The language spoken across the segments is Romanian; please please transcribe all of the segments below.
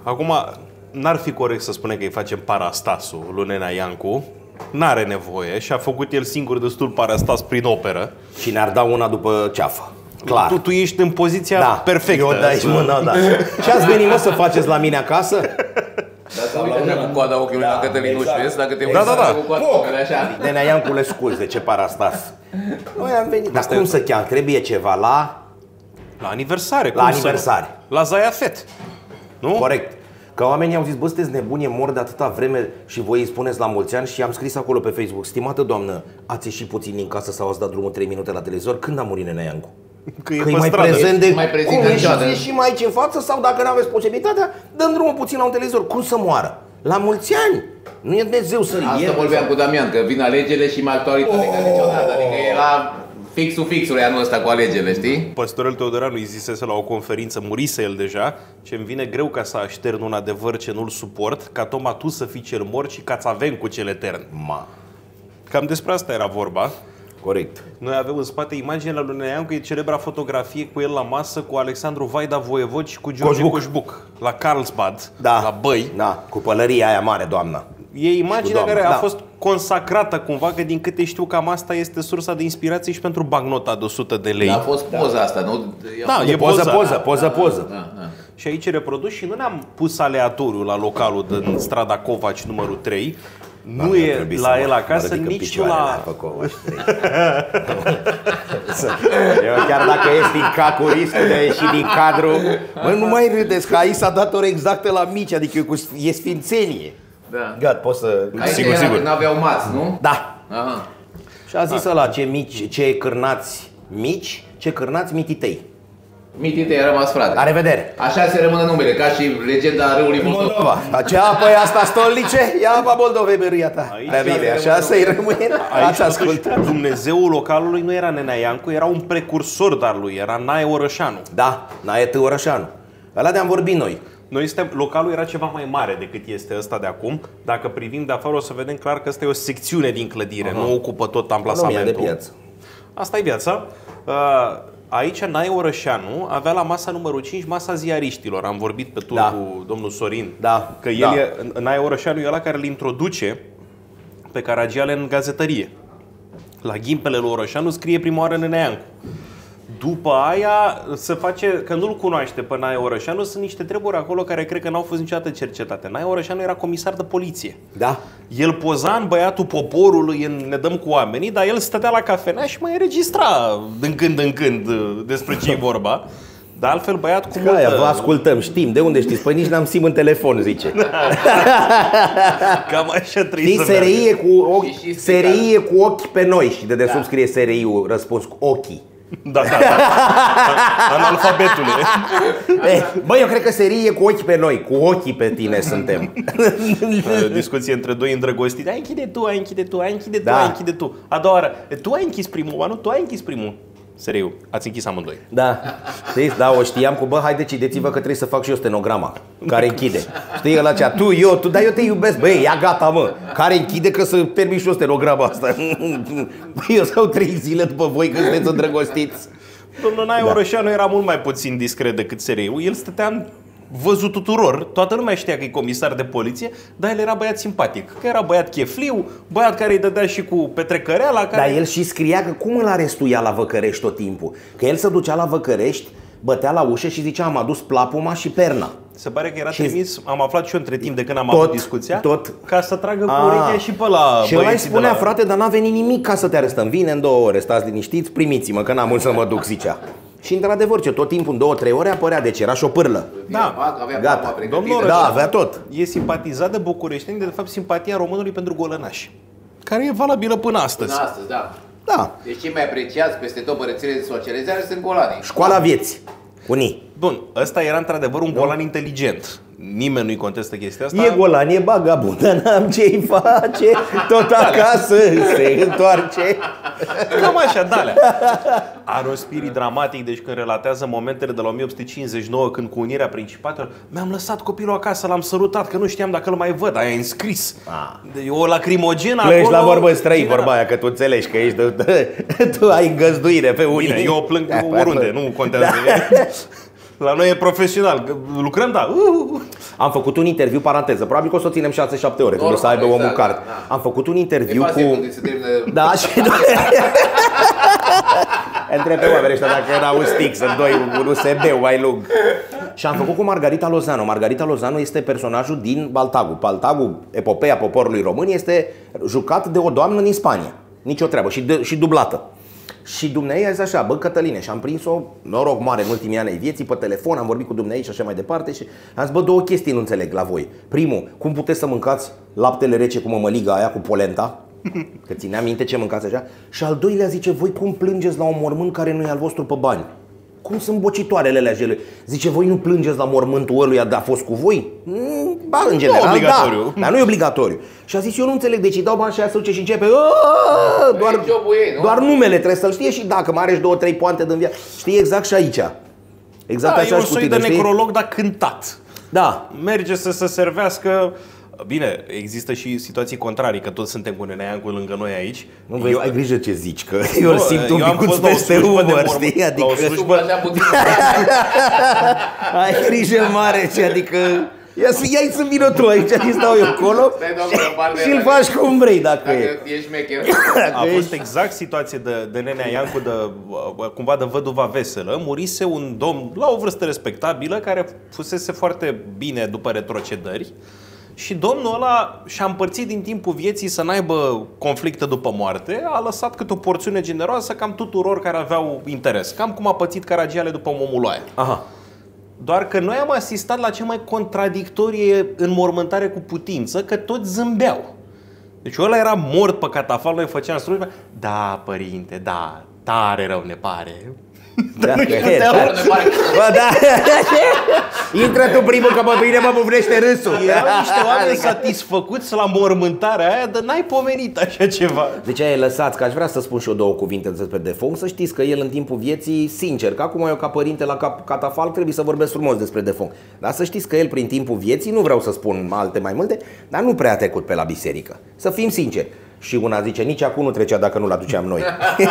Acum, n-ar fi corect să spunem că îi facem parastasul lui Nenea Iancu. N-are nevoie și a făcut el singur destul parastas prin operă. Și ne-ar da una după ceafă. Clar. Tu ești în poziția perfectă. Eu de aici, da. Ce ați venit, mă, să faceți la mine acasă? Dar să uite așa cu coada ochiului la Cătălin Ușuiesc, dacă te uiți cu coada ochiului așa. Nenea Iancule, scuze, ce parastas. Noi am venit. Dar cum să cheam? Trebuie ceva la aniversare. La aniversare. La Zayafet. Nu? Corect. Că oamenii au zis, bă, sunteți nebuni, e mor de atâta vreme și voi îi spuneți la mulți ani și am scris acolo pe Facebook: stimată doamnă, ați ieșit puțin din casă sau ați dat drumul 3 minute la televizor? Când a murit Nenea Iancu? Că e mai prezent de... mai prezent cum ieșiți și mai aici în față sau dacă nu aveți posibilitatea, dăm drumul puțin la un televizor. Cum să moară? La mulți ani. Nu e Dumnezeu să ierte. Asta vorbeam cu Damian, că vin alegerile și mai actualitate ca niciodată. Adică era fixul anul ăsta cu alegerile, știi? Păstorel Teodoranu îi zisese la o conferință, murise el deja, ce îmi vine greu ca să aștern un adevăr ce nu-l suport, ca tocmai tu să fii cel mort și ca-ți avem cu cel etern. Cam despre asta era vorba. Corect. Noi avem în spate imaginea lui Nenea Iancu, e celebra fotografie cu el la masă cu Alexandru Vaida Voievod și cu George Coșbuc la Carlsbad, la Băi. Da, cu pălăria aia mare, doamnă. E imaginea care a fost consacrată cumva, că din câte știu cam asta este sursa de inspirație și pentru bancnota de 100 de lei. A fost poza asta, nu? Da, e poză. Și aici e reprodus și nu ne-am pus aleatoriu la localul din strada Covaci numărul 3. Nu e la el acasă, nici nu la... Eu chiar dacă ești din cacul, riscul de a ieși din cadru. Mă, nu mai râdeți, că aici s-a dat o exactă la mici, adică e sfințenie. Da. Gata, poți să... Sigur. Nu aveau mați, nu? Da. Aha. Și a zis ăla, ce cârnați mici, ce cârnați mititei. Mititei a rămas, frate. La revedere. Așa se rămână numele, ca și legenda râului Moldova. Ce apă e asta, stolnice? Ia apa Moldovei, beruia ta. Așa să-i rămâne. Aici Dumnezeul localului nu era Nenea Iancu, era un precursor dar lui, era Nae Orășanu. Da, Nae Orășanu. Ăla de-am vorbit noi. Localul era ceva mai mare decât este ăsta de acum. Dacă privim de afară o să vedem clar că ăsta e o secțiune din clădire, nu ocupă tot amplasamentul. De piață. Asta e viața. Aici Nae Orășanu avea la masa numărul 5 masa ziariștilor. Am vorbit pe tur cu domnul Sorin. Că Nae Orășanu e ăla care îl introduce pe Caragiale în gazetărie. La ghimpele lui Orășanu scrie prima oară Nenea Iancu. După aia se face, că nu-l cunoaște pe Nae Orășanu, sunt niște treburi acolo care cred că n-au fost niciodată cercetate. Nae Orășanu era comisar de poliție. Da. El poza în Băiatul Poporului, în Ne dăm cu oamenii, dar el stătea la cafenea și mai înregistra din când în când despre ce e vorba. Dar altfel băiat cu multă... Vă ascultăm, știm, de unde știți? Păi nici n-am sim în telefon, zice. Cam așa trebuie să SRI cu ochi pe noi și de desubt scrie SRI-ul, răspuns cu ochii. Da. Analfabetule. Băi, eu cred că serie cu ochii pe noi. Cu ochii pe tine suntem. Discuție între doi îndrăgostiți. Ai închide tu. A doua oară, tu ai închis primul, nu? Tu ai închis primul. Seriu, ați închis amândoi. Da. Știți, da, o știam cu, bă, hai decideți-vă că trebuie să fac și eu stenograma care închide. Știi, ăla cea, tu, dar eu te iubesc, băi, ia gata, mă. Care închide că să termin și eu stenograma asta. Băi, eu stau 3 zile după voi când sunteți îndrăgostiți. Domnul Nae Orășanu era mult mai puțin discret decât SRI-ul. El stătea văzut tuturor, toată lumea știa că e comisar de poliție, dar el era băiat simpatic. Că era băiat chefliu, băiat care îi dădea și cu petrecăreala care... Dar el și scria că cum îl arestuia la Văcărești tot timpul. Că el se ducea la Văcărești, bătea la ușă și zicea: am adus plapuma și perna. Se pare că era trimis, am aflat și eu între timp de când am avut discuția, ca să tragă cu urechea și pe la și ăla îi spunea: frate, dar n-a venit nimic ca să te arestăm. Vine în 2 ore, stați liniștiți, primiți-mă, că n-am unde să mă duc, zicea. Și într-adevăr, ce tot timpul în 2-3 ore apărea, deci era și o pârlă. Da, gata. Domnul avea tot. E simpatizat de bucureșteni, de fapt simpatia românului pentru golănași, care e valabilă până astăzi. Până astăzi, da. Da. Deci cei mai apreciați peste tot pe rețelele de socializare sunt golanii. Școala vieții. Unii. Bun, ăsta era într-adevăr un golan inteligent. Nimeni nu-i contestă chestia asta. E golan, e bagabund, dar n-am ce-i face, tot acasă se întoarce. Cam așa, d-alea. Are un spirit dramatic, deci când relatează momentele de la 1859, când cu unirea principatelor, mi-am lăsat copilul acasă, l-am sărutat, că nu știam dacă îl mai văd, aia e înscris. O lacrimogenă acolo. Plângi la vorbă străi, vorba aia, că tu înțelegi că ești tu ai îngăzduire pe unii. Bine, eu plâng oriunde, nu contează. La noi e profesional, lucrăm, da. Am făcut un interviu, paranteză, probabil că o să o ținem 6-7 ore, când o să aibă omul carte. Am făcut un interviu cu... Da, și... Întreb pe oameni ăștia dacă n-au stick, sunt doi, un USB mai lung. Și am făcut cu Margarita Lozano. Margarita Lozano este personajul din Baltagu. Baltagu, epopeea poporului român, este jucat de o doamnă din Spania. Nici o treabă, și dublată. Și dumneei a zis așa: bă, Cătăline, și am prins-o, noroc mare în ultimii ani ai vieții, pe telefon, am vorbit cu dumneei și așa mai departe. Și am zis: bă, două chestii nu înțeleg la voi. Primul, cum puteți să mâncați laptele rece cu mămăliga aia, cu polenta? Că ținea minte ce mâncați așa. Și al doilea zice: voi cum plângeți la un mormânt care nu e al vostru pe bani? Cum sunt bocitoarele alea jele? Zice: voi nu plângeți la mormântul ăluia de a fost cu voi? Ba, în general, obligatoriu. Da, dar nu e obligatoriu. Și a zis: eu nu înțeleg, deci îi dau bani și aia se duce și începe doar numele trebuie să-l știe. Și dacă mai are 2-3 poante din viață, știi exact și aici. Exact da, așa. E un soi de necrolog, dar cântat. Da. Merge să se servească. Bine, există și situații contrarii, că toți suntem cu Nenea Iancu lângă noi aici. Nu vezi, ai grijă ce zici, că eu îl simt un picuț peste umăr, știi? Adică... Ai grijă mare, adică... Ia-i să vină tu aici, și stau eu acolo și îl faci cum vrei, dacă e. A fost exact situație de Nenea Iancu, cumva de văduva veselă. Murise un domn la o vârstă respectabilă, care fusese foarte bine după retrocedări. Și domnul ăla și-a împărțit din timpul vieții să n-aibă conflicte după moarte. A lăsat câte o porțiune generoasă cam tuturor care aveau interes. Cam cum a pățit Caragiale după Momuloaia. Aha. Doar că noi am asistat la cea mai contradictorie înmormântare cu putință, că toți zâmbeau. Deci ăla era mort pe catafal, noi făceam slujba. Da, părinte, da, tare rău ne pare. Da, intră tu primul, că pe mine mă bufnește râsul. Erau niște oameni satisfăcuți la mormântarea aia, dar n-ai pomenit așa ceva. Deci aia lăsați, că aș vrea să spun și eu două cuvinte despre defunct. Să știți că el în timpul vieții, sincer, că acum eu ca părinte la catafalc trebuie să vorbesc frumos despre defunct. Dar să știți că el prin timpul vieții, nu vreau să spun alte mai multe, dar nu prea a trecut pe la biserică. Să fim sinceri. Și una zice: nici acum nu trecea dacă nu-l aduceam noi.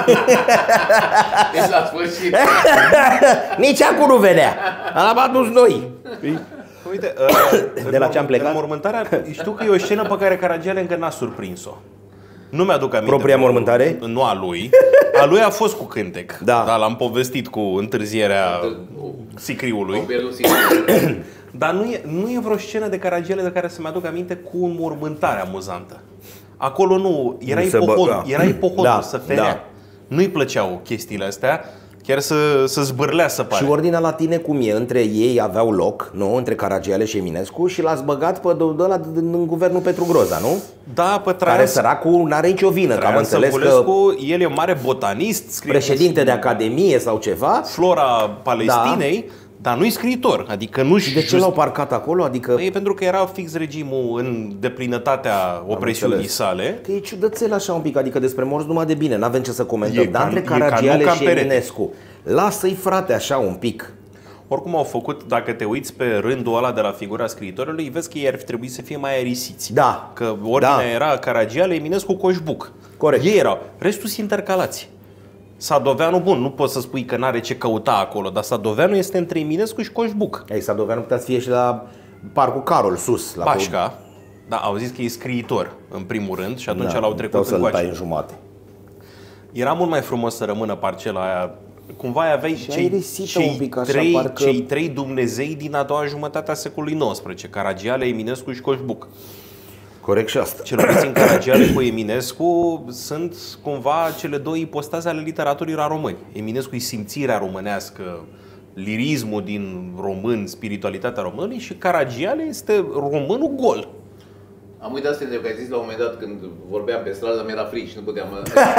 Deci la sfârșit. Nici acum nu venea. Am adus noi. Uite, de la ce am plecat? Mormântarea, știu că e o scenă pe care Caragiale încă n-a surprins-o. Nu mi-aduc aminte. Propria mormântare? Nu a lui. A lui a fost cu cântec. Da. Dar l-am povestit cu întârzierea sicriului. Dar nu e vreo scenă de Caragiale de care să-mi aduc aminte cu o mormântare amuzantă. Acolo nu, era ipohondul, să ferea. Da. Nu-i plăceau chestiile astea, chiar să zbârlească pare. Și ordinea la tine cum e? Între ei aveau loc, nu? Între Caragiale și Eminescu, și l-ați băgat pe ăla în guvernul Petru Groza, nu? Da, pe Traian. Care săracul n-are nicio vină, că am înțeles că el e un mare botanist, președinte de academie sau ceva, Flora Palestinei. Da. Dar nu-i scriitor, adică nu. Și de ce l-au parcat acolo? Adică... E pentru că era fix regimul în deplinătatea opresiunii sale. Că e ciudățel așa un pic, adică despre morți numai de bine, n-avem ce să comentăm. Dar între Caragiale și Eminescu, lasă-i frate așa un pic. Oricum au făcut, dacă te uiți pe rândul ăla de la figura scriitorului, vezi că ei ar trebui să fie mai aerisiți. Da. Că ordinea era Caragiale, Eminescu, Coșbuc. Corect. Ei erau, restul sunt intercalați. Sadoveanu, bun, nu poți să spui că n-are ce căuta acolo, dar Sadoveanu este între Eminescu și Coșbuc. Ei, Sadoveanu putea să fie și la Parcul Carol, sus. La Pașca, da, au zis că e scriitor, în primul rând, și atunci l-au trecut în coace. În jumate. Era mult mai frumos să rămână parcela aia. Cumva aveai cei trei Dumnezei din a doua jumătate a secolului XIX, Caragiale, Eminescu și Coșbuc. Corect și asta. Cel puțin Caragiale cu Eminescu sunt cumva cele două ipostaze ale literaturii la români. Eminescu e simțirea românească, lirismul din român, spiritualitatea românului, și Caragiale este românul gol. Am uitat să te că ai zis la un moment dat când vorbeam pe stradă, mi-era fric și nu puteam.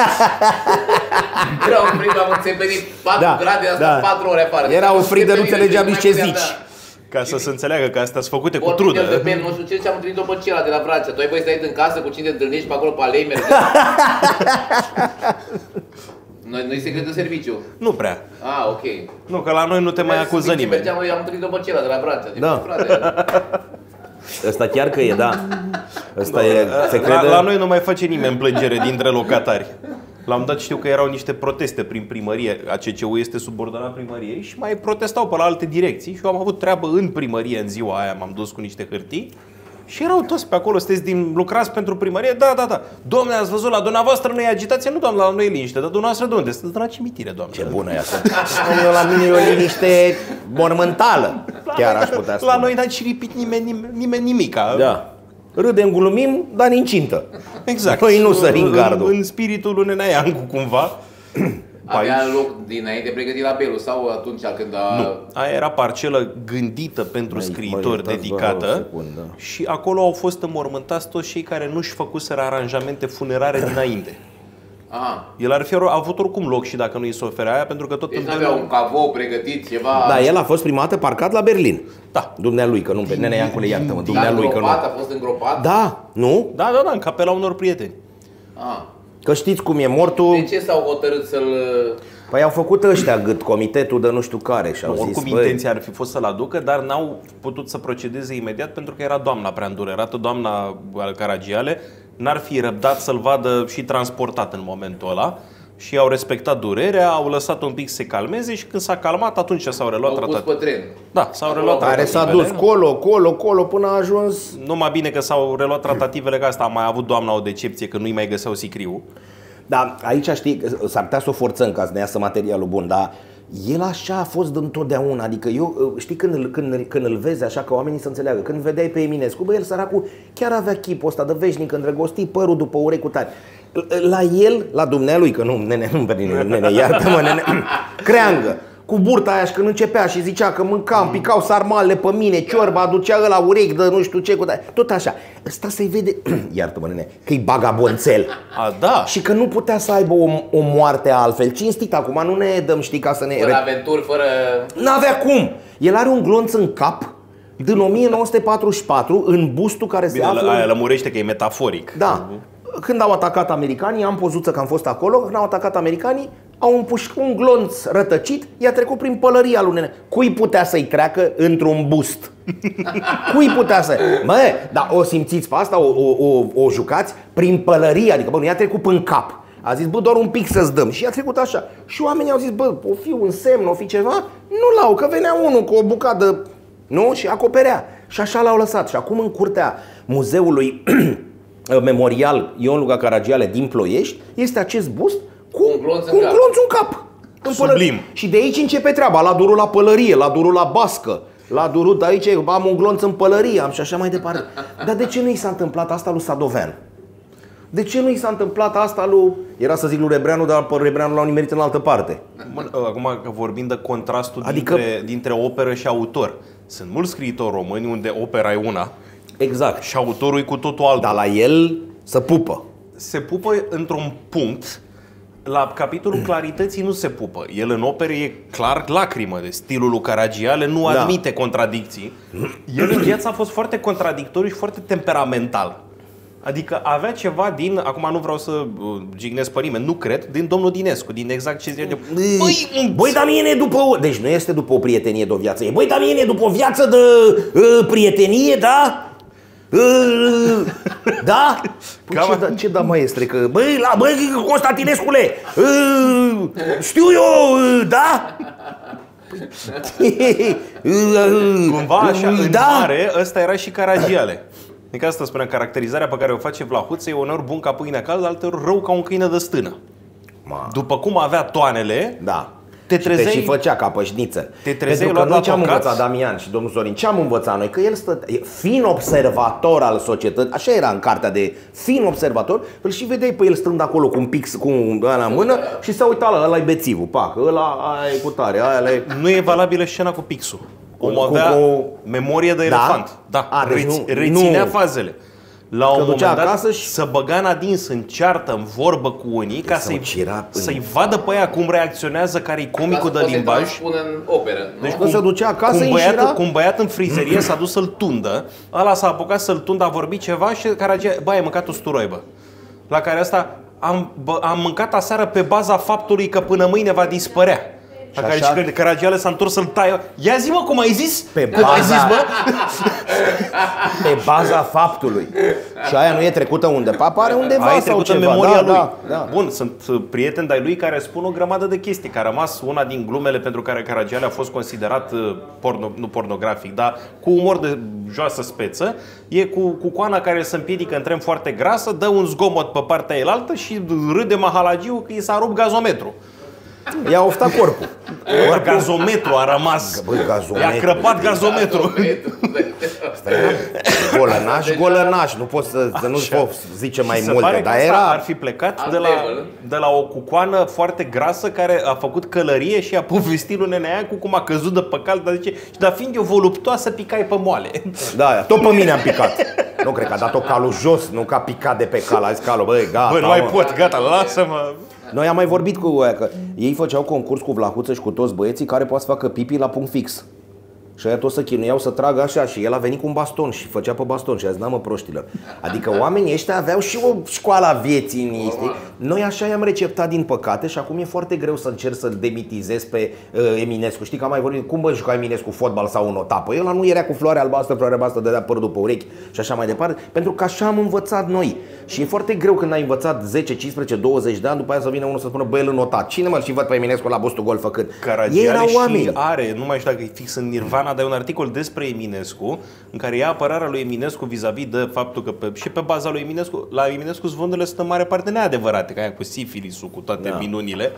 Era un fric, am înțepenit 4 grade, asta 4 ore afară. Era un fric de nu înțelegeam nici ce zici. Ca să se înțeleagă că astea sunt făcute cu trudă. Nu știu ce, am întâlnit-o pe Cela de la Vrancea. Tu ai voie să ai în casă cu cine te întâlnești pe acolo, pe alei, mergând. Nu-i secret de serviciu? Nu prea. Ah, ok. Nu, că la noi nu te mai acuză nimeni. Am întâlnit-o pe Cela de la Vrancea. Da. Ăsta chiar că e, da. Ăsta e secret. La noi nu mai face nimeni plângere dintre locatari. L-am dat, știu că erau niște proteste prin primărie, ACC-ul este subordonat primăriei și mai protestau pe la alte direcții și eu am avut treabă în primărie în ziua aia, m-am dus cu niște hârtii și erau toți pe acolo, lucrați pentru primărie, da. Dom'le, ați văzut, la dumneavoastră nu e agitație, nu, doamne, la noi e liniște, dar dumneavoastră de unde? Sunteți la cimitire, doamne. Ce bună e asta. La mine e o liniște mormântală, chiar aș putea spune. La noi n-a ciripit nimeni nimica. Da. Râdem, glumim, dar incintă. Exact. Păi nu sărim gardul. În spiritul lui Nenea Iancu, cumva. Avea loc dinainte pregătit la Belu sau atunci când a... Nu, aia era parcelă gândită pentru scriitori, dedicată și acolo au fost înmormântați toți cei care nu-și făcuseră aranjamente funerare dinainte. Aha. El ar fi avut oricum loc și dacă nu îi se oferea aia, pentru că tot deci n-avea un cavou pregătit, ceva... Da, el a fost prima dată parcat la Berlin. Da. Dumnealui, că nu, pe Nenea Iancule, iartă-mă, dumnealui că nu. A fost îngropat? Da, nu? Da, în capela unor prieteni. Aha. Că știți cum e mortul. De ce s-au hotărât să-l... Păi au făcut ăștia gât, comitetul de nu știu care și au zis, oricum intenția ar fi fost să-l aducă, dar n-au putut să procedeze imediat pentru că era doamna prea îndurerată, doamna Caragiale, n-ar fi răbdat să-l vadă și transportat în momentul ăla și au respectat durerea, au lăsat un pic să se calmeze și când s-a calmat, atunci s-au reluat tratativele. Au pus pe tren. Da, s-au reluat care s-a dus colo până a ajuns. Numai bine că s-au reluat tratativele, că asta a mai avut doamna o decepție că nu-i mai găseau sicriul. Da, aici știi, s-ar putea să o forțăm ca să ne iasă materialul bun, dar el așa a fost de întotdeauna. Adică eu, știi, când îl vezi așa, că oamenii să înțeleagă, când vedeai pe Eminescu, bă, el săracul chiar avea chipul ăsta de veșnic îndrăgostit, părul după urechi cu tare. La el, la dumnealui, că nu, nene, iartă-mă, nene, creangă, cu burta aia și când începea și zicea că mâncam, picau sarmalele pe mine, ciorba aducea la urechi de nu știu ce, tot așa. Ăsta se vede, iartă-mă, nene, că-i bagabonțel. Da. Și că nu putea să aibă o moarte altfel. Cinstit acum, nu ne dăm, știi, ca să ne... Fără aventuri, fără... N-avea cum. El are un glonț în cap din 1944 în bustul care se află... Aia lămurește că e metaforic. Da. Când au atacat americanii, am pozuță că am fost acolo, când au atacat americanii, au împușcat un glonț rătăcit, i-a trecut prin pălăria lui nene. Cui putea să-i treacă într-un bust? Cui putea să... Mă, dar o simțiți pe asta, o jucați prin pălărie, adică bă, nu i-a trecut în cap. A zis, bă, doar un pic să-ți dăm. Și i-a trecut așa. Și oamenii au zis, bă, o fi un semn, o fi ceva. Nu l-au, că venea unul cu o bucată, nu? Și acoperea. Și așa l-au lăsat. Și acum în curtea muzeului memorial Ion Luca Caragiale din Ploiești este acest bust cu un glonț în cap. Sublim. Și de aici începe treaba, la durul la pălărie, la durul la bască, la durul de aici am un glonț în pălărie, am și așa mai departe. Dar de ce nu i s-a întâmplat asta lui Sadovean? De ce nu i s-a întâmplat asta lui... Era să zic lui Rebreanu, dar pe Rebreanu l-au nimerit în altă parte. Acum că vorbim de contrastul dintre operă și autor. Sunt mulți scriitori români unde opera e una. Exact. Și autorul e cu totul altul. Dar la el se pupă. Se pupă într-un punct. La capitolul clarității nu se pupă. El în opere e clar lacrimă. De stilul lui Caragiale nu admite contradicții. El în viață a fost foarte contradictoriu și foarte temperamental. Adică avea ceva din, acum nu vreau să jignesc pe nimeni, nu cred, din domnul Dinescu, din exact ce zice. Băi, dar mie după o... Deci nu este după o prietenie de o viață. Băi, dar mie după o viață de prietenie, da? Da? Păi ce da, maestre? Că, băi, Constantinescule, știu eu, da? Cumva așa, în mare, ăsta era și Caragiale. Adică asta spunea, caracterizarea pe care o face Vlahuță e uneori bun ca pâinea caldă, alteori rău ca un câine de stână. După cum avea toanele, te trezeai... și făcea ca pășniță. Te trezeai pentru că noi ce-am învățat Damian și domnul Sorin, ce am învățat noi? Că el fiind observator al societății, așa era în cartea de fiind observator, îl și vedeai pe el stând acolo cu un pix, cu ăla în mână și se uita la ăla-i bețivul, pac, ăla e cu tare, aia. Nu e valabilă scena cu pixul. Omul avea memorie de elefant. Da, reținea fazele. La un moment dat să băga în adins, în ceartă, în vorbă cu unii, ca să-i vadă pe aia cum reacționează, care-i comicul de limbaj. În operă, deci se ducea acasă, cu un băiat în frizerie s-a dus să-l tundă, ăla s-a apucat să-l tundă, a vorbit ceva și Caragiale, bă, ai mâncat usturoi, bă. La care asta, am mâncat aseară pe baza faptului că până mâine va dispărea. La care și că Caragiale s-a întors să-l taie. Ia zi, mă, cum ai zis? Pe baza faptului. Și aia nu e trecută undeva, apare undeva aia sau ceva. În memoria lui. Bun, sunt prieteni de-ai lui care spun o grămadă de chestii. Că a rămas una din glumele pentru care Caragiale a fost considerat nu pornografic, dar cu umor de joasă speță. E cu coana care se împiedică în tren foarte grasă, dă un zgomot pe partea elaltă și râde mahalagiu că i s-a rupt gazometru. I-a oftat corpul. Gazometru a rămas. I-a crăpat gazometru. Golănaș, nu poți să nu-ți zice mai multe. Pare dar că era... ar fi plecat de la o cucoană foarte grasă care a făcut călărie și a povestit lui nenea cu cum a căzut de pe cal, dar zice, dar fiind eu voluptoasă, picai pe moale. Da, tot pe mine am picat. Nu cred că a dat-o calul jos, nu că a picat de pe cal. A zis calul, băi, gata. Băi, nu mai pot, gata, lasă-mă. Noi am mai vorbit cu ea că ei făceau concurs cu Vlahuță și cu toți băieții care poate să facă pipi la punct fix. Și aia tot să chinuiau să tragă așa și el a venit cu un baston și făcea pe baston și a zis, mă, proștilor. Adică oamenii ăștia aveau și o școală a vieții în ei. Noi așa i-am receptat din păcate și acum e foarte greu să încerc să-l demitizez pe Eminescu. Știi că am mai vorbit, cum bă juca Eminescu fotbal sau un otapă? El nu era cu floarea albastră, dădea părul după urechi și așa mai departe, pentru că așa am învățat noi. Și e foarte greu când ai învățat 10, 15, 20 de ani, după aia să vină unul să spună, bă, el înotat. Cine mă și văd pe Eminescu la bustul gol făcând? Ei erau oameni. Are, nu mai știu dacă e fix în Nirvana, dar e un articol despre Eminescu în care ia apărarea lui Eminescu vis-a-vis de faptul că și pe baza lui Eminescu, la Eminescu zvondurile sunt în mare parte neadevărate, ca aia cu sifilisul, cu toate minunile,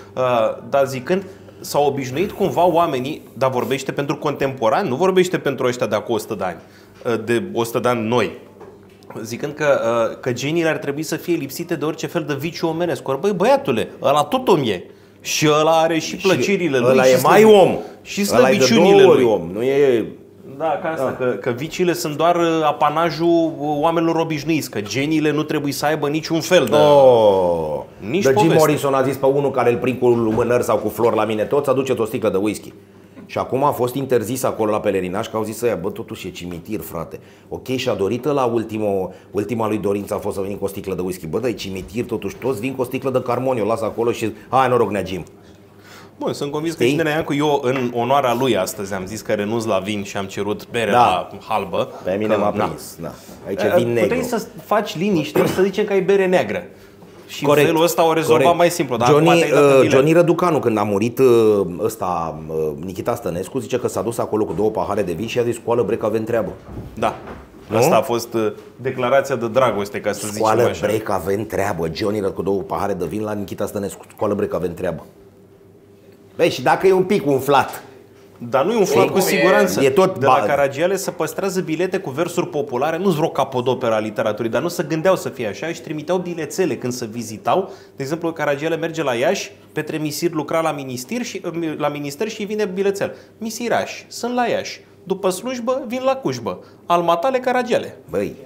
dar zicând, s-au obișnuit cumva oamenii, dar vorbește pentru contemporani, nu vorbește pentru ăștia de acum 100 de ani, de 100 de ani noi. Zicând că geniile ar trebui să fie lipsite de orice fel de viciu omenesc. Ori, băi, băiatule, ăla tot om e. Și ăla are și plăcerile lui. Ăla e mai om. Și slăbiciunile lui. Om. Nu e... Da, ca asta, că viciile sunt doar apanajul oamenilor obișnuiți. Că geniile nu trebuie să aibă niciun fel de... Nici poveste. Jim Morrison a zis pe unul care îl prind cu lumânări sau cu flori la mine toți, aduceți o sticlă de whisky. Și acum a fost interzis acolo la pelerinaș, că au zis ăia, bă, totuși e cimitir, frate. Ok, și-a dorit la ultima lui dorință a fost să veni cu o sticlă de whisky. Bă, dar e cimitir, totuși toți vin cu o sticlă de carmoni, o las acolo și hai, noroc, nea Jim. Bun, sunt convins că și Neneancu, eu în onoarea lui astăzi am zis că renunț la vin și am cerut bere la halbă. Pe mine m-a prins, da. Aici vin negru. Puteai să faci liniște și să zicem că ai bere neagră. Și în felul ăsta o rezolva mai simplu. Dar Johnny Răducanu, când a murit Nichita Stănescu, zice că s-a dus acolo cu 2 pahare de vin și a zis, scoală bre că avem treabă. Da. Asta a fost declarația de dragoste, ca să zicem așa. Scoală bre că avem treabă. Johnny cu 2 pahare de vin la Nichita Stănescu. Scoală bre că avem treabă. Băi, și dacă e un pic umflat. Dar nu e umflat cu siguranță. E tot de la Caragiale se păstrează bilete cu versuri populare, nu-s vreo capodopera a literaturii, dar nu se gândeau să fie așa și trimiteau bilețele când se vizitau. De exemplu, Caragiale merge la Iași, Petre Misir lucra la minister și vine bilețel. Misirași, sunt la Iași. După slujbă, vin la Cușbă. Almatale Caragiale. Băi,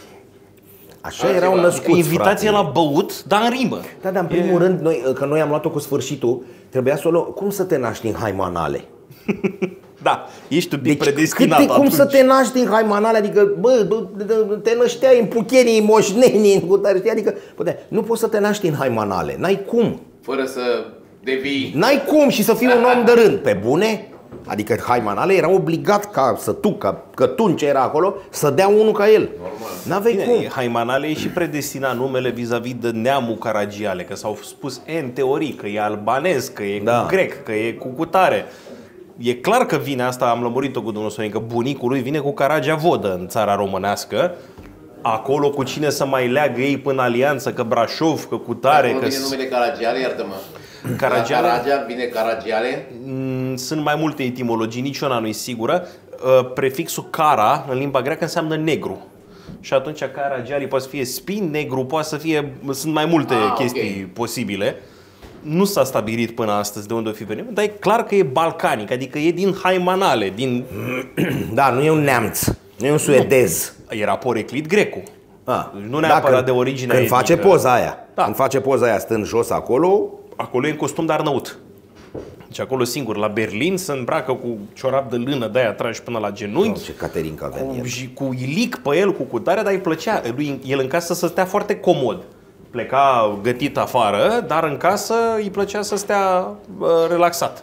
așa erau născuți, invitație la băut, dar în rimă. Da, dar în primul rând, noi am luat-o cu sfârșitul, trebuia să o luăm. Cum să te naști în Haimanale? Da, ești un pic predestinat. Cum să te naști în Haimanale? Adică, te nășteai în Puchenii, Moșnenii, adică, nu poți să te naști în Haimanale. N-ai cum. Fără să devii... N-ai cum și să fii un om de rând. Pe bune? Adică Haimanale era obligat că Tunce era acolo, să dea unul ca el. N-aveai cum. Haimanale e și predestinat numele vis-a-vis de neamul Caragiale, că s-au spus în teorii, că e albanez, că e cu grec, că e cu cutare. E clar că vine asta, am lămurit-o cu domnul Sorin, că bunicul lui vine cu Caragea Vodă în țara românească. Acolo cu cine să mai leagă ei până alianță, că Brașov, că cutare. Nu vine numele Caragiale, iartă-mă. Caragea vine Caragiale? Sunt mai multe etimologii, niciuna nu e sigură. Prefixul cara în limba greacă înseamnă negru. Și atunci Caragiale poate să fie spin, negru, poate să fie, sunt mai multe chestii posibile. Nu s-a stabilit până astăzi de unde o fi venit, dar e clar că e balcanic, adică e din Haimanale, din... Da, nu e un neamț, nu e un suedez. Era poreclit grecul. Nu neapărat de origine etnică. Face poza aia, când face poza aia stând jos acolo... Acolo e în costum de arnăut. Deci acolo singur, la Berlin, se îmbracă cu ciorap de lână de aia tragi până la genunchi. Ce Caterinca venea. Și cu ilic pe el, cu cutare, dar îi plăcea. El în casă să stea foarte comod. Pleca gătit afară, dar în casă îi plăcea să stea relaxat.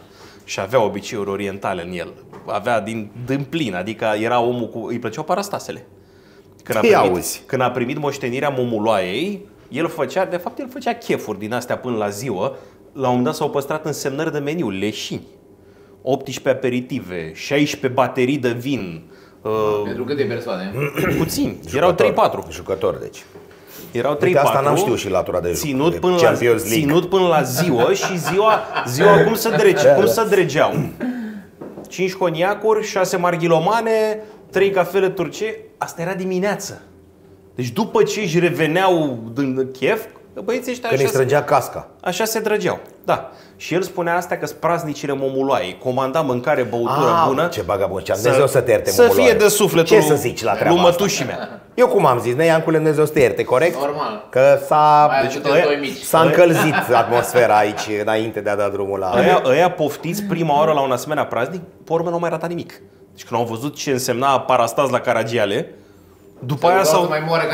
și avea obiceiuri orientale în el. Avea din plin, adică era omul îi plăceau parastasele. Când a primit moștenirea momuluaiei, el făcea chefuri din astea până la ziua. La un moment dat s-au păstrat însemnări de meniu, leșini, 18 aperitive, 16 baterii de vin. Pentru câte persoane? Puțini, erau 3-4 jucători, deci. erau 3-4. Asta n-am știut și latura de ținut până la ziua și ziua cum se dregeau. 5 coniacuri, 6 marghilomane, 3 cafele turce. Asta era dimineață. Deci după ce își reveneau din chef, băieții ăștia când îi strângea casca. Așa se drăgeau, da. Și el spunea asta că-s praznicile momuluaiei. Comanda mâncare, băutură bună. Ce bagabon, Dumnezeu să te ierte, să fie de sufletul ce să zici la treaba lui mătușii mea. Eu cum am zis, Neiancule, Dumnezeu să te ierte, corect? Normal. Că s-a încălzit atmosfera aici înainte de a da drumul la... Ăia poftiți prima oară la un asemenea praznic, pe urmă nu au mai ratat nimic. Deci când au văzut ce însemna parastaz la Caragiale, după aia s-au...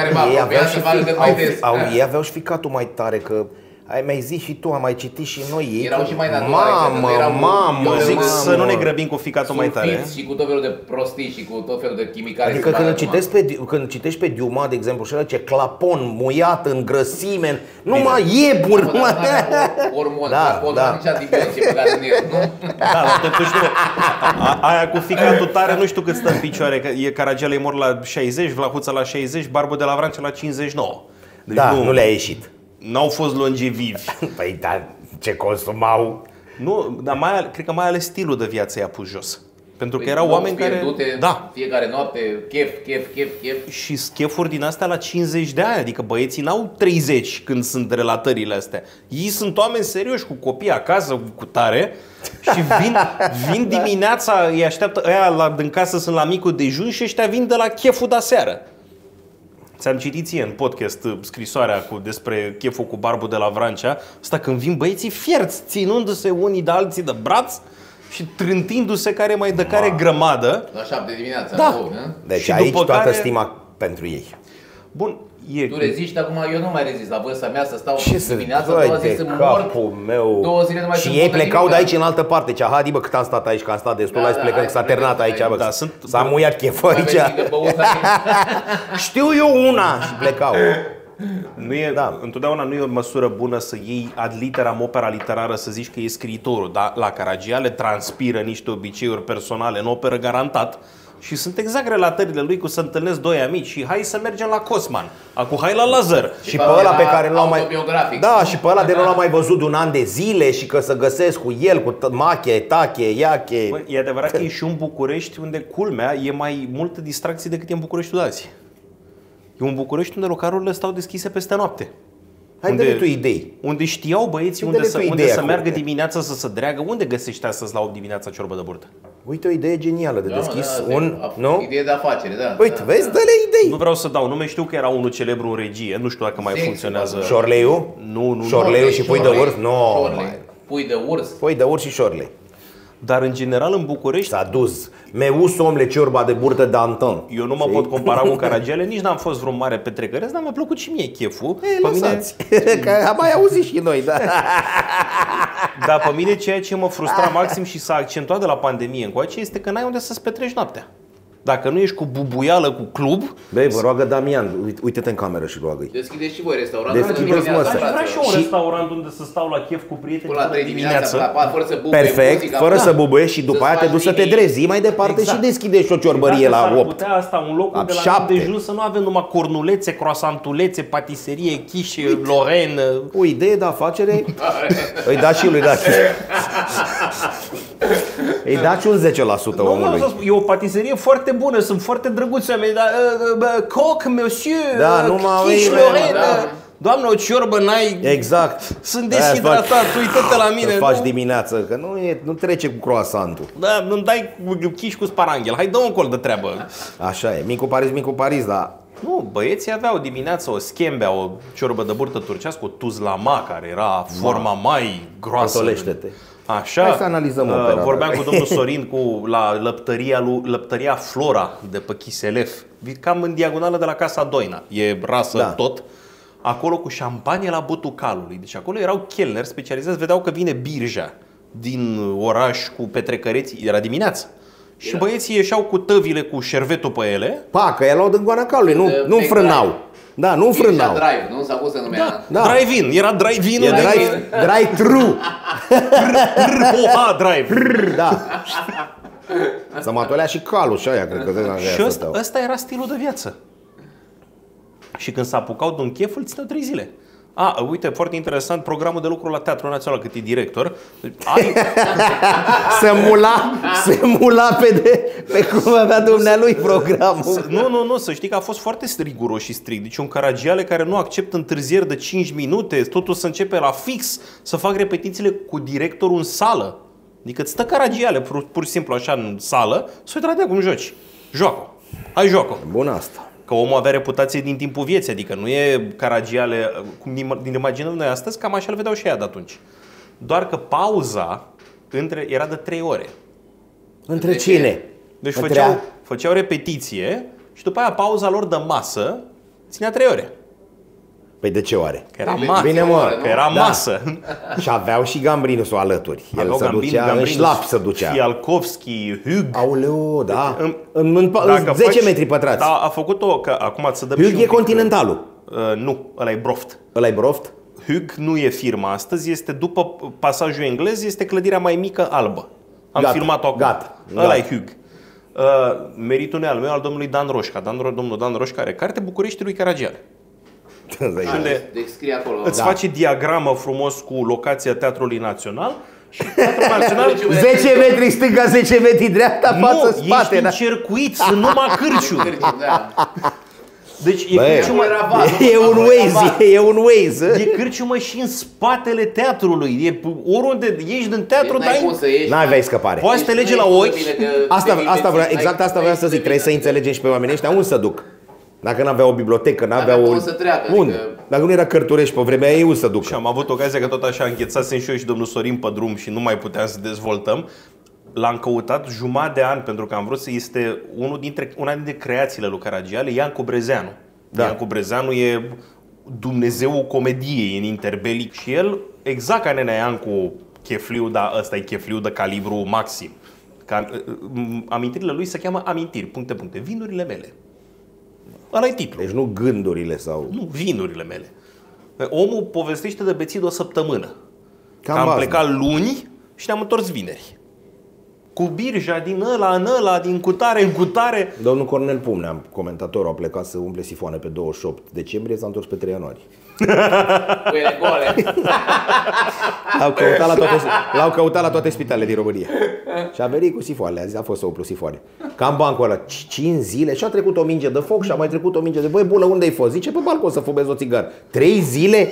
Ei aveau și ficatul mai tare, că ai mai zis și tu, am mai citit și noi ei. Erau și mai naturale. Mamă, zic să nu ne grăbim cu ficatul mai tare. Și cu tot felul de prostii și cu tot felul de chimicale. Adică când citești pe Diuma, de exemplu, și ăla ce clapon, muiat în grăsime, numai ieburi. Hormon, nici antibiotice băgat în el, nu? Da, dar totuși nu. Aia cu ficatul tare nu știu cât stă în picioare, că Caragiale mor la 60, Vlahuța la 60, Barbu de la Vrancea la 59. Deci da, nu le-a ieșit. N-au fost longevivi. Păi da, ce consumau. Nu, dar cred că mai ales stilul de viață i-a pus jos. Pentru că erau oameni care... Da. Fiecare noapte, chef. Și chefuri din astea la 50 de ani. Adică băieții n-au 30 când sunt relatările astea. Ei sunt oameni serioși, cu copii acasă, cu tare. Și vin dimineața, îi așteaptă, ăia din casă sunt la micul dejun și ăștia vin de la cheful de seară. Ți-am citit ție în podcast scrisoarea despre cheful cu Barbu de la Vrancea. Asta când vin băieții fierți, ținându-se unii de alții de braț și trântindu-se care mai de care grămadă. La 7 dimineața. Da. Deci și aici toată stima pentru ei. Bun. Tu reziști acum, eu nu mai rezist la vârsta mea să stau dimineața, 2 zile să mor, 2 zile nu mai și ei plecau de aici în altă parte. Ce hadi bă, cât am stat aici, că am stat destul, hai să plecăm, că s-a terminat aici, bă, s-a muiat cheful aici. Știu eu una și plecau. Întotdeauna nu e o măsură bună să iei ad literam opera literară, să zici că e scriitorul, dar la Caragiale transpiră niște obiceiuri personale în operă garantat. Și sunt exact relatările lui cu să întâlnesc doi amici și hai să mergem la Cosman, acu hai la Lazar. Și pe ăla pe care nu l-am mai... Da, și pe ăla de nu l-am mai văzut de un an de zile și că să găsesc cu el, cu mache, tache, iache. Bă, e adevărat că e și un București unde, culmea, e mai multă distracție decât e în Bucureștiul de azi. E un București unde localurile stau deschise peste noapte. Hai dă-le tu idei. Unde știau băieții unde să meargă dimineața să se dreagă. Unde găsești astăzi la 8 dimineața ciorbă de burtă? Uite o idee genială de deschis nu? Idee de afacere, da. Uite, vezi, dă-le idei. Nu vreau să dau nume, știu că era unul celebru în regie, nu știu dacă mai funcționează. Șorleiu? Nu. Șorleiu și pui de urs? Nu. Pui de urs? Pui de urs și șorlei. Dar în general în București s-a dus. Meus omle ciorba de burtă d'Anton. Eu nu mă pot compara cu Caragiale, nici n-am fost vreun mare petrecăreț, dar mi-a plăcut și mie cheful. Că am mai auzit și noi, da. Dar pe mine ceea ce mă frustra maxim și s-a accentuat de la pandemie încoace este că n-ai unde să-ți petreci noaptea. Dacă nu ești cu bubuială, cu club. Băi, vă roagă Damian, uite-te în cameră și roagă-i. Deschideți și voi restaurantul. Deschideți, mă, vreau și un restaurant unde să stau la chef cu prieteni până la 3 dimineața, fără să bubuie. Perfect, fără să bubuie și după aia te duci să te drezi mai departe și deschideți și o ciorbărie la 8. Putea asta un loc unde la dejun să nu avem numai cornulețe, croasantulețe, patiserie, quiche, Lorraine. O idee de afacere. Îi dați și lui Daci. Îi daci un 10% omului. E o patiserie foarte bună, sunt foarte drăguți oameni, dar coc, monsieur, quiche, Lorraine. Doamne, o ciorbă n-ai. Exact. Sunt deshidratat, uită-te la mine. Faci dimineață, că nu trece cu croasantul. Da, nu-mi dai quiche cu sparanghel. Hai, dă un col de treabă. Așa e, micu Paris, dar... Nu, băieții aveau dimineața o schembea, o ciorbă de burtă turcească, o tuzlama, care era forma mai groasă. Contolește-te. Așa. Hai să analizăm opera. Vorbeam cu domnul Sorin la lăptăria Flora de pe Chiselef, cam în diagonală de la Casa Doina. E rasă tot. Acolo cu șampanie la butul calului. Deci acolo erau chelneri specializați, vedeau că vine birja din oraș cu petrecăreți, era dimineața. Și băieții ieșeau cu tăvile cu șervetul pe ele. Că el luau din goana calului, nu frânau. Da, nu frânau. Drive, nu s-a pus să numea. Da. Drive-in, era drive-in. Drive-thru. Drive. Da. Să mă atolea și calul și aia, cred că. Și ăsta era stilul de viață. Și când s-a apucat de un chef, îl țineau 3 zile. Uite, foarte interesant, programul de lucru la Teatrul Național, cât e director. Se mula pe cum avea dumnealui programul. Nu, să știi că a fost foarte riguros și strict. Deci un Caragiale care nu acceptă întârzieri de 5 minute, totul să începe la fix, să fac repetițiile cu directorul în sală. Adică îți stă Caragiale pur și simplu așa în sală, să uite la tine cum joci. Joacă. Hai, joacă. Bun asta. Că omul avea reputație din timpul vieții, adică nu e Caragiale, cum din imaginăm noi astăzi, cam așa îl vedeau și ea de atunci. Doar că pauza era de 3 ore. Între cine? Deci făceau repetiție și după aia pauza lor de masă ținea 3 ore. Păi de ce oare? Că era masă. Bine, mă, că era masă. Și aveau și Gambrinusul alături. El se ducea în șlap, se ducea. Fialkovski, Hug. Aoleu, da. În 10 metri pătrați. Da, a făcut-o, că acum să dăm Hug e Continentalul. Nu, ăla e Broft. Ăla e Broft? Hug nu e firma astăzi, este după pasajul englez, este clădirea mai mică albă. Am filmat-o acum. Ăla e Hug. Meritul al meu, al domnului Dan Roșca. Domnul Dan Roșca are carte București lui Caragiale. Îți face diagramă frumos cu locația Teatrului Național și Teatrul Național 10 metri stânga, 10 metri dreapta, față, spate. Ești încercuit, sunt numai cârciuri. Deci e un Waze. E cârciumă și în spatele teatrului. Oriunde ești din teatru, n-aveai scăpare. Poți să te lege la ochi. Exact asta vreau să zic. Trebuie să înțelegem și pe oamenii ăștia unde să duc. Dacă n-aveau o bibliotecă, n-aveau să treacă, unde? Dacă nu era Cărturești pe vremea ei, unde să ducă? Și am avut ocazia că tot așa înghețasem și eu și domnul Sorin pe drum și nu mai puteam să dezvoltăm. L-am căutat jumătate de an pentru că am vrut să este una dintre creațiile lui Caragiale, Iancu Brezeanu. Da. Iancu Brezeanu e Dumnezeul comediei în interbelic și el, exact ca nenea Iancu chefliu, dar ăsta e chefliu de calibru maxim. Amintirile lui se cheamă Amintiri, ... vinurile mele. Ăla-i titlul. Deci nu gândurile sau... Nu, vinurile mele. Omul povestește de beții de o săptămână. Că am plecat luni și ne-am întors vineri. Cu birja din ăla în ăla, din cutare în cutare. Domnul Cornel Pumnea, comentatorul, a plecat să umple sifoane pe 28 decembrie, s-a întors pe 3 ianuarie. L-au căutat la toate spitalele din România. Și a venit cu sifoanele, a zis, a fost să umplu sifoane. Cam bancul ăla, 5 zile și a trecut o minge de foc și a mai trecut o minge de... Băi, bună, unde ai fost? Zice, pe balcon să fumez o țigară. 3 zile?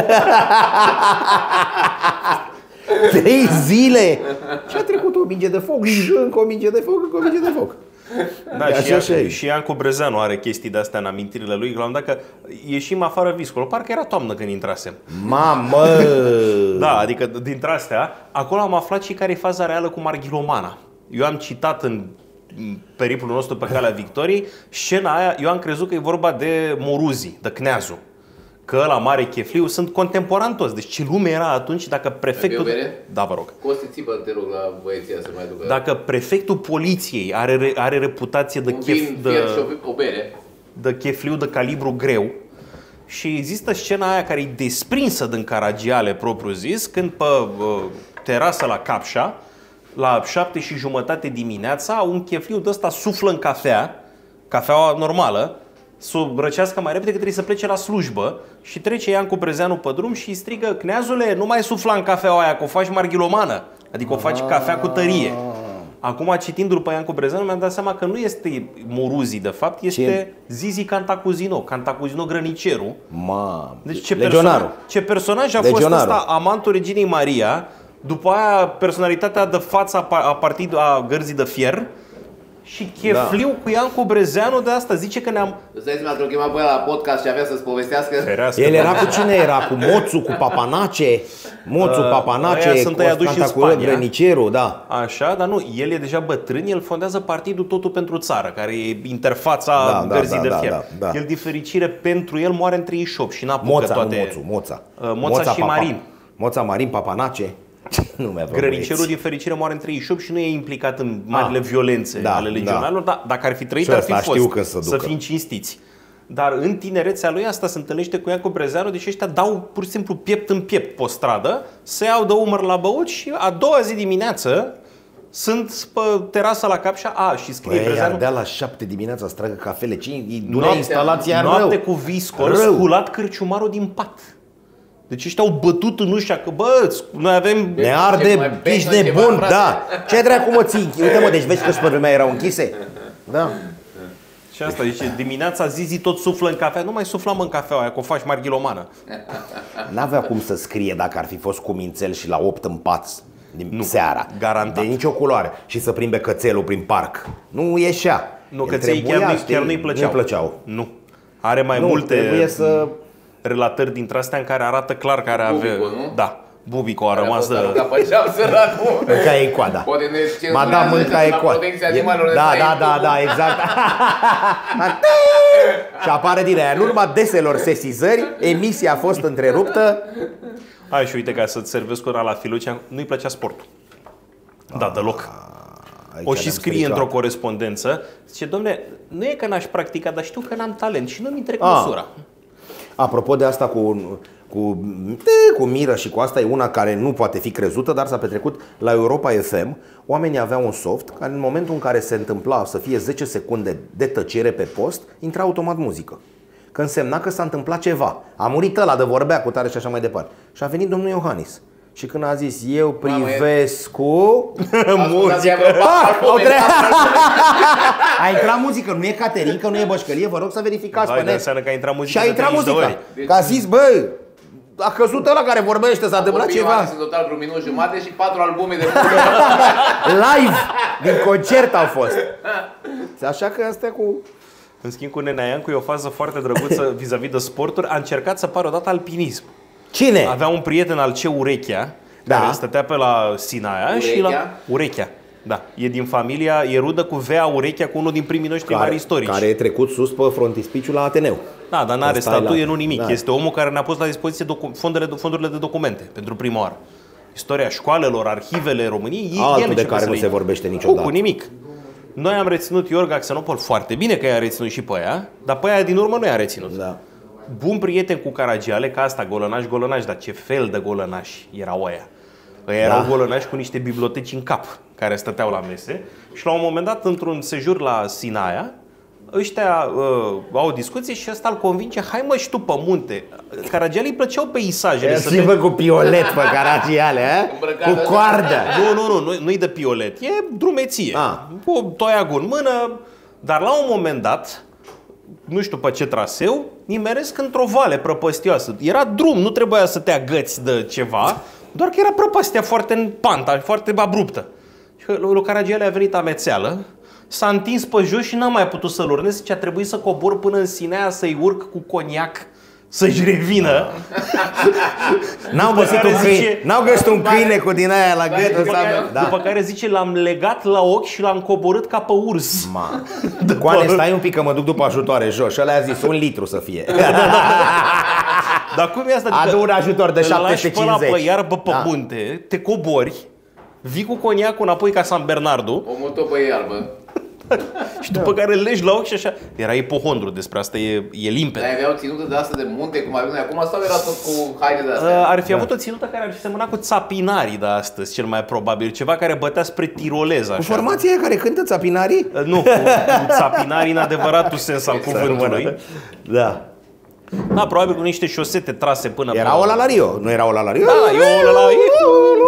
3 zile! Și a trecut o minge de foc și încă o minge de foc, încă o minge de foc. Da, și Iancu Brezeanu are chestii de-astea în amintirile lui. La un dat că ieșim afară viscolo. Parcă era toamnă când intrasem. Mamă! Da, adică dintre astea, acolo am aflat și care e faza reală cu Marghilomana. Eu am citat în periplul nostru pe calea Victoriei scena aia, eu am crezut că e vorba de Moruzi, de Cneazu. Că la mare chefliu sunt contemporani toți. Deci ce lume era atunci dacă prefectul... Da, vă rog. Costi, țipă, te rog, la băieția să mai ducă. Dacă prefectul poliției are reputație de de chefliu de calibru greu și există scena aia care e desprinsă din Caragiale propriu zis, când pe terasă la Capșa, la 7:30 dimineața, un chefliu de ăsta suflă în cafeaua normală, să o răcească mai repede că trebuie să plece la slujbă și trece Iancu Brezeanu pe drum și îi strigă: Cneazule, nu mai sufla în cafeaua aia, că o faci marghilomană, adică o faci cafea cu tărie. Acum, citindu-l pe Iancu Brezeanu, mi-am dat seama că nu este Moruzi, de fapt, este Zizi Cantacuzino Grăniceru. Deci ce personaj a fost ăsta, amantul Reginei Maria, după aia personalitatea de față a Gărzii de Fier, și chefliu cu Iancu Brezeanu de asta. Zice că ne-am... Îți dai seama, te-o chema pe ăla la podcast și avea să-ți povestească. El era cu cine era? Cu Moțu, cu Papanace? Moțu, Papanace, cu Cantacuzino Grăniceru, da. Așa, dar nu, el e deja bătrân, el fondează partidul Totul pentru Țară, care e interfața Gărzii de Fier. El, din fericire pentru el, moare în 38 și n-apucă toate... Moța și Marin. Moța, Marin, Papanace. Grănicerul din fericire moare în 38 și nu e implicat în marile violențe ale legionarilor, dar dacă ar fi trăit, ar fi fost, să fim cinstiți. Dar în tinerețea lui asta se întâlnește cu Iancu Brezeanu, deci ăștia dau pur și simplu piept în piept pe stradă, se iau de umăr la băut și a doua zi dimineață sunt pe terasa la Capșa și scrie Brezeanu. Ardea la 7 dimineața să tragă cafele, durea instalația rău. Noapte cu viscol, sculat cârciumarul din pat. Deci ăștia au bătut în ușa că noi avem... Ne arde, ești nebun, da. Ce dracu mă ții? Uite deci vezi că spărul mea erau închise? Da. Și asta, deci dimineața zi tot suflă în cafea. Nu mai suflam în cafea aia, că o faci marghilomană. N-avea cum să scrie dacă ar fi fost cumințel și la 8 în pat seara. Garantat. De nicio culoare. Și să plimbe cățelul prin parc. Nu ieșea. Nu, căței chiar nu-i plăceau. Nu. Are mai multe... Trebuie să... relatări dintre astea în care arată clar care avea. Da. Bubico a rămas de... Mânca ei coada. Madame mânca ei coada. Da, exact. Și apare din aia. În urma deselor sesizări, emisia a fost întreruptă. Hai și uite, ca să-ți servesc una la Filucea, nu-i plăcea sportul. Da, deloc. O și scrie într-o corespondență. Zice, dom'le, nu e că n-aș practica, dar știu că n-am talent și nu-mi trec măsura. Apropo de asta cu miră și cu asta, e una care nu poate fi crezută, dar s-a petrecut la Europa FM. Oamenii aveau un soft care în momentul în care se întâmpla să fie 10 secunde de tăcere pe post, intra automat muzică. Că însemna că s-a întâmplat ceva. A murit ăla de vorbea cu tare și așa mai departe. Și a venit domnul Iohannis. Și când a zis, eu privesc cu muzică, a intrat muzică, nu e caterincă, nu e bășcălie, vă rog să verificați pe net. Înseamnă că a intrat muzică. Și a intrat muzică. Că a zis, bă, a căzut ăla care vorbește, s-a întâmplat ceva. În total vreo minut jumate și 4 albume de muzică. Live, din concert au fost. Așa că astea cu... În schimb cu Nenea Iancu e o fază foarte drăguță vis-a-vis de sporturi. A încercat să pară odată alpinism. Cine? Avea un prieten al ce Urechea, care stătea pe la Sinaia și la Urechea. Da, e din familia, e rudă cu Vea Urechea, cu unul din primii noștri mari istorici. Care e trecut sus pe frontispiciul la Ateneu. Da, dar n-are statuie, nu nimic. Este omul care ne-a pus la dispoziție fondurile de documente pentru prima oară. Istoria școalelor, arhivele României, altul de care nu se vorbește niciodată. Cu nimic. Noi am reținut Iorga Xenopol foarte bine, că i-a reținut și pe aia, dar pe aia din urmă nu i-a reținut. Da. Bun prieten cu Caragiale, ca asta, golănași, dar ce fel de golănași erau aia. Erau golănași cu niște biblioteci în cap, care stăteau la mese. Și la un moment dat, într-un sejur la Sinaia, ăștia au o discuție și ăsta îl convinge, hai mă și tu pe munte. Caragiale îi plăceau peisajele. Și bă cu piolet pe Caragiale, cu coardă. Nu-i de piolet, e drumeție. Cu toiagul în mână, dar la un moment dat, nu știu pe ce traseu, nimeresc într-o vale prăpăstioasă. Era drum, nu trebuia să te agăți de ceva, doar că era prăpăstia foarte în panta, foarte abruptă. Și lui Caragiale a venit amețeală, s-a întins pe jos și n-a mai putut să-l urnesc, zice, a trebuit să cobor până în Sinaia să-i urc cu coniac să-și revină. N-au găsit un câine, n-au găsit un câine cu din aia la gât. După care zice, l-am legat la ochi și l-am coborât ca pe urs. Coane, stai un pic că mă duc după ajutoare jos. Și ăla a zis, 1 litru să fie. Dar cum e asta? Adu un ajutor de 750. Lași pe iarbă pe munte, te cobori, vii cu coniacul înapoi ca San Bernardo. O moto pe iarbă. Și după care legi la ochi și așa. Era ipohondru, despre asta e limpede. Dar aveau ținută de asta de munte, cum avem noi acum, sau era tot cu haine de astea? Ar fi avut o ținută care ar fi semănat cu țapinarii de astăzi, cel mai probabil. Ceva care bătea spre tirolez, așa. Cu formația aia care cântă țapinarii? Nu, cu țapinarii în adevăratul sens al cuvântului. Da. Da, probabil cu niște șosete trase până pe... Era Ola la Rio, nu era Ola la Rio? Da, e Ola la Rio.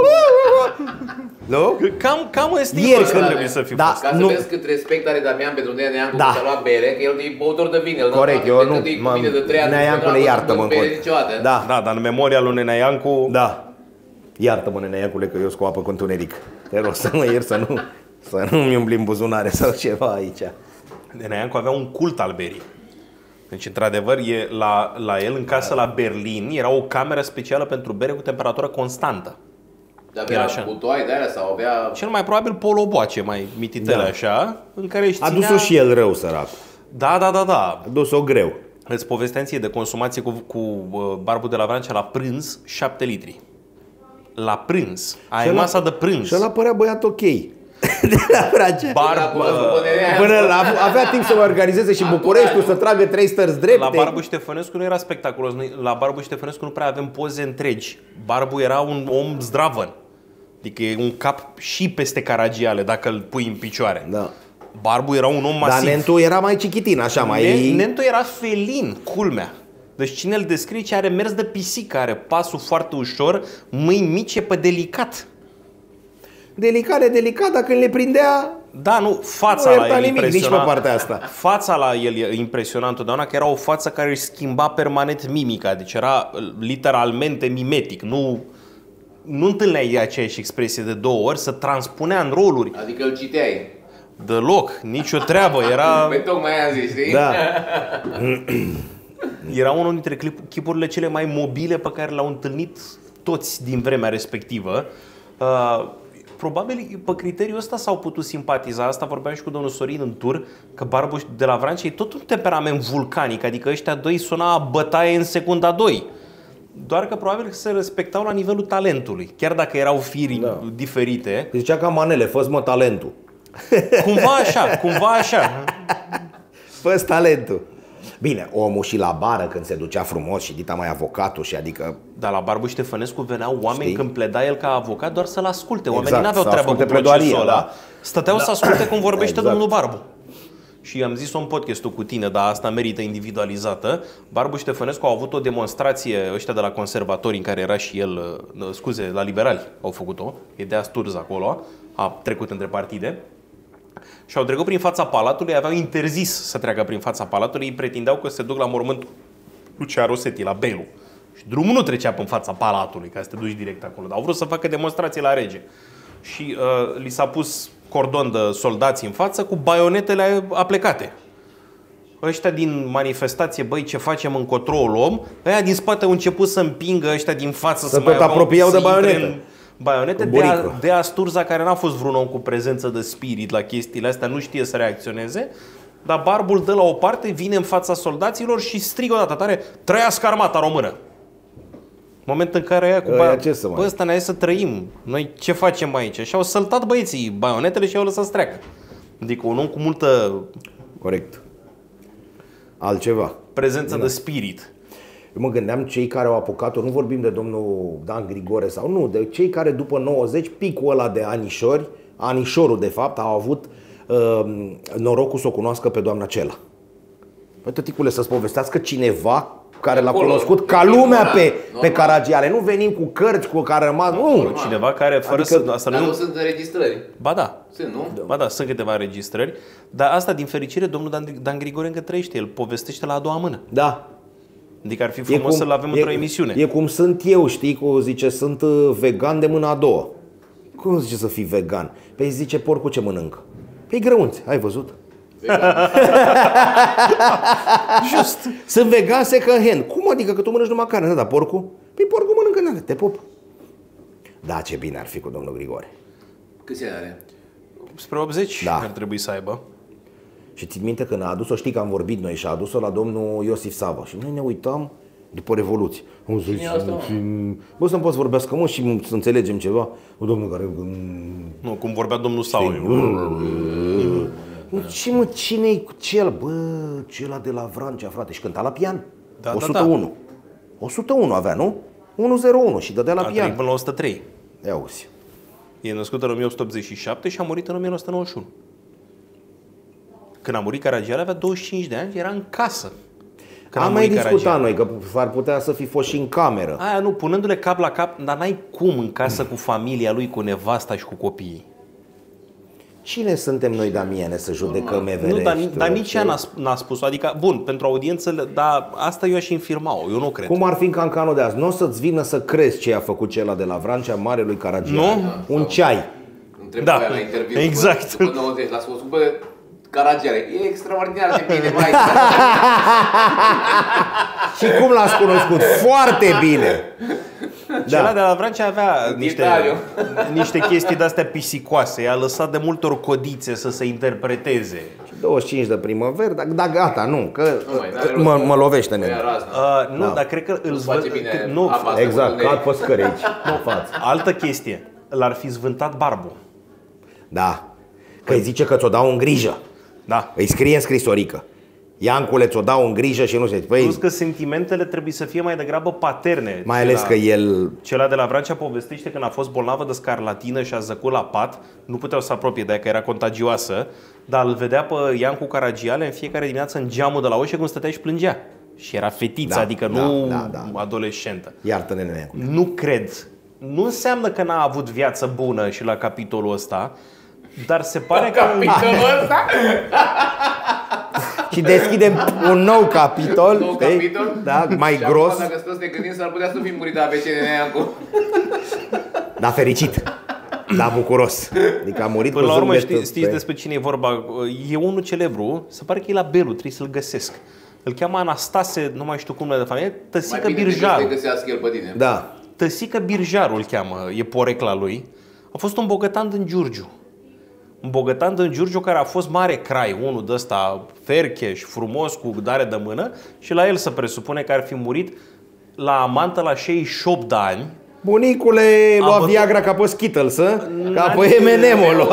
Nu? Cam estimat când trebuie să fi fost. Ca să vezi cât respect are Damian pentru Nenea Iancu, că și-a luat bere, că el e băutor de vin. Corect, eu nu. Nenea Iancu, iartă-mă în cont. Da, dar în memoria lui Nenea Iancu... Da. Iartă-mă, Nenea Iancule, că eu scot apă cu întuneric. Te rog să mă iert să nu-mi umbli în buzunare sau ceva aici. Nenea Iancu avea un cult al berii. Deci, într-adevăr, la el, în casă la Berlin, era o cameră specială pentru bere cu temperatură constantă. Avea butoaie de alea sau avea... Cel mai probabil poloboace mai mititele așa, în care își ținea... A dus-o și el rău, sărac. Da. A dus-o greu. Îți povesteam ție de consumație cu barbul de la Vrancea la prânz, 7 litri. la prânz. Ai masa de prânz. Și ăla părea băiat ok. De la Vrancea. Până avea timp să mă organizeze și Bucureștiul, să tragă 3 stărți drepte. La Barbu Ștefănescu nu era spectaculos. La Barbu Ștefănescu nu prea avem poze întregi. Barbu era un om zdravăn. Adică e un cap și peste Caragiale dacă îl pui în picioare. Da. Barbu era un om masiv. Dar Nentu era mai chichitin, așa, mai... Nentu era felin, culmea. Deci cine îl descrie, ce are mers de pisică, are pasul foarte ușor, mâini mici, e pe delicat. Delicat, dacă le prindea... Da, nu, fața la el nimic, nici pe partea asta. Fața la el e impresionant întotdeauna, că era o față care își schimba permanent mimica. Deci era literalmente mimetic. Nu întâlneai aceeași expresie de 2 ori, să transpunea în roluri. Adică îl citeai. Deloc, nicio treabă, era... Pe tocmai aia zici, știi? Da. Era unul dintre chipurile cele mai mobile pe care le-au întâlnit toți din vremea respectivă. Probabil pe criteriul ăsta s-au putut simpatiza. Asta vorbeam și cu domnul Sorin în tur, că Barbu de la Vrancea e tot un temperament vulcanic. Adică ăștia doi suna bătaie în secunda 2. Doar că probabil se respectau la nivelul talentului. Chiar dacă erau firi diferite. Zicea ca Manele, fă-ți mă talentul. Cumva așa. Fă-ți talentul. Bine, omul și la bară când se ducea frumos și dita mai avocatul și adică... Dar la Barbu Ștefănescu veneau oameni, când pleda el ca avocat, doar să-l asculte. Oamenii exact, n-aveau treabă cu procesul ăla. Da. Stăteau să asculte cum vorbește exact. domnul Barbu. Și am zis-o în podcastul cu tine, dar asta merită individualizată. Barbu Ștefănescu au avut o demonstrație, ăștia de la conservatori, în care era și el, scuze, la liberali au făcut-o, e de Asturz acolo, a trecut între partide. Și au trecut prin fața palatului, aveau interzis să treacă prin fața palatului, îi pretindeau că se duc la mormântul Lucia Rosetti, la Belu. Și drumul nu trecea prin fața palatului, ca să te duci direct acolo, dar au vrut să facă demonstrații la rege. Și li s-a pus cordon de soldați în față cu baionetele aplecate. Ăștia din manifestație, băi, ce facem, încotro o luăm, ăia din spate au început să împingă ăștia din față să tot apropiau de baionete. Baionete de Asturza, care n-a fost vreun om cu prezență de spirit la chestiile astea, nu știe să reacționeze, dar Barbul dă la o parte, vine în fața soldaților și strigă odată tare: trăiască armata română! Moment în care aia cu bă, ăsta ne-a să trăim, noi ce facem aici? Și au săltat băieții baionetele și au lăsat să treacă. Adică un om cu multă... Corect. Altceva. Prezență de spirit. Eu mă gândeam cei care au apucat-o, nu vorbim de domnul Dan Grigore sau nu, de cei care după 90, picul ăla de anișorul de fapt, au avut norocul să o cunoască pe doamna Cela. Păi tăticule, să-ți povestească cineva care l-a cunoscut ca lumea pe Caragiale. Nu venim cu cărți cu care rămas, nu. Cineva care fără să... Asta nu sunt înregistrări. Ba da. Sunt, nu? Ba da, sunt câteva înregistrări. Dar asta, din fericire, domnul Dan Grigore încă trăiește. El povestește la a doua mână. Da. Adică ar fi frumos să-l avem într-o emisiune. E cum sunt eu, știi, cum zice, sunt vegan de mâna a doua. Cum zice să fii vegan? Păi zice, porcul ce mănâncă? Păi grăunți, ai văzut? Just. Sunt vegan second hand. Cum adică că tu mănânci numai carne? Da, porcul? Păi porcul mănâncă nada, te pup. Da, ce bine ar fi cu domnul Grigore. Câți ani are? Spre 80 ar trebui să aibă. Și țin minte că ne-a adus-o, știi că am vorbit noi și a adus-o la domnul Iosif Sava. Și noi ne uitam după Revoluție. Bă, să-mi poți vorbească, mă, și să înțelegem ceva. O domnul care... Nu, cum vorbea domnul Sau. Și mă, cine-i cu cel? Bă, cela de la Vrancea, frate. Și cânta la pian. Da, 101. Da. 101 avea, nu? 101 și dădea la pian. Până la 103. Ia auzi. E născut în 1887 și a murit în 1991. Când a murit Caragiale avea 25 de ani, era în casă. Am mai discutat noi că ar putea să fi fost și în cameră. Aia nu, punându-le cap la cap, dar n-ai cum în casă cu familia lui, cu nevasta și cu copiii. Cine suntem noi, Damiane, să judecăm Everest? Nu, dar nici ea n-a spus-o. Adică, bun, pentru audiență, dar asta eu aș infirma-o, eu nu cred. Cum ar fi în cancanul de azi? Nu o să-ți vină să crezi ce a făcut cela de la Vrancea, marelui Caragiale. Nu? Un ceai. Da, la interviu, exact. După 90 l-a spus, bă, Caragiale, e extraordinar de bine, mai. Și cum l-ați cunoscut? Foarte bine! Cel de la Vrancea avea niște chestii de-astea pisicoase. I-a lăsat de multe ori codițe să se interpreteze. 25 de primăvară, dar gata, nu, că mă lovește nene. Nu, dar cred că îl face bine. Nu, exact, cad pe scări aici. Altă chestie, l-ar fi zvântat Barbu. Da, că îi zice că ți-o dau în grijă. Da. Îi scrie în scrisorică. Iancule, ți-o dau în grijă și nu știu. Plus că sentimentele trebuie să fie mai degrabă paterne. Mai ales că el... Cela de la Vrancea povestește când a fost bolnavă de scarlatină și a zăcut la pat. Nu puteau să apropie de ea, că era contagioasă. Dar îl vedea pe Iancu Caragiale în fiecare dimineață în geamul de la ușă când stătea și plângea. Și era fetiță, adică nu adolescentă. Iartă-ne, nene. Nu cred. Nu înseamnă că n-a avut viață bună și la capitolul ăsta. Dar se pare că... Capitolul ăsta? Și deschidem un nou capitol. Nou capitol? Da, mai și gros. Acum, dacă stăm să ne gândim, s-ar putea să fim murit de AVC de Neancu. Da, fericit. Da, bucuros. Adică a murit. Până la urmă, știți despre cine e vorba? E unul celebru, se pare că e la Belu, trebuie să-l găsesc. Îl cheamă Anastase, nu mai știu cum de familie, Tăsică Birjaru. Mai bine găsească el pe tine. Da. Tăsică Birjaru îl cheamă, e porecla lui. A fost un bogătan din Giurgiu. Un bogătan din Giurgiu care a fost mare crai, unul de ăsta fercheș, frumos, cu dare de mână, și la el se presupune că ar fi murit la amantă la 68 de ani. Bunicule lua Viagra ca pe Skittles, ca pe M&M-ul.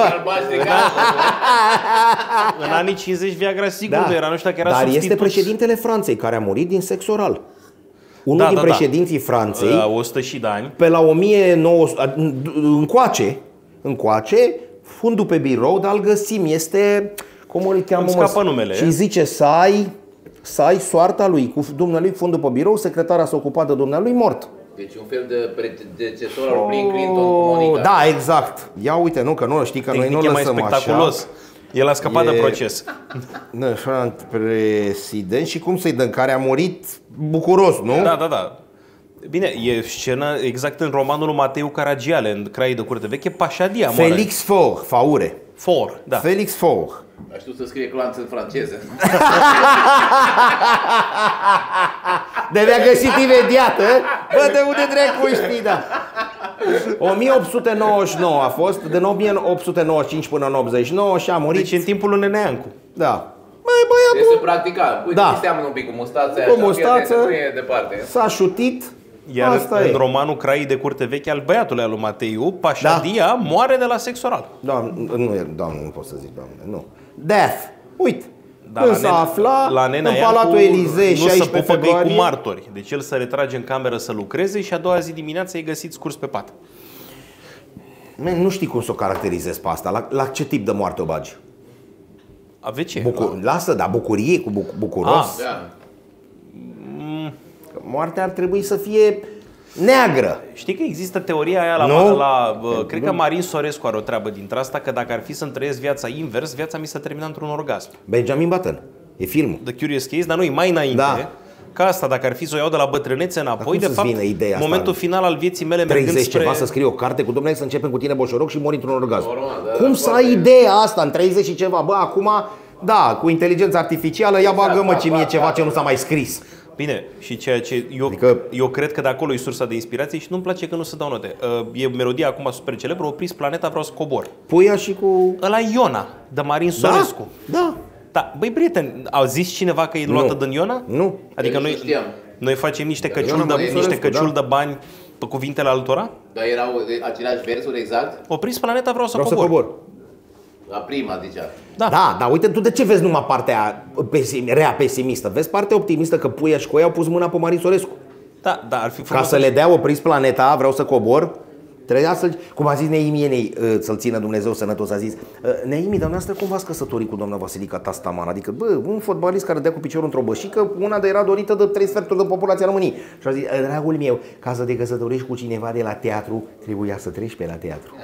În anii 50 Viagra sigur nu era, nu știu dacă era dar substitut. este președintele Franței care a murit din sex oral. Unul din președinții Franței, 100 și de ani. pe la 1900 încoace, fundul pe birou, dar îl găsim, este, cum îl cheamă, scapă numele. Și zice să ai soarta lui, cu dumnealui fundul pe birou, secretara s-a ocupat de dumnealui, mort. Deci un fel de predecesor al lui Bill Clinton cu Monica. Da, exact. Ia uite, nu, că nu știi că tehnic noi nu mai lăsăm spectaculos. Așa. El a scăpat de proces. President și cum să-i dăm, care a murit bucuros, nu? Da. Bine, e scenă exact în romanul lui Mateu Caragiale, în Craii de Curte Veche, Pașadia moare. Felix Faure. Da. Felix Faure. Aș știu să scrie clanț în franceză. De-abia găsit imediat, bă, de unde dracu știi, da. 1899 a fost, din 1895 până în 89 și a murit. Deci în timpul lui Neneancu. Da. Băi, băiatul... Deci se practica. Uite, seamănă un pic cu mustața aia, cu mustață, nu e departe. S-a șutit. Iar în romanul Craii de Curte Veche al băiatului lui Mateiu, Pașadia moare de la sex oral. Doamne, nu pot să zic, doamne, nu. Death. Uite. Când s-a aflat în Palatul Elizei, 16 februarie, cu martori. Deci el se retrage în cameră să lucreze și a doua zi dimineața e găsit scurs pe pat. Nu știi cum să o caracterizezi pe asta. La ce tip de moarte o bagi? AVC. Lasă, dar bucurie, cu bucuros. Da. Moartea ar trebui să fie neagră. Știi că există teoria aia cred că Marin Sorescu are o treabă dintre asta, că dacă ar fi să-mi trăiesc viața invers, viața mi se termina într-un orgasm. Benjamin Button. E filmul. The Curious Case, dar nu, e mai înainte. Ca asta, dacă ar fi să o iau de la bătrânețe înapoi, de fapt, momentul final al vieții mele 30 ceva să scrie o carte cu domnule, să începem cu tine boșoroc și mori într-un orgasm. Cum să ai ideea asta în 30 și ceva? Bă, acum, da, cu inteligența artificială, ia bagă-mă ce mie ceva ce nu s-a mai scris. Bine, și ceea ce eu cred că de acolo e sursa de inspirație și nu-mi place că nu se dau note. E melodia acum super celebră, Opriți planeta, vreau să cobor. Puia și cu... Ăla Iona, de Marin Sorescu. Da. Băi, prieten, au zis cineva că e luată din Iona? Nu. Adică noi facem niște căciuli de bani pe cuvintele altora? Dar erau aceleași versuri exact? Opriți planeta, vreau să cobor. La prima zicea. Da, dar uite, tu de ce vezi numai partea rea pesimistă? Vezi partea optimistă că Puia și Coia au pus mâna pe Marin Sorescu. Da, ar fi ca să le dea Opriți planeta, vreau să cobor. Trebuia să-l, cum a zis Neimienei, să-l țină Dumnezeu sănătos, a zis: Neimi, dar noastră cum v-ați căsătorit cu doamna Vasilica Tastaman? Adică, bă, un fotbalist care dea cu piciorul într-o bășică, una de era dorită de 3 sferturi de populația României. Și a zis: dragul meu, ca să te căsătorești cu cineva de la teatru, trebuia să treci pe la teatru.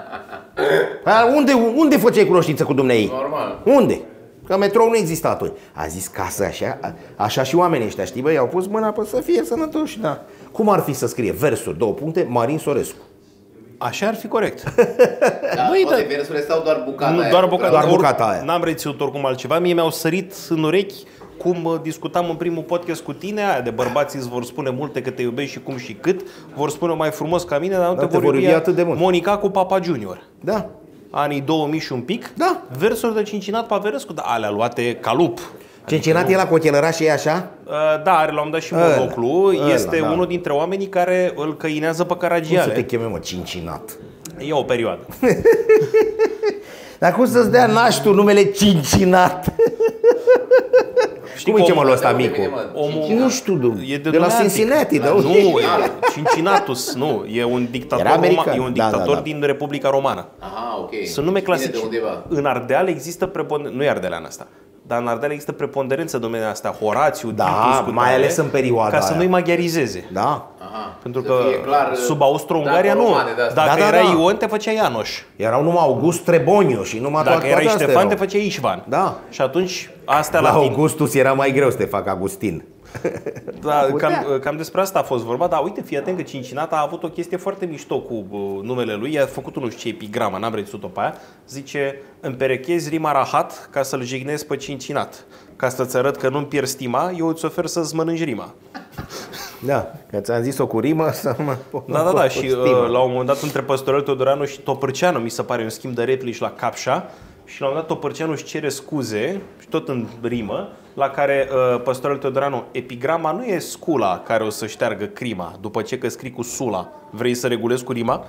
Unde făceai cunoștință cu dumnei? Normal. Unde? Că metrou nu exista atunci. A zis casă așa și oamenii ăștia, știi, bă, i-au pus mâna pe să fie sănătoși, da. Cum ar fi să scrie versuri, 2 puncte, Marin Sorescu? Așa ar fi corect. Da, toate versurile sau doar bucata aia? Doar bucata aia. N-am reținut oricum altceva. Mie mi-au sărit în urechi cum discutam în primul podcast cu tine, aia de bărbații îți vor spune multe că te iubești și cum și cât, vor spune mai frumos ca mine, dar nu te vor iubi atât de mult. Monica cu Papa Junior. Da. Anii 2000 și un pic. Da. Versuri de Cincinat Paverescu, dar alea luate ca lup. Cincinat e la cochelăraș și e așa? Da, are la un dat și monoclu. Este unul dintre oamenii care îl căinează pe Caragiale. Cum să te cheme, mă, Cincinat? E o perioadă. Dar cum să-ți dea naștul numele Cincinat? Știi cum e mă ăsta micu? Nu știu, de la Cincinnati. Nu, Cincinnatus, nu. E un dictator din Republica Romană. Aha, ok. Sunt nume clasice. În Ardeal există preponderență, nu e ardelean asta, dar în Ardeal există preponderență domeniul asta, Horațiu, Titus, mai ales în perioada ca să nu-i maghiarizeze. Da. Aha, pentru că sub Austro-Ungaria nu. Dacă era Ion, te făcea Ianoș. Erau numai August Treboniu și numai toate astea. Dacă erai Ștefan, te făcea Ișvan. Da. Și atunci astea la latin. Augustus era mai greu să te facă Agustin. Da, cam despre asta a fost vorba, dar uite, fii atent că Cincinat a avut o chestie foarte mișto cu numele lui, i-a făcut nu știu ce epigramă, n-am reținut-o pe aia, zice, împerechezi rima rahat ca să-l jignezi pe Cincinat, ca să-ți arăt că nu-mi pierd stima, eu îți ofer să-ți mănânci rima. Da, că ți-am zis-o cu rimă să mă... Da, și la un moment dat între Păstorel Teodoreanu și Topârceanu, mi se pare un schimb de replici la Capșa, și la un moment dat Topârceanu își cere scuze, și tot în rimă, la care Păstorel Teodoreanu, epigrama nu e scula care o să șteargă crima, după ce că scrii cu sula, vrei să regulezi cu rima?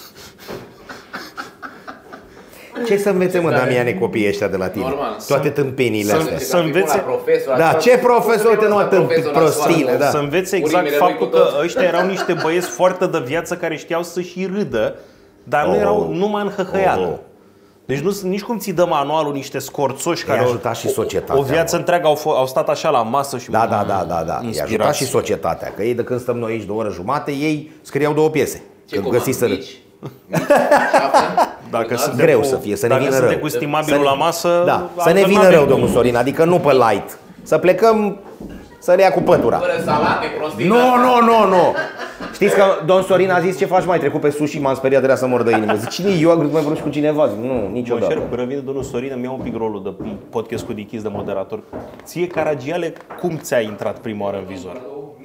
Ce să învețe, mă, Damiane, copiii ăștia de la tine? Normal. Toate tâmpenile astea. Să învețe... Da, ce profesor te nu tâmpit prostile, da. Să învețe exact faptul că ăștia erau niște băieți foarte de viață care știau să și râdă, dar nu erau numai în hăhăială. Deci nu, nici cum ți dă manualul niște scorțoși care ajutat și societatea, o viață întreagă au stat așa la masă și Da. I-a ajutat și societatea. Că ei, de când stăm noi aici de o oră jumate, ei scriau 2 piese. Ce găsiseră. Dacă greu să fie, să ne vină rău. Dacă cu stimabilul la masă, da, să ne vină rău, domnul Sorin, adică nu pe light. Să plecăm, să le ia cu pătura. Fără salate, prostii. Nu. Știți că domnul Sorin a zis, ce faci, mai trecut pe sus și m-am speriat de rea să mor de inimă. Zic, cine eu am mai vrut și cu cineva? Zic, nu, niciodată. Până vine domnul Sorin, îmi iau un pic rolul de podcast cu Dichis de moderator. Ție, Caragiale, cum ți-a intrat prima oară în vizor?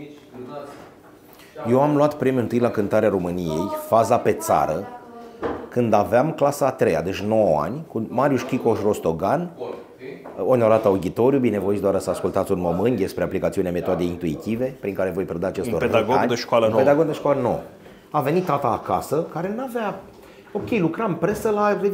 Eu am luat premiul întâi la Cântarea României, faza pe țară, când aveam clasa a 3-a, deci 9 ani, cu Marius Chicoș Rostogan, onorat auditoriu, binevoiți doar să ascultați un moment despre aplicațiunea metodei intuitive, prin care voi preda acestor pedagog de școală nouă. Pedagog de școală nouă. A venit tata acasă, care n-avea... Ok, lucram presă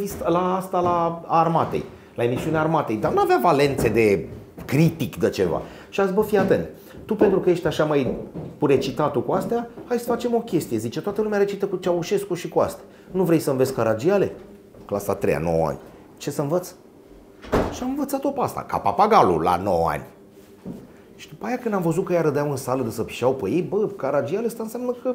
la Armatei, la emisiunea Armatei, dar n-avea valențe de critic de ceva. Și a zis, bă, fii atent, tu pentru că ești așa mai recitatul cu astea, hai să facem o chestie. Zice, toată lumea recită cu Ceaușescu și cu astea. Nu vrei să înveți Caragiale? Clasa 3-a, 9 ani. Ce să învăț? Și am învățat-o pe asta, ca papagalul la 9 ani. Și după aia când am văzut că ea râdeau în sală de să pișeau pe ei, bă, Caragiale ăsta înseamnă că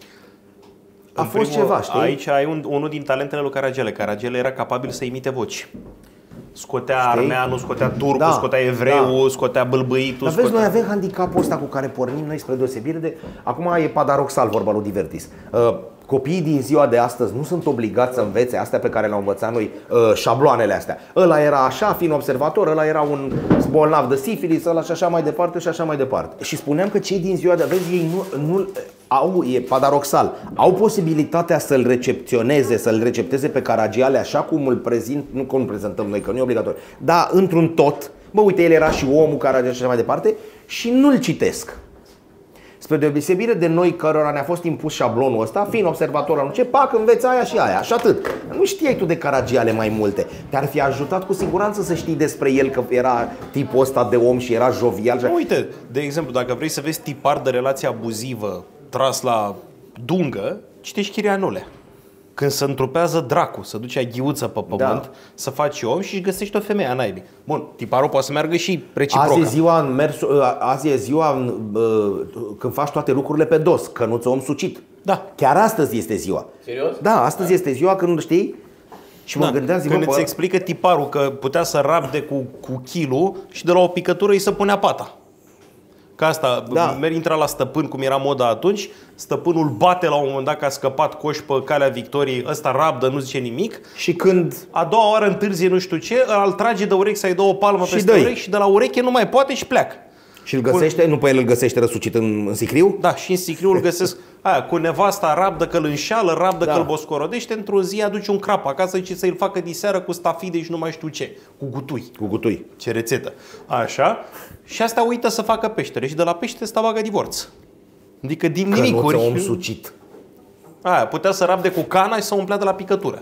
a fost ceva, știi? Aici ai unul din talentele lui Caragiale. Caragiale era capabil să imite voci. Scotea armeanul, scotea turcul, scotea evreul, scotea bâlbâitul. Dar vezi, noi avem handicapul ăsta cu care pornim noi spre deosebire de... Acum e paradoxal vorba lui Divertis. Copiii din ziua de astăzi nu sunt obligați să învețe astea pe care le-au învățat noi, șabloanele astea. Ăla era așa, fiind observator, ăla era un bolnav de sifilis, ăla și așa mai departe și așa mai departe. Și spuneam că cei din ziua de astăzi, ei nu au, e paradoxal, au posibilitatea să-l recepționeze, să-l recepteze pe Caragiale așa cum îl prezint, nu cum îl prezentăm noi, că nu e obligatoriu, dar într-un tot. Bă, uite, el era și omul Caragiale și așa mai departe și nu-l citesc. Spre deosebire de noi cărora ne-a fost impus șablonul ăsta, fiind observator anul ce, pac, înveți aia și aia, și atât. Nu știai tu de Caragiale mai multe. Te-ar fi ajutat cu siguranță să știi despre el că era tipul ăsta de om și era jovial. Uite, de exemplu, dacă vrei să vezi tipar de relație abuzivă tras la dungă, citești Chirianule. Când se întrupează dracu, să duce aghiuță pe pământ, să faci om și își găsești o femeie a naibii. Bun, tiparul poate să meargă și reciproc. Azi e ziua când faci toate lucrurile pe dos, că nu-ți om sucit. Da. Chiar astăzi este ziua. Serios? Da, astăzi este ziua când știi. Și mă gândeam, când îți explică tiparul că putea să rabde cu kilul și de la o picătură îi se punea pata. Ca asta, intra la stăpân, cum era moda atunci, stăpânul bate la un moment dat că a scăpat coș pe calea victoriei, ăsta rabdă, nu zice nimic. Și când a doua oară întârzie nu știu ce, îl trage de urechi să-i dă o palmă peste urechi și de la ureche nu mai poate și pleacă. Și îl găsește, nu pe el îl găsește răsucit în sicriu? Da, și în sicriu îl găsesc. Aia, cu nevasta rabdă că îl înșală, rabdă că îl boscorodește, într-o zi aduce un crap acasă și să-i facă diseară cu stafide și nu mai știu ce, cu gutui. Cu gutui. Ce rețetă. Așa. Și asta uită să facă peștere și de la pește sta bagă divorț. Adică din nimicuri. Om sucit. Aia, putea să rabde cu cana și să umplea de la picătură.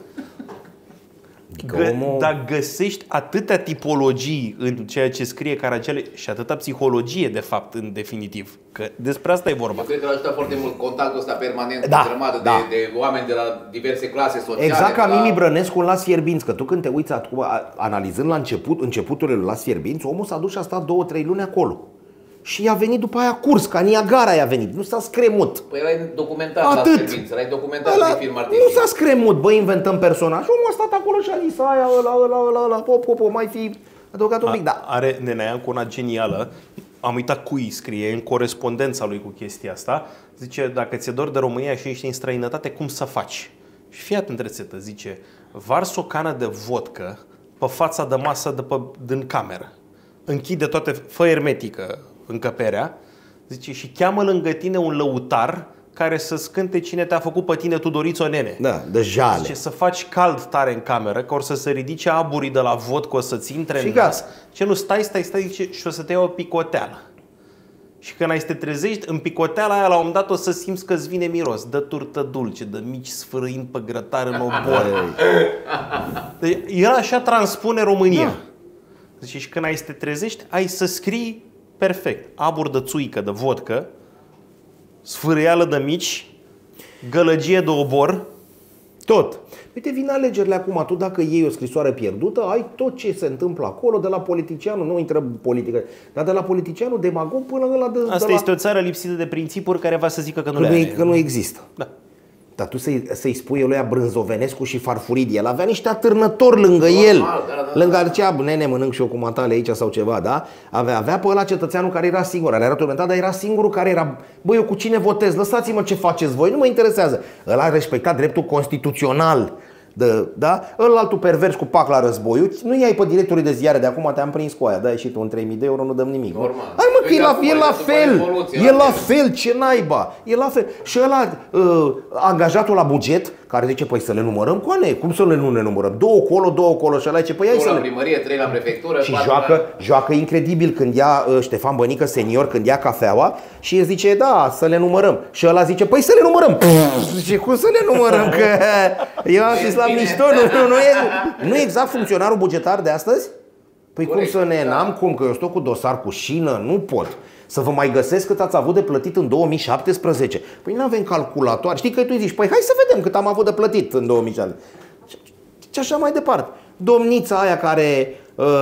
Dar găsești atâtea tipologii în ceea ce scrie Caragiale și atâta psihologie, de fapt, în definitiv. Că despre asta e vorba. Eu cred că l-a ajutat foarte mult contactul ăsta permanent cu grămadă de oameni de la diverse clase sociale. Exact ca Mimi Brănescu în Las Fierbinți, că tu când te uiți acum, analizând la începuturile lui Las Fierbinți, omul s-a dus și a stat 2-3 luni acolo. Și a venit după aia curs, ca Niagara i-a venit, nu s-a scremut. Păi erai documentat la Fierbinți, erai documentat de film artistic. Nu s-a scremut, băi, inventăm personaj. Omul a stat acolo și a zis aia, ăla, pop, mai fi adăugat un pic, da. Are Nenea Iancu una genială, am uitat cui scrie, în corespondența lui cu chestia asta, zice, dacă ți-e dor de România și ești în străinătate, cum să faci? Și fii atent rețetă, zice, vars o cană de vodcă pe fața de masă din cameră, închide toate, fă ermetică încăperea, zice, și cheamă lângă tine un lăutar care să-ți cânte cine te-a făcut pe tine, Tudorițo Nene. Da, de jale. Zice, să faci cald tare în cameră, că or să se ridice aburii de la vodcă, o să-ți intre și în nas. Ce nu, stai, zice, și o să te iau o picoteală. Și când ai să te trezești, în picoteala aia, la un moment dat, o să simți că îți vine miros. Dă turtă dulce, de mici sfârâind pe grătar în obor. Deci, el așa transpune România. Da. Zice, și când ai să te trezești, ai să scrii perfect. Abur de țuică, de vodcă, sfârâială de mici, gălăgie de obor. Tot. Uite, vin alegerile acum, tu dacă iei o scrisoare pierdută, ai tot ce se întâmplă acolo, de la politicianul, nu intră politică, dar de la politicianul demagog până la de Asta este o țară lipsită de principiuri care va să zică că nu le are. Că nu există. Da. Dar tu să-i spui lui Brânzovenescu și Farfuridie, el avea niște atârnători lângă el. Lângă aceea, nene, mănânc și o cu matale aici sau ceva, da? Avea pe ăla cetățeanul care era singur, era turmentat, dar era singurul care era, băi, eu cu cine votez? Lăsați-mă ce faceți voi, nu mă interesează. Ăla a respectat dreptul constituțional. Da? Ălaltul pervers cu pac la războiul, nu i-ai pe directorii de ziare de acum, te-am prins cu aia, dai și tu în 3.000 de euro, nu dăm nimic. Normal. Hai mă, că e la fel, ce naiba, e la fel. Și ăla, angajatul la buget, care zice, păi să le numărăm, coane, cum să nu le numărăm? 2 colo și ăla zice, păi hai să le... 2 la primărie, 3 la prefectură. Și joacă incredibil când ia Ștefan Bănică senior, când ia cafeaua și el zice, da, să le numărăm. Și ăla zice, păi să le numărăm. Zice, cum să le numărăm? Că eu am zis la mișto, nu e exact funcționarul bugetar de astăzi? Păi corect, cum să n-am cum, că eu stau cu dosar cu șină, nu pot. Să vă mai găsesc cât ați avut de plătit în 2017. Păi nu avem calculatoare. Știi că tu zici, păi hai să vedem cât am avut de plătit în 2017. Și așa mai departe. Domnița aia care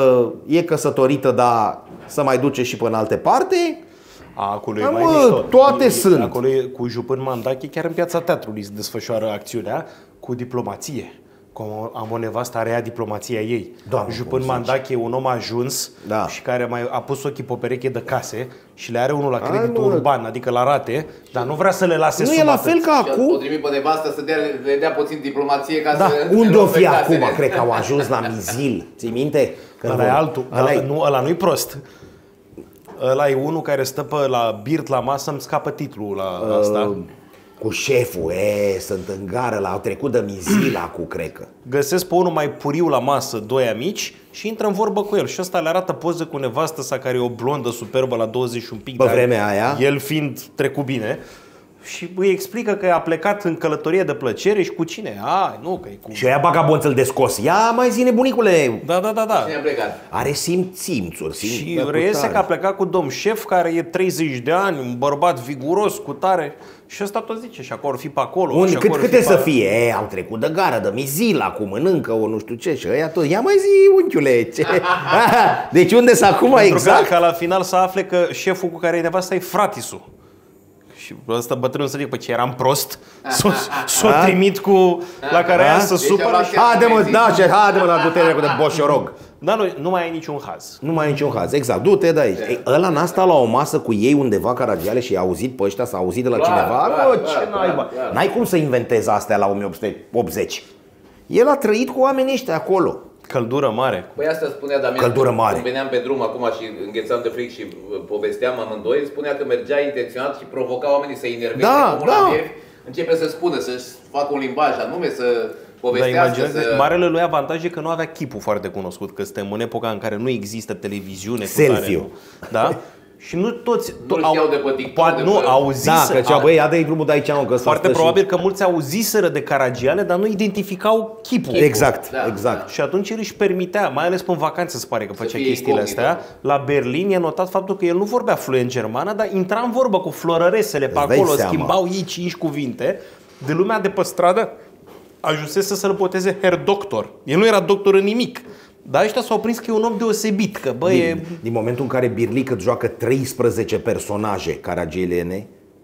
e căsătorită, dar să mai duce și până în alte parte. Acolo e mai mișto. Toate sunt. Acolo e cu Jupân Mandache, chiar în Piața Teatrului se desfășoară acțiunea cu diplomație. Am o nevastă, are ea diplomația ei. Jupân Mandache e un om ajuns și care mai a pus ochii pe o pereche de case și le are unul la creditul urban, adică la rate, dar nu vrea să le lase sub atât. Nu e la fel ca acum. O trimit pe nevastă să le dea puțin diplomație ca să... Unde o fi acum? Cred că au ajuns la Mizil. Ții minte? Ăla e altul. Ăla nu-i prost. Ăla e unul care stă la birt la masă, îmi scapă titlul la asta. Cu șeful, sunt în gară, au trecut de Mizil acum, cred că. Găsesc pe unul mai puriu la masă, 2 amici și intră în vorbă cu el. Și ăsta le arată poze cu nevastă sa care e o blondă superbă la 20 și un pic. Pe vremea aia. El fiind trecut bine. Și îi explică că a plecat în călătorie de plăcere și cu cine? Nu, că e cu... Și aia bagabonț-l de scos. Ia mai zine, bunicule. Da. Cine a plecat? Are simțuri. Și reiese că a plecat cu domn șef care e 30 de ani, un bărbat viguros, cu tare. Și ăsta tot zice, și acolo ar fi pe acolo. Câte să fie? Au trecut de gară, de Mizil, acum mănâncă o nu știu ce. Și ăia tot. Ia mai zi, unchiule. Ce? Deci unde s-a acum exact? Ca la final să afle că șeful cu care e nevasta e fratisul. Și ăsta bătrânul să zic, păi ce eram prost, s-o trimit cu la care aia să supără. Haide mă la putere cu de boșorog. Dar nu mai ai niciun haz. Nu mai ai niciun haz, exact, du-te de aici. Ăla n-a stat la o masă cu ei undeva Caragiale și i-a auzit pe ăștia, s-a auzit de la cineva? Ce naiba. N-ai cum să inventezi astea la 1880. El a trăit cu oamenii ăștia acolo. Căldură mare. Păi asta spunea Damian. Căldură mare. Când veneam pe drum acum și înghețam de fric și povesteam amândoi, spunea că mergea intenționat și provoca oamenii să enerveze. Începe să spună, să-și facă un limbaj anume, să povestească. Marele lui avantaj e că nu avea chipul foarte cunoscut, că suntem în epoca în care nu există televiziune. Selfie-ul. Da? Și nu toți nu știau de pe TikTok. Nu auziseră. Da, că băi, ia dă-i drumul de aici, mă, că foarte probabil că mulți auziseră de Caragiale, dar nu identificau chipul. Exact. Și atunci el își permitea, mai ales pe vacanță se pare că făcea chestiile astea. La Berlin e notat faptul că el nu vorbea fluent germană, dar intra în vorbă cu florăresele pe acolo, schimbau ei 5 cuvinte. De lumea de pe stradă ajunsese să-l boteze Herr Doctor. El nu era doctor în nimic. Dar ăștia s-au prins că e un om deosebit, că din momentul în care Birlică joacă 13 personaje caragieliene,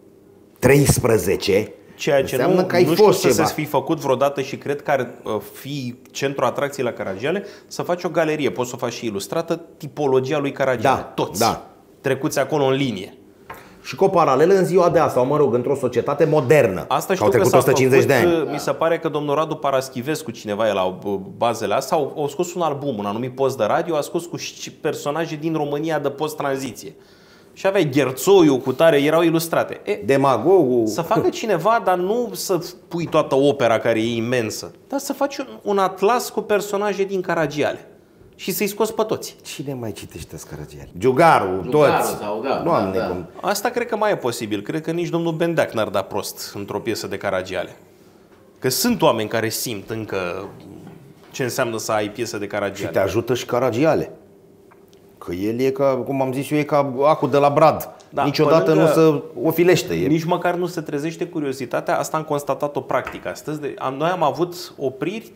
13, ceea ce nu știu să fi făcut vreodată și cred că ar fi centru atracției la Caragiale, să faci o galerie, poți să o faci și ilustrată, tipologia lui Caragiale, toți trecuți acolo în linie. Și cu o paralelă în ziua de asta, mă rog, într-o societate modernă. Asta știu că 150 de ani. Mi se pare că domnul Radu Paraschivescu, cineva e la bazele astea, au scos un album, un anumit post de radio, a scos cu personaje din România de post-tranziție. Și aveai Gherțoiu cu tare, erau ilustrate. Demagogul. Să facă cineva, dar nu să pui toată opera care e imensă, dar să faci un atlas cu personaje din Caragiale. Și să-i scoți pe toți. Cine mai citește Caragiale? Giugaru, toți. Asta cred că mai e posibil. Cred că nici domnul Bendeac n-ar da prost într-o piesă de Caragiale. Că sunt oameni care simt încă ce înseamnă să ai piesă de Caragiale. Și te ajută și Caragiale. Că el e ca, cum am zis eu, e ca acul de la brad. Niciodată nu se ofilește. Nici măcar nu se trezește curiozitatea. Asta am constatat-o practic astăzi. Noi am avut opriri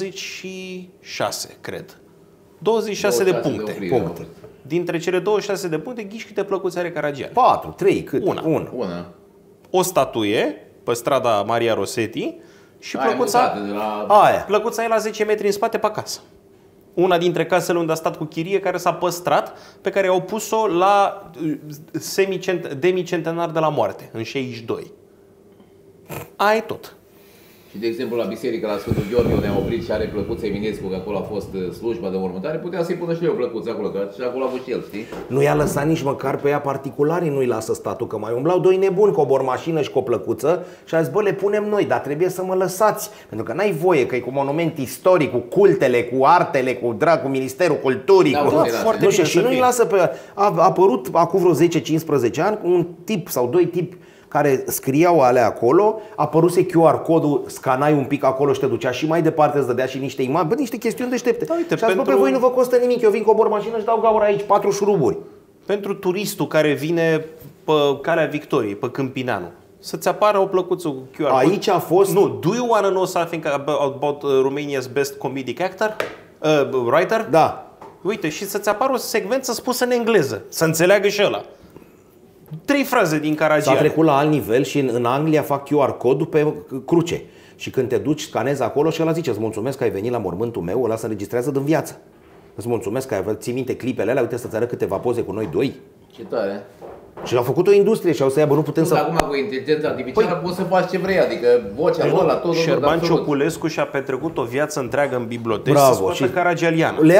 26, cred. 26 de puncte. Dintre cele 26 de puncte, ghiși câte plăcuțe are Caragiale? 4, 3, cât? Una. O statuie pe strada Maria Rossetti și plăcuța e la 10 metri în spate pe acasă. Una dintre casele unde a stat cu chirie, care s-a păstrat, pe care au pus-o la demicentenar de la moarte, în 62. Aia e tot. Și de exemplu la biserică, la Sfântul Gheorghe, unde am oprit și are plăcuță Eminescu, că acolo a fost slujba de mormântare, putea să-i pună și eu plăcuță acolo, că și acolo a avut și el, știi? Nu i-a lăsat nici măcar pe ea particularii, nu-i lasă statul, că mai umblau doi nebuni cu o bormașină și cu o plăcuță și a zis, bă, le punem noi, dar trebuie să mă lăsați, pentru că n-ai voie, că e cu monument istoric, cu cultele, cu artele, cu Ministerul Culturii, și nu-i lasă pe ea. A apărut acum vreo 10-15 ani un tip sau doi tipi care scriau alea acolo, apăruse QR codul, scanai un pic acolo și te ducea și mai departe, îți dădea și niște imagini, bă, niște chestiuni deștepte. Și a zis, bă, pe voi nu vă costă nimic, eu vin cu o bormașină și dau gaura aici 4 șuruburi. Pentru turistul care vine pe Calea Victoriei, pe Câmpineanu, să-ți apară o plăcuță cu QR code. Aici a fost... Nu, do you wanna know something about Romania's best comedic actor? Writer? Da. Uite, și să-ți apară o secvență spusă în engleză, să înțeleagă și ăla. 3 fraze din Caragiale. S-a trecut la alt nivel și în Anglia fac QR codul pe cruce. Și când te duci, scanezi acolo și ăla zice, îți mulțumesc că ai venit la mormântul meu, ăla se înregistrează din viață. Îți mulțumesc că ai ții minte clipele alea, uite să-ți arăt câteva poze cu noi doi. Ce tare. Și au făcut o industrie și au să ia, bă, nu putem să... Acum cu inteligența artificială poți să faci ce vrei, adică vocea lor la tot. Șerban Cioculescu și-a petrecut o viață întreagă în biblioteci să scoată Caragialiană. Le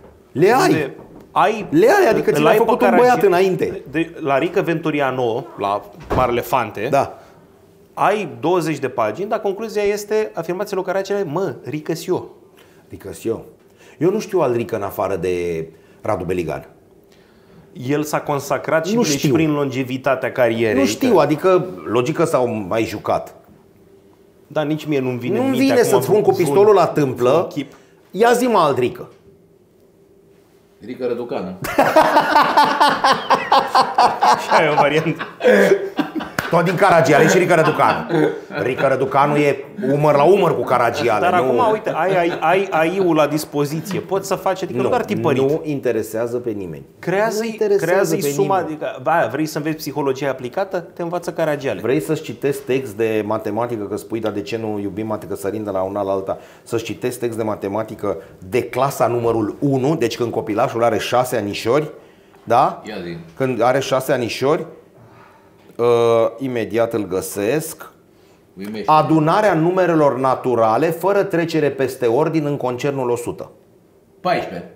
ai, adică ți l-a făcut un băiat înainte. La Rică Venturiano, la Marele Fante, ai 20 de pagini, dar concluzia este afirmația lui Caragiale, mă, Rică-sio. Rică-sio. Eu nu știu alt Rică în afară de Radu Beligan. El s-a consacrat și prin longevitatea carierei. Nu știu, adică logică s-au mai jucat. Dar nici mie nu-mi vine Nu-mi vine să-ți spun cu pistolul la tâmplă, ia zi-mă alt Rică. Rică Răducană. Și aia e o variantă. Tot din Caragiale și Rică Răducanu. Rică Răducanu e umăr la umăr cu Caragiale. Dar acum, uite, ai AI-ul la dispoziție. Poți să faci, adică nu doar tipărit. Nu interesează pe nimeni. Creează-i suma, adică, vrei să înveți psihologia aplicată? Te învață Caragiale. Vrei să-ți citesc text de matematică, că spui, dar de ce nu iubim matematică, sărind de la una la alta, să-ți citesc text de matematică de clasa numărul 1, deci când copilașul are 6 anișori, da? Când are 6 anișori, imediat îl găsesc. Adunarea numerelor naturale fără trecere peste ordin în concernul 100. 14.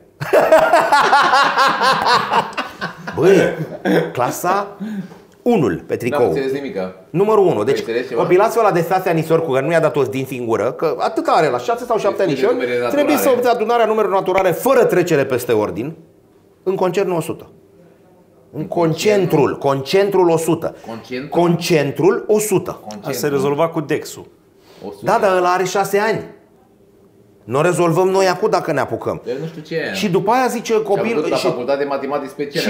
Băi, clasa 1 pe tricou. N-am înțeles nimica. Numărul 1. Deci copilațul ăla de 6 anișori cu care nu i-a dat toți dinți în gură, că atât are la 6 sau 7 anișori, trebuie să obțină adunarea numerelor naturale fără trecere peste ordin în concernul 100. În concentrul 100. Concentrul 100. Asta se rezolva cu Dexul. Da, dar ăla are 6 ani. Nu rezolvăm noi acum dacă ne apucăm. Nu știu ce. Și după aia zice copilul la facultate de matematici speciale.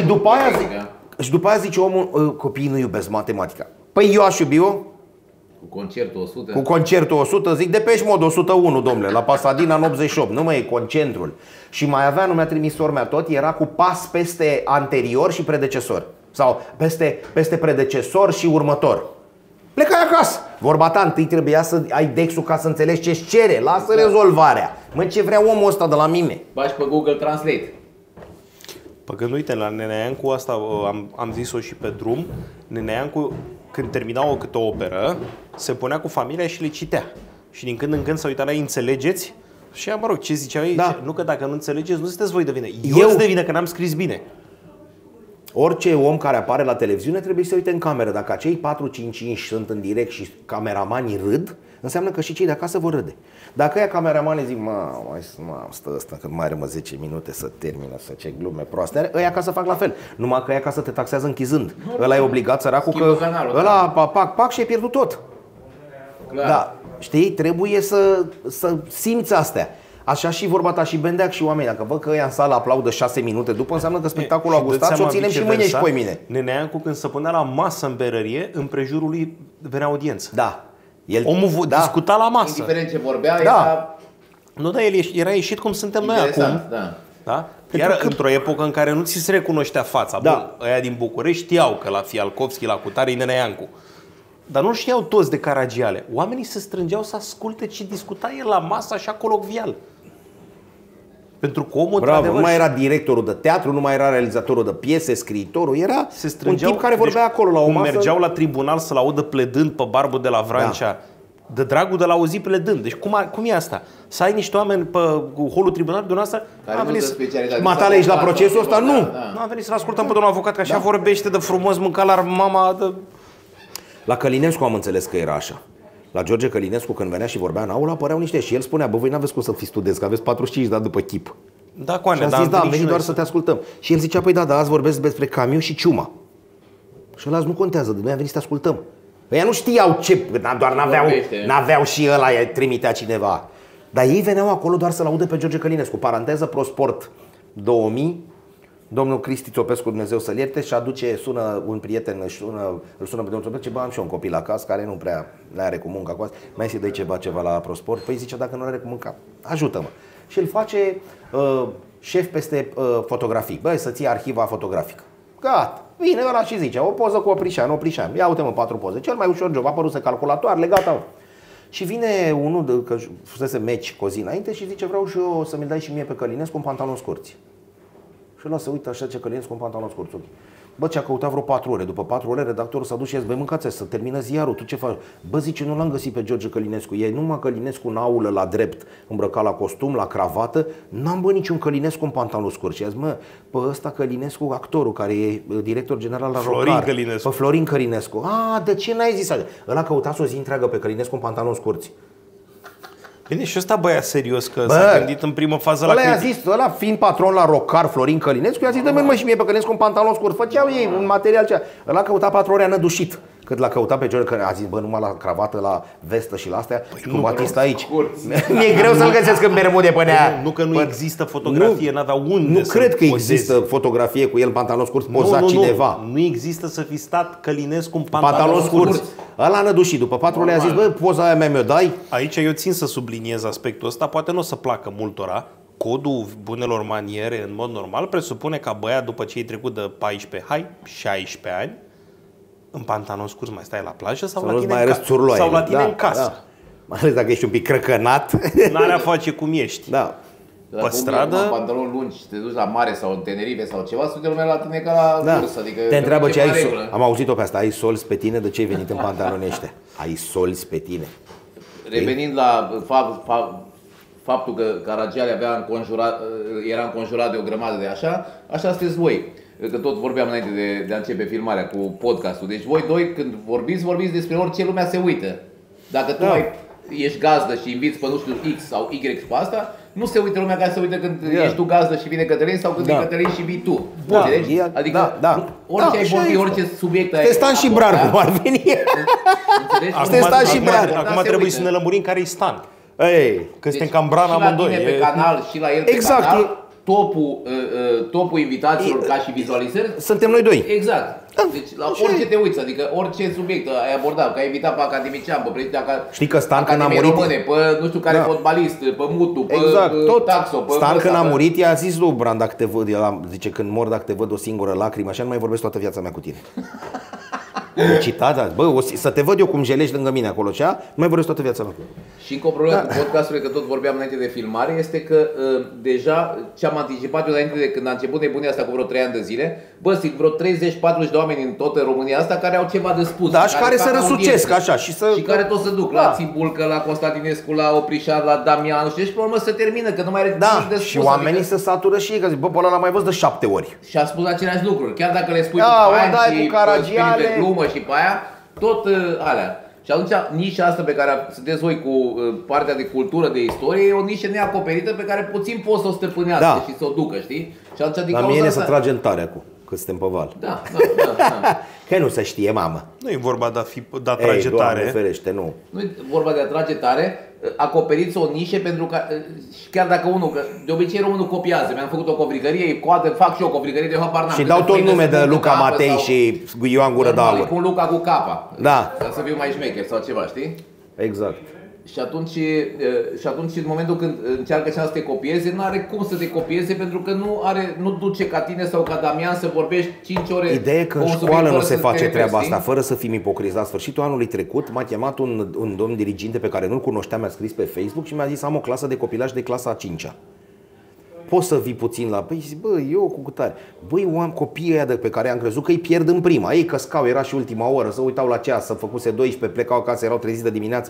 Și după aia zice omul, copiii nu iubesc matematica. Păi eu aș iubi-o cu concertul 100. Cu concertul 100, zic Depeche Mode 101, domnule, la Pasadena în 88. Nu mai e concentrul. Și mai avea, nu mi-a trimis sormea tot, era cu pas peste anterior și predecesor. Sau peste predecesor și următor. Plecai acasă. Vorba ta, întâi trebuia să ai Dexul ca să înțelegi ce-ți cere. Lasă rezolvarea. Mă, ce vrea omul ăsta de la mine? Bași pe Google Translate. Păi când uite, la Nenea Iancu asta am zis-o și pe drum. Nenea Iancu, când termina câte o operă, se punea cu familia și le citea. Și din când în când se uita la ei, înțelegeți? Și mă rog, ce ziceau ei? Da. Nu că dacă nu înțelegeți, nu sunteți voi de vină. Eu sunt de vină că n-am scris bine. Orice om care apare la televiziune trebuie să se uite în cameră. Dacă acei 4-5 sunt în direct și cameramanii râd, înseamnă că și cei de acasă vor râde. Dacă ea cameramanii zic, stă ăsta, că mai rămân 10 minute să termină, să ce glume proaste, ăia acasă fac la fel. Numai că ăia acasă te taxează închizând. Ăla e obligat, săracul, că ăla pac și ai pierdut tot. Clar. Da, știi, trebuie să simți astea. Așa și vorba ta și Bendeac și oamenii. Dacă văd că ăia în sală aplaudă 6 minute după, înseamnă că spectacolul a gustat și o ținem și mâine și poi mine. Nenea Iancu, când se punea la masă în berărie, în prejurul lui venea audiență. Da. Omul discuta la masă. Indiferent ce vorbea, era... Nu, dar el era ieșit cum suntem noi acum. Da? Iar într-o epocă în care nu ți se recunoștea fața. Da. Bun, ăia din București știau că la Fialkovski, la cutare, e Nenea Iancu. Dar nu știau toți de Caragiale. Oamenii se strângeau să asculte ce discuta el la masă așa colocvial. Pentru că omul, bravo, nu mai era directorul de teatru, nu mai era realizatorul de piese, scriitorul, era un tip care vorbea acolo la o masă. Mergeau la tribunal să-l audă pledând pe Barbu de la Vrancea, de dragul de la auzi pledând. Deci cum e asta? Să ai niște oameni pe holul tribunalului dumneavoastră? Matale, ești la procesul ăsta? Nu! Nu am venit să-l ascultăm pe domnul avocat, că așa vorbește de frumos, mânca la mama de... La Călinescu am înțeles că era așa. La George Călinescu, când venea și vorbea în aula, apăreau niște și el spunea, bă, voi n-aveți cum să fiți studenți, că aveți 45 de ani după chip. Da, Coane, și am zis, am venit doar să te ascultăm. Și el zicea, păi da, azi vorbesc despre Camiu și Ciuma. Și ăla nu contează, noi am venit să te ascultăm. Ăia nu știau ce, doar n-aveau și ăla, trimitea cineva. Dar ei veneau acolo doar să-l audă pe George Călinescu. Paranteză, ProSport 2000, domnul Cristi Țopescu, Dumnezeu să-l ierte, și sună un prieten, îl sună pe domnul Țopescu, ce am și eu un copil acasă care nu prea are cu munca cu asta. Mai să-i dai ceva la ProSport? Păi zice, dacă nu are cu munca, ajută-mă. Și îl face șef peste fotografii. Băi, să ții arhiva fotografică. Gata. Vine ăla și zice, o poză cu Oprișan. Ia uite-mă 4 poze. Cel mai ușor job, a apăruse calculatoarele, gata. Și vine unul, că fusese meci cu o zi înainte, și zice, vreau și eu să mi-l dai și mie pe Călinescu un pantalon scurți. Și ăla se uită așa, ce Călinescu un pantalon scurți. Bă, ce-a căutat vreo 4 ore. După 4 ore, redactorul s-a dus și a zis, băi, mâncați să termină ziarul, tu ce faci? Bă, zice, nu l-am găsit pe George Călinescu. E numai Călinescu în aulă, la drept, îmbrăcat la costum, la cravată. N-am, bă, niciun Călinescu în pantalon scurt. Și a zis, mă, pe ăsta Călinescu, actorul, care e director general la Rocar. Călinescu. Pe Florin Călinescu. A, de ce n-ai zis așa? Ăla căutat o zi întreagă pe Călinescu în pantalon scurți. Bine, și ăsta băia serios, că s-a gândit în primă fază la critic. Ăla fiind patron la Rocar, Florin Călinescu, i-a zis, dă-mi și mie pe Călinescu un pantalon scurt. Făceau ei un material ce. Ăla căuta 4 ore, a nădușit. Cât l-a căutat pe George, că a zis, bă, numai la cravată, la vestă și la astea, cu Batista aici. Mi-e greu să-l găsesc în bermude până aia. Nu că nu există fotografie, n-avea unde. Nu cred că există fotografie cu el pantaloni scurți pozat cineva. Nu există să fi stat Călinescu în pantaloni scurți. Ăla nădușit, după 4 luni a zis, bă, poza aia mea mi-o dai? Aici eu țin să subliniez aspectul ăsta, poate nu o să placă multora. Codul bunelor maniere, în mod normal, presupune ca băiat, după ce ai trecut de 16 ani, în pantaloni scurți mai stai la plajă sau la tine în casă. Da. Mai ales dacă ești un pic crăcănat. N-are a face cum ești. Da. Pe stradă, pantaloni lungi, te duci la mare sau în Tenerife sau ceva, să lumea la tine ca la curs. Adică te întreabă ce ai. Am auzit-o pe asta. Ai solzi pe tine? De ce ai venit în pantaloni ăștia? Ai solzi pe tine. Revenind la faptul că Caragiale era înconjurat de o grămadă de așa sunteți voi. Că tot vorbeam înainte de a începe filmarea cu podcastul. Deci voi doi, când vorbiți despre orice, lumea se uită. Dacă tu ești gazdă și inviți pe nu știu X sau Y pe asta, nu se uită lumea ca se uită când ești tu gazdă și vine Cătălin sau când e Cătălin și vii tu. Adică orice ai vorbi, orice subiect ai Stan și Bran, cum ar veni. Acum trebuie să ne lămurim care e Stan. Că suntem cam Bran amândoi. Și la tine pe canal și la el pe canal, topul invitaților ca și vizualizări suntem noi doi. Exact. Deci la orice te uiți, adică orice subiect ai abordat, că ai invitat pe academician, pe președinte știi că Stan când a murit, române, pe nu știu care fotbalist, pe Mutu, pe Taxo, pe Stan când a murit, i-a zis lui Bran, dacă te văd, zice, când mor, dacă te văd o singură lacrimă, așa nu mai vorbesc toată viața mea cu tine. Citat, bă, să te văd eu cum jelești lângă mine acolo, cea, nu mai vorbesc toată viața mea. Și încă o problemă cu podcastul, că tot vorbeam înainte de filmare, este că deja ce-am anticipat eu înainte de când a început nebunia asta cu vreo 3 ani de zile, bă, zic vreo 30-40 de oameni în toată România asta care au ceva de spus. Da, și care se răsucesc așa și care tot se duc la Țibulcă, la Constantinescu, la Oprișan, la Damian, și deci pe urmă se termină, că nu mai are nimic de spus. Și oamenii se satură și ei, că zic, bă, pe ăla l-am mai văzut de 7 ori. Și a spus aceleași lucruri, chiar dacă le spui cu glumă și pe aia, tot alea. Și atunci nișa asta pe care sunteți voi cu partea de cultură, de istorie, e o nișă neacoperită pe care puțin poți să o stăpânească și să o ducă, știi? Și atunci, la mine să tragem tare acum, că suntem pe val. Da. Că nu se știe, mamă. Nu e vorba de a trage tare. Ferește, nu. Nu e vorba de a trage tare, acoperiți o nișă pentru că, chiar dacă unul, că de obicei românul copiază, mi-am făcut o covrigărie, fac și eu o covrigărie de habar n-am. Și dau tot nume de Luca Matei și Ioan Gură de Aur. Pun Luca cu capa. Da. Ca să fiu mai șmecher sau ceva, știi? Exact. Și atunci, în momentul când încearcă să te copieze, nu are cum să te copieze pentru că nu duce ca tine sau ca Damian să vorbești 5 ore. Ideea e că în școală nu se face treaba asta, fără să fim ipocriți. La sfârșitul anului trecut m-a chemat un domn diriginte pe care nu-l cunoșteam, mi-a scris pe Facebook și mi-a zis, am o clasă de copilaj de clasa a 5-a. Poți să vii puțin la... Păi zic, bă, eu cu câtare. Băi, eu am copiii ăia pe care am crezut că îi pierd în prima. Ei căscau, era și ultima oră, să uitau la ceas, să făcuse 12, plecau acasă, erau treziți de dimineață.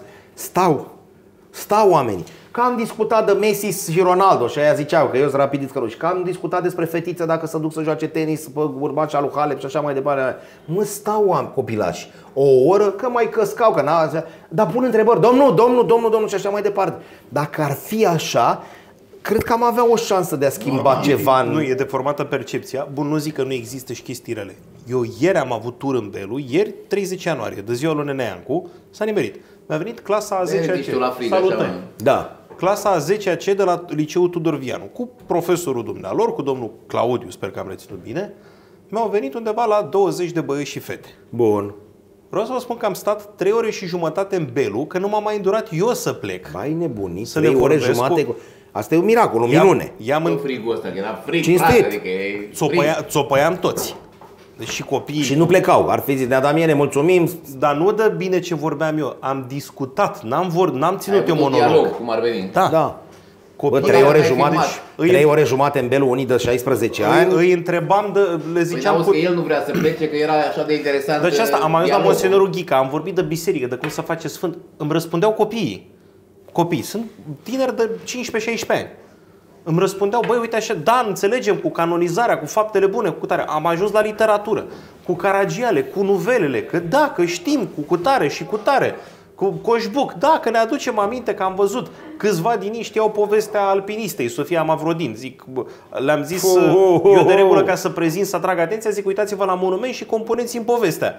Stau oamenii. Că am discutat de Messi și Ronaldo și aia ziceau că eu sunt rapidit căruș. Că am discutat despre fetițe dacă se duc să joace tenis pe Urbașa lui Halep și așa mai departe. Mă, stau oameni copilași o oră că mai căscau, că dar pun întrebări, domnul și așa mai departe. Dacă ar fi așa, cred că am avea o șansă de a schimba ceva. Nu, e deformată percepția. Bun, nu zic că nu există și chestii rele. Eu ieri am avut tur în Belu, ieri 30 ianuarie, de ziua lui Neneancu, s-a nimerit. Mi-a venit clasa a 10-a C. Salutări. Da. Clasa a 10-a C de la Liceul Tudor Vianu, cu profesorul dumnealor, cu domnul Claudiu, sper că am reținut bine. Mi-au venit undeva la 20 de băieți și fete. Bun. Vreau să vă spun că am stat 3 ore și jumătate în Belu, că nu m-a mai îndurat eu să plec. Bai nebunit, 3 ore jumate. Asta e un miracol, o minune. Ia-mă în frigul ăsta, că era frig. Cinstit. Țopăiam toți. Deci și copiii. Și nu plecau. Ar fi zis, ne-a dat mie, ne mulțumim. Dar nu dă bine ce vorbeam eu. Am discutat, n-am ținut eu monolog. Dialog, cum ar veni. Da. Bă, 3 ore jumate în Belu, unii de 16 ani. Îi întrebam, le ziceam... Păi că el nu vrea să plece, că era așa de interesant. Deci asta, am ajuns la monsenorul Ghica, am vorbit de biserică, de cum să face sfânt. Îmi răspundeau copiii. Sunt tineri de 15-16 ani. Îmi răspundeau, băi, uite așa, da, înțelegem cu canonizarea, cu faptele bune, cu cutare. Am ajuns la literatură, cu Caragiale, cu nuvelele, că da, că știm, cu cutare și cutare, cu Coșbuc, da, că ne aducem aminte că am văzut. Câțiva din ei știau povestea alpinistei, Sofia Mavrodin. Zic, le-am zis, eu de regulă ca să prezint, să atrag atenția, zic, uitați-vă la monument și compuneți-mi povestea.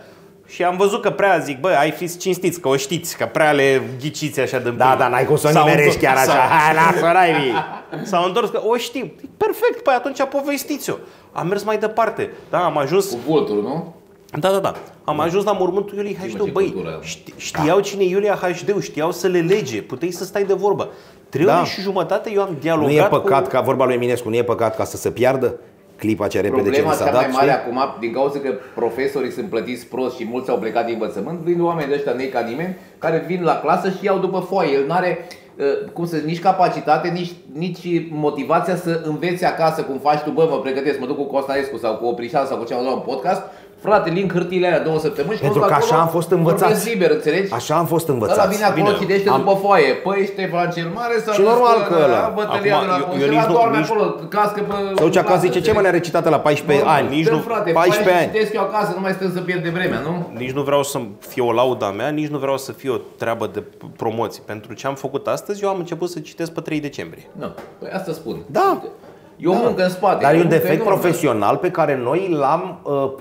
Și am văzut că prea zic, bă, ai fi cinstiți, că o știți, că prea le ghiciți așa de Da, da, n-ai cum să o nimerești chiar așa. Hai, lasă, n-ai. S-au întors că o știu. Perfect, păi atunci povestiți-o. Am mers mai departe. Da, am ajuns... Cu vulturul, nu? Da. Am ajuns la mormântul Iuliei HD. Băi, știau cine e Iulia HD, știau să le lege, puteai să stai de vorbă. 3 ore și jumătate eu am dialogat. Nu e păcat, ca vorba lui Eminescu, nu e păcat ca să se piardă clipa ce repede ce Problema s-a cea dat, mai mare știi? acum, din cauza că profesorii sunt plătiți prost și mulți au plecat din învățământ, vin oameni de ăștia nei ca nimeni, care vin la clasă și iau după foaie. El n-are nici capacitate, nici motivația să învețe acasă cum faci tu, bă, mă pregătesc, mă duc cu Costaescu sau cu Oprișan sau cu ceva la un podcast. Frate, link hârtiile alea 2 săptămâni și Pentru că așa am fost învățați. Liber, înțelegi? Așa am fost învățați. Ăla vine acolo, citește după foaie. Păi, Ștefan cel Mare sau și normal că ăla. Bătălia de la Consulat, doarme acolo, cască pe... Să duce acasă, zice, ce mă ne-a recitat la 14 ani? Nici nu, frate, 14 ani. Citesc eu acasă, nu mai stăm să pierde vremea, nu? Nici nu vreau să fie o lauda mea, nici nu vreau să fie o treabă de promoții. Pentru ce am făcut astăzi, eu am început să citesc pe 3 decembrie. Nu, păi asta spun. Da. E o muncă în spate. Dar e un defect profesional pe care noi l-am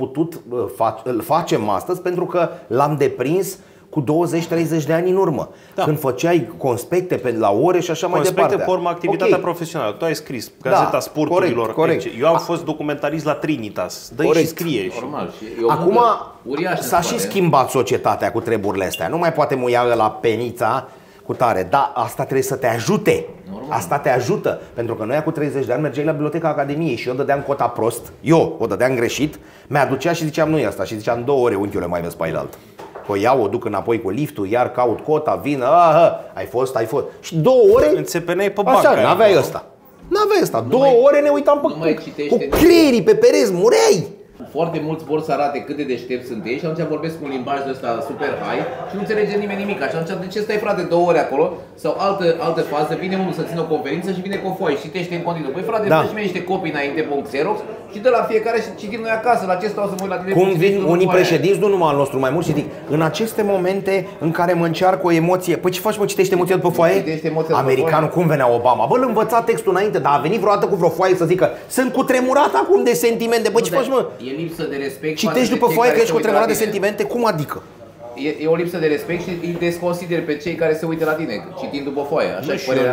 îl facem astăzi pentru că l-am deprins cu 20-30 de ani în urmă. Da. Când făceai conspecte la ore și așa mai departe. Conspecte pe urmă activitatea profesională. Tu ai scris Gazeta Sporturilor. Corect. Eu am fost documentarist la Trinitas. Dă-i și scrie. Normal. Acum s-a și schimbat societatea cu treburile astea. Nu mai poate muia la penița cu tare. Da, asta trebuie să te ajute. Normal. Asta te ajută. Pentru că noi cu 30 de ani mergeai la Biblioteca Academiei și eu dădeam cota prost. Eu o dădeam greșit. Mi-aducea și ziceam nu e asta. Și ziceam 2 ore, unchiule, mai vezi pe ailaltă. O iau, o duc înapoi cu liftul, iar caut cota, vină, ai fost. Și 2 ore înțepeneai pe bancă. Așa, n-aveai ăsta. N-aveai ăsta. 2 ore ne uitam pe cu creierii pe pereți, mureai. Foarte mulți vor să arate cât de deștepți sunt ei și atunci vorbesc un limbaj de ăsta super high și nu înțelege nimeni nimic. Și atunci de ce stai, frate, 2 ore acolo? Sau altă fază, vine unul să țină o conferință și vine cu o foaie și citește în continuu. Păi frate, dă și mie niște copii înainte pe un Xerox și dă la fiecare și citim noi acasă. La ce stau să mă uit la tine? Cum vin unii președinți, nu numai al nostru, mai mult, și zic, în aceste momente în care mă încearcă o emoție, păi ce faci, mă, citește emoția după foaie? Americanul, cum venea Obama? Bă, îl învăța textul înainte, dar a venit vreodată cu vreo foaie să zică, sunt cutremurat acum de sentimente. Bă, ce faci, mă? E lipsă de respect. Citești după foaie că ești cutremurat de sentimente? Cum adică? E o lipsă de respect și îi desconsideri pe cei care se uită la tine, citind după foaie. Așa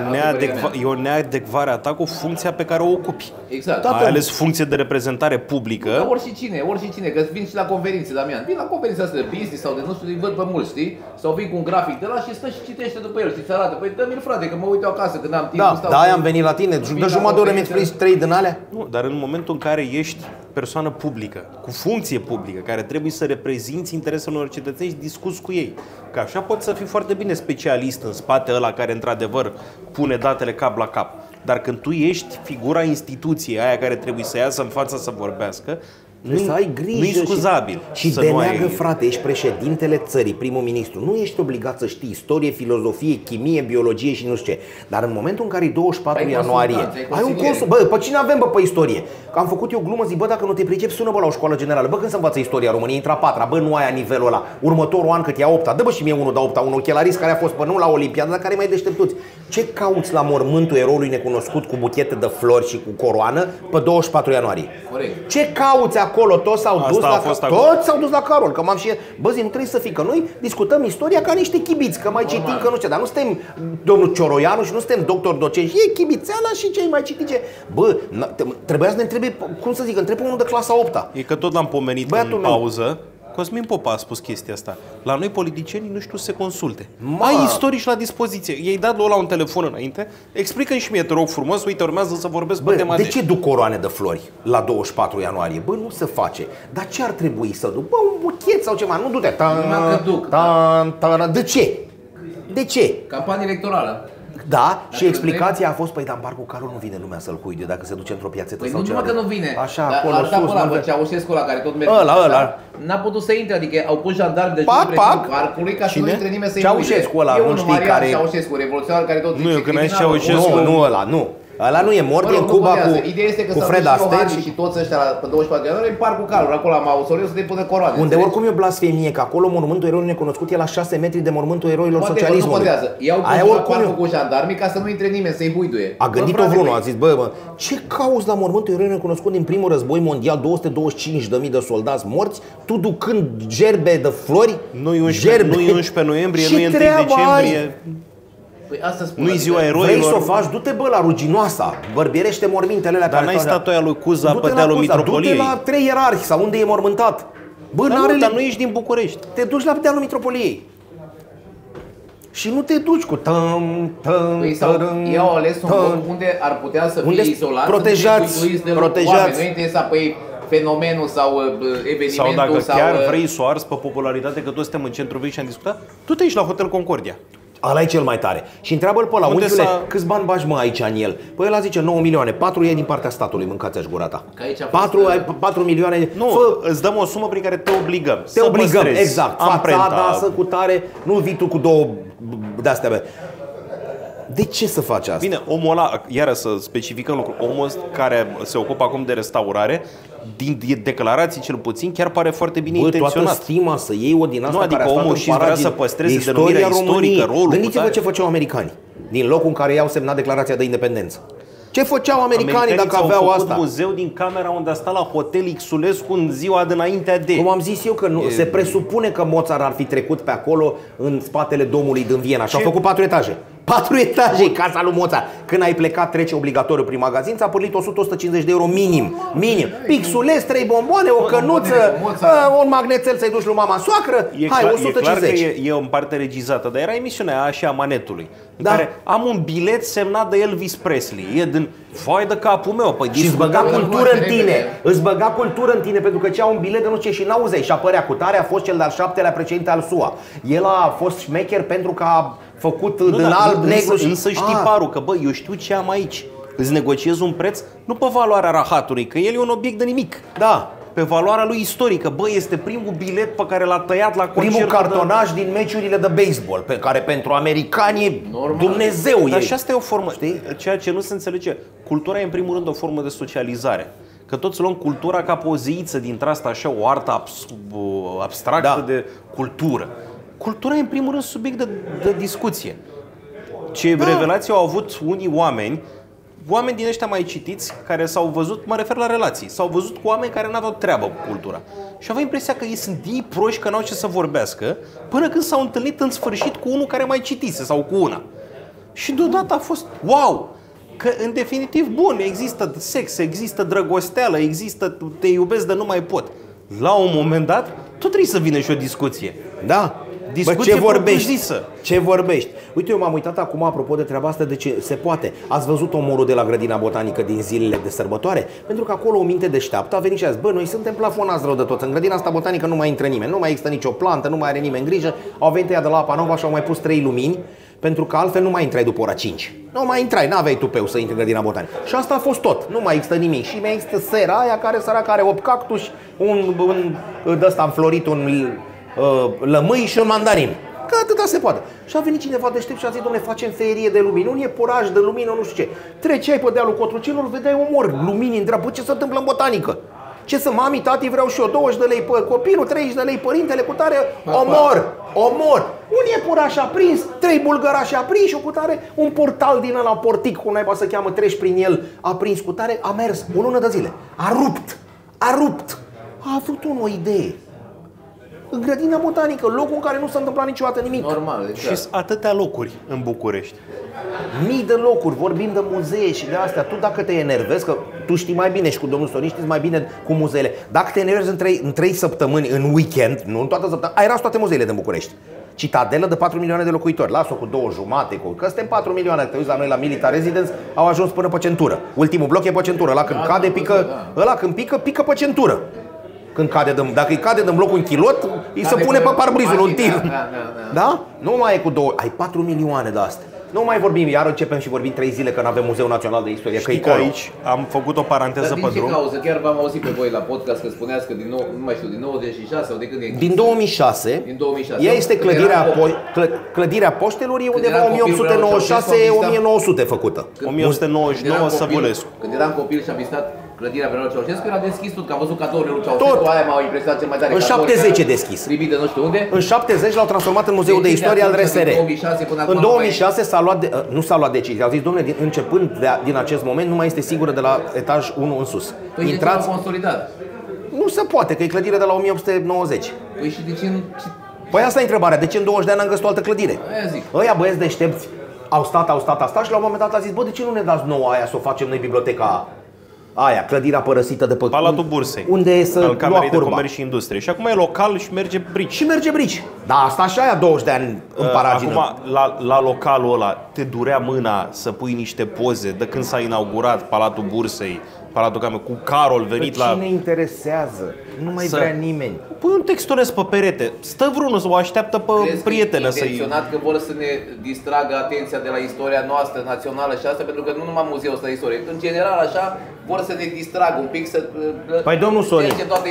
e o neadecvare a ta cu funcția pe care o ocupi. Exact. Ai ales funcție de reprezentare publică. Da, oricine, că vin și la conferințe, Damian. Vin la conferințe astea de business sau de nu știu, îi văd pe mulți, știi? Sau vin cu un grafic de la și stă și citește după el și ți arată. Păi dă-mi-l, frate, că mă uit eu acasă când am timp. Da, am venit la tine. De jumătate de oră mi-ai scris 3 din alea? Nu, dar în momentul în care ești persoană publică, cu funcție publică, care trebuie să reprezinți interesele unor cetățeni și discuți cu ei. Că așa poți să fii foarte bine specialist în spate ăla care într-adevăr pune datele cap la cap. Dar când tu ești figura instituției aia care trebuie să iasă în față să vorbească, Trebuie să ai grijă. Nu-i scuzabil. Și de neagă, frate, ești președintele țării, primul ministru. Nu ești obligat să știi istorie, filozofie, chimie, biologie și nu știu ce. Dar în momentul în care e 24 ianuarie, ai un consult. Bă, pe cine avem, bă, pe istorie? Că am făcut eu glumă, zic, bă, dacă nu te pricepi, sună, bă, la o școală generală. Bă, când se învață istoria României, intra 4-a, bă, nu ai nivelul ăla. Următorul an cât ia 8-a, dă, bă, și mie unul da 8-a, un ochelarist care a fost până la Olimpiadă, dar care mai deșteptuți. Ce cauți la mormântul eroului necunoscut cu buchete de flori și cu coroană pe 24 ianuarie? Corect. Ce cauți acolo? Toți s-au dus toți s-au dus la Carol, că m-am și bă, zi, nu trebuie să fii, că noi discutăm istoria ca niște chibiți, că mai citim, că nu știu, dar nu suntem domnul Cioroianu și nu suntem doctor docenți, e chibițeala și cei mai citice. Bă, trebuia să ne întrebe, cum să zic, întrebe unul de clasa 8-a. E că tot l-am pomenit în pauză. Cosmin Popa a spus chestia asta. La noi politicienii nu știu să se consulte. Ai istorici la dispoziție. Ei dat la un telefon înainte. Explică-mi și mie, te rog frumos, uite, urmează să vorbesc pe tema de ce duc coroane de flori la 24 ianuarie? Bă, nu se face. Dar ce ar trebui să duc? Bă, un buchet sau ceva. Nu du-te. De ce? De ce? Campanie electorală. Da, și explicația a fost, păi, dar în Parcul Carol nu vine lumea să-l cuide dacă se duce într-o piațetă sau ceva. Păi nu, că nu vine. Așa, acolo sus. Ceaușescu ăla care tot merge. Ăla. N-a putut să intre, adică au pus jandarmi de jur parcului ca să nu intre nimeni să-i uite. Ceaușescu ăla, nu știi care... Ceaușescu, revoluționar care tot zice. Nu, eu când ai Ceaușescu... Nu ăla, nu. Ăla nu e mort, e în Cuba cu Fred Astaire și toți ăștia pe 24 ianuarie în Parcul Calului, acolo la mausoleu să depună coroane. Unde oricum e o blasfemie, că acolo monumentul eroilor necunoscut e la 6 metri de mormântul eroilor socialismului. Iau controlat parcul cu jandarmii ca să nu intre nimeni, să-i huiduie. A gândit-o vreunul, a zis, bă, ce cauți la mormântul eroilor necunoscut din primul război mondial, 225.000 de soldați morți, tu ducând gerbe de flori? Nu-i 11 noiembrie, nu-i 1 decembrie. Nu-i ziua eroilor. Vrei să o faci? Du-te, bă, la Ruginoasa, bărbierește mormintele alea. Dar n-ai statuia lui Cuza pe dealul Mitropoliei? Du-te la 3 ierarhi sau unde e mormântat. Bă, dar nu ești din București. Te duci la dealul Mitropoliei. Și nu te duci cu ei au ales un loc unde ar putea să fie izolați, protejați. Nu interesa pe fenomenul sau evenimentul. Sau dacă chiar vrei să o arzi pe popularitate, că toți suntem în centru vechi și am discutat, tu te ești la Hotel Concordia. Ăla e cel mai tare. Și întreabă-l pe ăla, unchiule, câți bani bagi mă aici în el? Păi ăla zice 9 milioane, 4 e din partea statului, mâncați-aș gura ta. 4 milioane. Nu, îți dăm o sumă prin care te obligăm. Te obligăm, exact. Fațada, să cu tare, nu vii tu cu două de-astea. De ce să faci asta? Bine, omul ăla, iară să specificăm lucrul, omul care se ocupă acum de restaurare, din declarații cel puțin, chiar pare foarte bine intenționat. Toată stima să iei o din asta, nu, adică care omul și vrea să păstreze denumirea istorică, rolul. Gândiți-vă ce făceau americanii din locul în care i-au semnat declarația de independență. Ce făceau americanii dacă aveau asta? Au muzeu din camera unde a stat la Hotel Xulescu în ziua dinaintea de. Cum am zis eu, că nu, se presupune că Mozart ar fi trecut pe acolo în spatele domului din Viena și au făcut 4 etaje. 4 etaje casa lui Mozart. Când ai plecat, trece obligatoriu prin magazin, ți-a părlit 100-150 de euro minim. Pixuleț, 3 bomboane, o cănuță, un magnețel să-i duci lui mama soacră. Hai, 150. E clar că e în parte regizată, dar era emisiunea aia și a Manetului, în care am un bilet semnat de Elvis Presley. E din foaie de capul meu. Păi, și îți băga cultură în tine. Îți băga cultură în tine, pentru că ce au un bilet de nu ce și n-auzeai. Și apărea cu tare, a fost cel de-al 7-lea președinte al SUA. El a fost șmecher pentru că a făcut din alb, negru și... Însă știi parul, că bă, eu știu ce am aici. Îți negociez un preț, nu pe valoarea rahatului, că el e un obiect de nimic. Da. Pe valoarea lui istorică. Bă, este primul bilet pe care l-a tăiat la concert. Primul cartonaj din meciurile de baseball, pe care pentru americani e Dumnezeu. Dar și asta e o formă, știi? Ceea ce nu se înțelege. Cultura e în primul rând o formă de socializare. Că toți luăm cultura ca pe o zeiță dintre asta, așa, o artă abstractă de cultură. Cultura e în primul rând subiect de discuție. Ce revelații au avut unii oameni din ăștia mai citiți, care s-au văzut, mă refer la relații, s-au văzut cu oameni care n-aveau treabă cu cultura. Și aveau impresia că ei sunt ei proști, că n-au ce să vorbească, până când s-au întâlnit în sfârșit cu unul care mai citise sau cu una. Și deodată a fost wow! Că în definitiv, bun, există sex, există drăgosteală, există te iubesc de nu mai pot. La un moment dat, tot trebuie să vină și o discuție. Da. Discuție ce vorbești? Uite, eu m-am uitat acum apropo de treaba asta, de ce se poate. Ați văzut omorul de la grădina botanică din zilele de sărbătoare? Pentru că acolo o minte deșteaptă a venit și a zis, bă, noi suntem plafonați rău de tot. În grădina asta botanică nu mai intră nimeni, nu mai există nicio plantă, nu mai are nimeni grijă. Au venit ea de la Apa Nova și au mai pus 3 lumini, pentru că altfel nu mai intrai după ora 5. Nu mai intrai, n-aveai tupeu să intri în grădina botanică. Și asta a fost tot, nu mai există nimic. Și mai există sera aia care săracă are 8 cactuși, un de-ăsta înflorit, un lămâi și un mandarin. Că atâta se poate. Și a venit cineva deștept și a zis, dom'le, facem ferie de lumini, un iepuraș de lumină, nu știu ce. Treceai pe dealul Cotrucenilor, vedeai omor, lumini întreabă, ce se întâmplă în botanică? Ce să mami, tati, vreau și eu 20 de lei pe copilul, 30 de lei părintele, cu tare, omor. Un iepuraș a prins, 3 bulgărași a prins și cu tare, un portal din ăla, portic, cum naiba să cheamă, treci prin el, a prins cu tare, a mers o lună de zile. A rupt. A avut o idee. În grădina botanică, locul în care nu s-a întâmplat niciodată nimic. Normal, exact. Și atâtea locuri în București. Mii de locuri, vorbim de muzee și de astea. Tu dacă te enervezi, că tu știi mai bine și cu domnul Sorin știți mai bine cu muzeele. Dacă te enervezi în 3 săptămâni, în weekend, nu în toată săptămâna, ai ras toate muzeele din București. Citadelă de 4 milioane de locuitori, las-o cu 2,5, că suntem 4 milioane, te uiți la noi la Militar Residence, au ajuns până pe centură. Ultimul bloc e pe centură, ăla când cade, pică, ăla când pică pe centură. Când cade dacă îi cade din bloc un kilot, îi se pune pe parbrizul un tir. Da? Nu mai e cu 2, ai 4 milioane de astea. Nu mai vorbim, iar începem și vorbim 3 zile că nu avem Muzeul Național de Istorie. Știi că aici am făcut o paranteză pe drum. Din ce cauză? Chiar v-am auzit pe voi la podcast că spuneați că din 96 sau de când e? Din 2006. Din 2006. Ea este clădirea poștelor, e undeva 1886-1900 făcută. 1999 Săvulescu. Când eram copil și am vizitat clădirea Vreunul Ceaușescu, era deschis tot, că am văzut cadourile lui Ceaușescu, aia m-au impresionat cel mai tare. În 70 e deschis. Primit de nu știu unde. În 70 l-au transformat în Muzeul de Istorie al RSR. În 2006 s-a luat, nu s-a luat decizia, au zis, domnule, începând din acest moment, nu mai este sigură de la etaj 1 în sus. Păi intrați consolidat. Nu se poate, că e clădire de la 1890. Păi și de ce nu... Păi asta e întrebarea, de ce în 20 de ani am găsit o altă clădire? Aia zic. Ăia băieți deștepți au stat și la un moment dat a zis, bă, de ce nu ne dați nouă aia să o facem noi biblioteca aia, clădirea părăsită de pe Palatul Bursei, unde e să al Camerei de curba. Comerț și Industrie. Și acum e local și merge brici. Și merge brici. Da, asta și aia 20 de ani în paragină. Acum, la localul ăla, te durea mâna să pui niște poze de când s-a inaugurat Palatul Bursei, Palatul Camerei, cu Carol venit la... Cine interesează? Nu mai vrea nimeni. Pui un textonez pe perete. Stă vreunul să o așteaptă pe prietenă să-i... intenționat că vor să ne distragă atenția de la istoria noastră națională și asta, pentru că nu numai muzeul ăsta de istorie. În general, așa, vor să ne distragă un pic, să... Păi, domnul Sorin,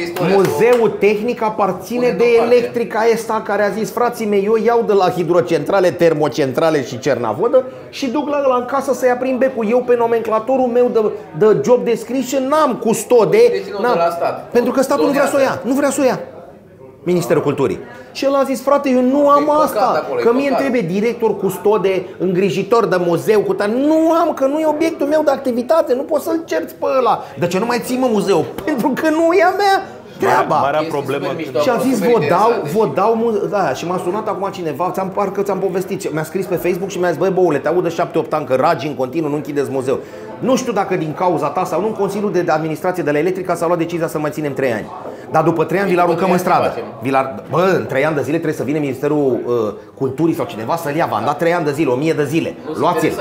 Muzeul Tehnic aparține de Electrica ăsta care a zis, frații mei, eu iau de la hidrocentrale, termocentrale și Cernavodă și duc la ăla în casă să-i aprind becul. Eu pe nomenclatorul meu de job description n-am custode. Deci nu de la stat. Pentru că statul nu vrea să o ia. Nu vrea să o ia. Ministerul Culturii. Și el a zis, frate, eu nu am asta, că mie îmi trebuie director, custode, îngrijitor de muzeu, cu tare. Nu am, că nu e obiectul meu de activitate, nu pot să-l cerți pe ăla. De ce nu mai ții, mă, muzeu? Pentru că nu e a mea treaba. Marea problemă. Și a zis, vă dau, da, și m-a sunat acum cineva, parcă ți-am povestit, mi-a scris pe Facebook și mi-a zis, băi, băule, te aud de 7-8 ani că ragi în continuu, nu închideți muzeu. Nu știu dacă din cauza ta sau nu, Consiliul de Administrație de la Electrica s-a luat decizia să mai ținem 3 ani. Dar după 3 ani vi-l aruncăm în stradă. Bă, în 3 ani de zile trebuie să vină Ministerul Culturii sau cineva să-l ia. V-am dat 3 ani de zile, 1000 de zile. Luați-l.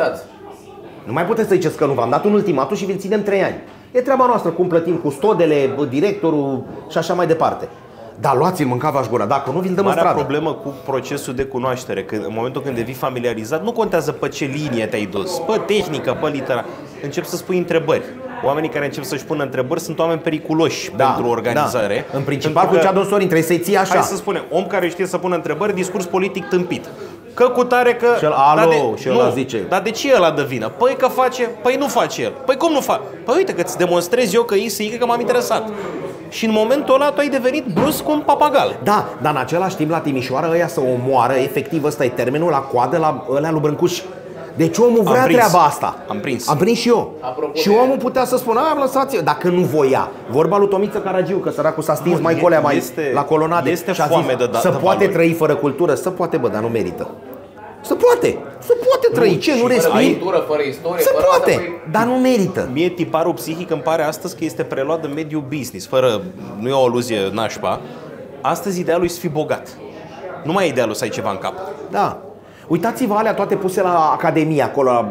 Nu mai puteți să ziceți că nu v-am dat un ultimatum și vi-l ținem 3 ani. E treaba noastră cum plătim custodele, directorul și așa mai departe. Dar luați-l, mânca-v-aș gura, dacă nu vi-l dăm în stradă. Marea problemă cu procesul de cunoaștere, că în momentul când devii familiarizat, nu contează pe ce linie te-ai dus, pe tehnică, pe litera, începi să spui întrebări. Oamenii care încep să-și pună întrebări sunt oameni periculoși pentru organizare. Da. În principal cu cea de Sorin, trebuie să-i ții așa. Hai să spunem, om care știe să pună întrebări, discurs politic tâmpit. Că cu tare că... Și ăla zice. Dar de ce ăla dă vină? Păi că face, păi nu face el. Păi cum nu face? Păi uite că îți demonstrez eu că că m-am interesat. Și în momentul ăla tu ai devenit brusc un papagal. Da, dar în același timp la Timișoara ăia să omoară, efectiv ăsta e termenul, la coadă la ălea lui Brâncuș. Deci omul vrea treaba asta. Am prins și eu. Și omul putea să spună, lăsați-o, dacă nu voia. Vorba lui Tomiță Caragiu, că săracul s-a stins mai colea la colonade. Este foame de să poate trăi fără cultură, să poate, bă, dar nu merită. Se poate trăi, ce, nu respiri? Fără istorie, se poate, dar nu merită. Mie tiparul psihic îmi pare astăzi că este preluat de mediul business, nu e o aluzie nașpa. Astăzi idealul e să fii bogat. Nu mai e idealul să ai ceva în cap. Da. Uitați-vă alea toate puse la Academie, acolo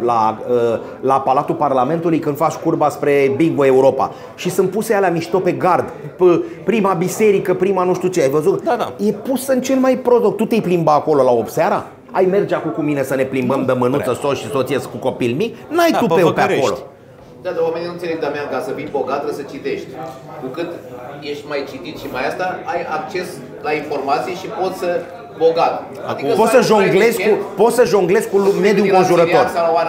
la Palatul Parlamentului, când faci curba spre Big Europa. Și sunt puse alea mișto pe gard, prima biserică, prima nu știu ce, ai văzut? Da. E pusă în cel mai product. Tu te-ai plimba acolo la 8 seara? Ai merge acum cu mine să ne plimbăm de mânuță, soț și soție cu copil mic? N-ai tupeu pe acolo. Da, dar oamenii nu înțeleg, Damian, ca să fii bogat trebuie să citești. Cu cât ești mai citit și mai asta, ai acces la informații și poți să bogat. Adică poți să jonglezi cu mediul înconjurător.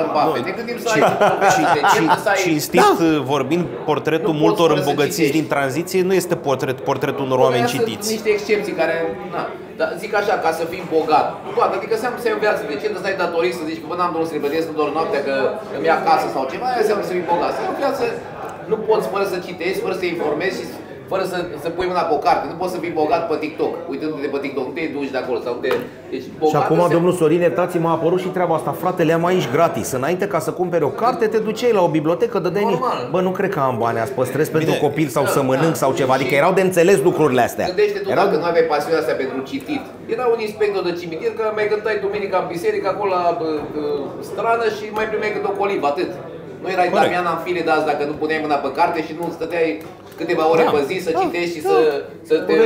Cinstit vorbind, portretul multor îmbogățiți din tranziție nu este portretul unor oameni citiți. Sunt niște excepții care, dar zic așa, ca să fii bogat. Toată, adică înseamnă să ai o viață decent, să ai datorii, să zici că n-am drum să repetez, nu doar noaptea că îmi ia casă sau ceva, aia înseamnă să fii bogat. Să ai o viață, nu poți fără să citești, fără să te informezi și fără să pui mâna pe o carte. Nu poți să fii bogat pe TikTok, uitându-te pe TikTok, nu te duci de acolo sau nu te... Deci, și acum, domnul Sorin, iertați-mă, a apărut și treaba asta. Frate, le-am aici gratis. Înainte ca să cumperi o carte, te duceai la o bibliotecă, dădeai. Bă, nu cred că am bani, azi păstrez pentru copil sau să mănânc sau ceva. Adică erau de înțeles lucrurile astea. Gândește tu dacă nu aveai pasiunea asta pentru citit. Era un inspector de cimitir care mai cântai duminica în biserică, acolo la strană și mai primeai câte o colivă, atât. Nu erai Damian în file de azi dacă nu puneai mâna pe carte și nu stăteai câteva ore pe zi să citești și să te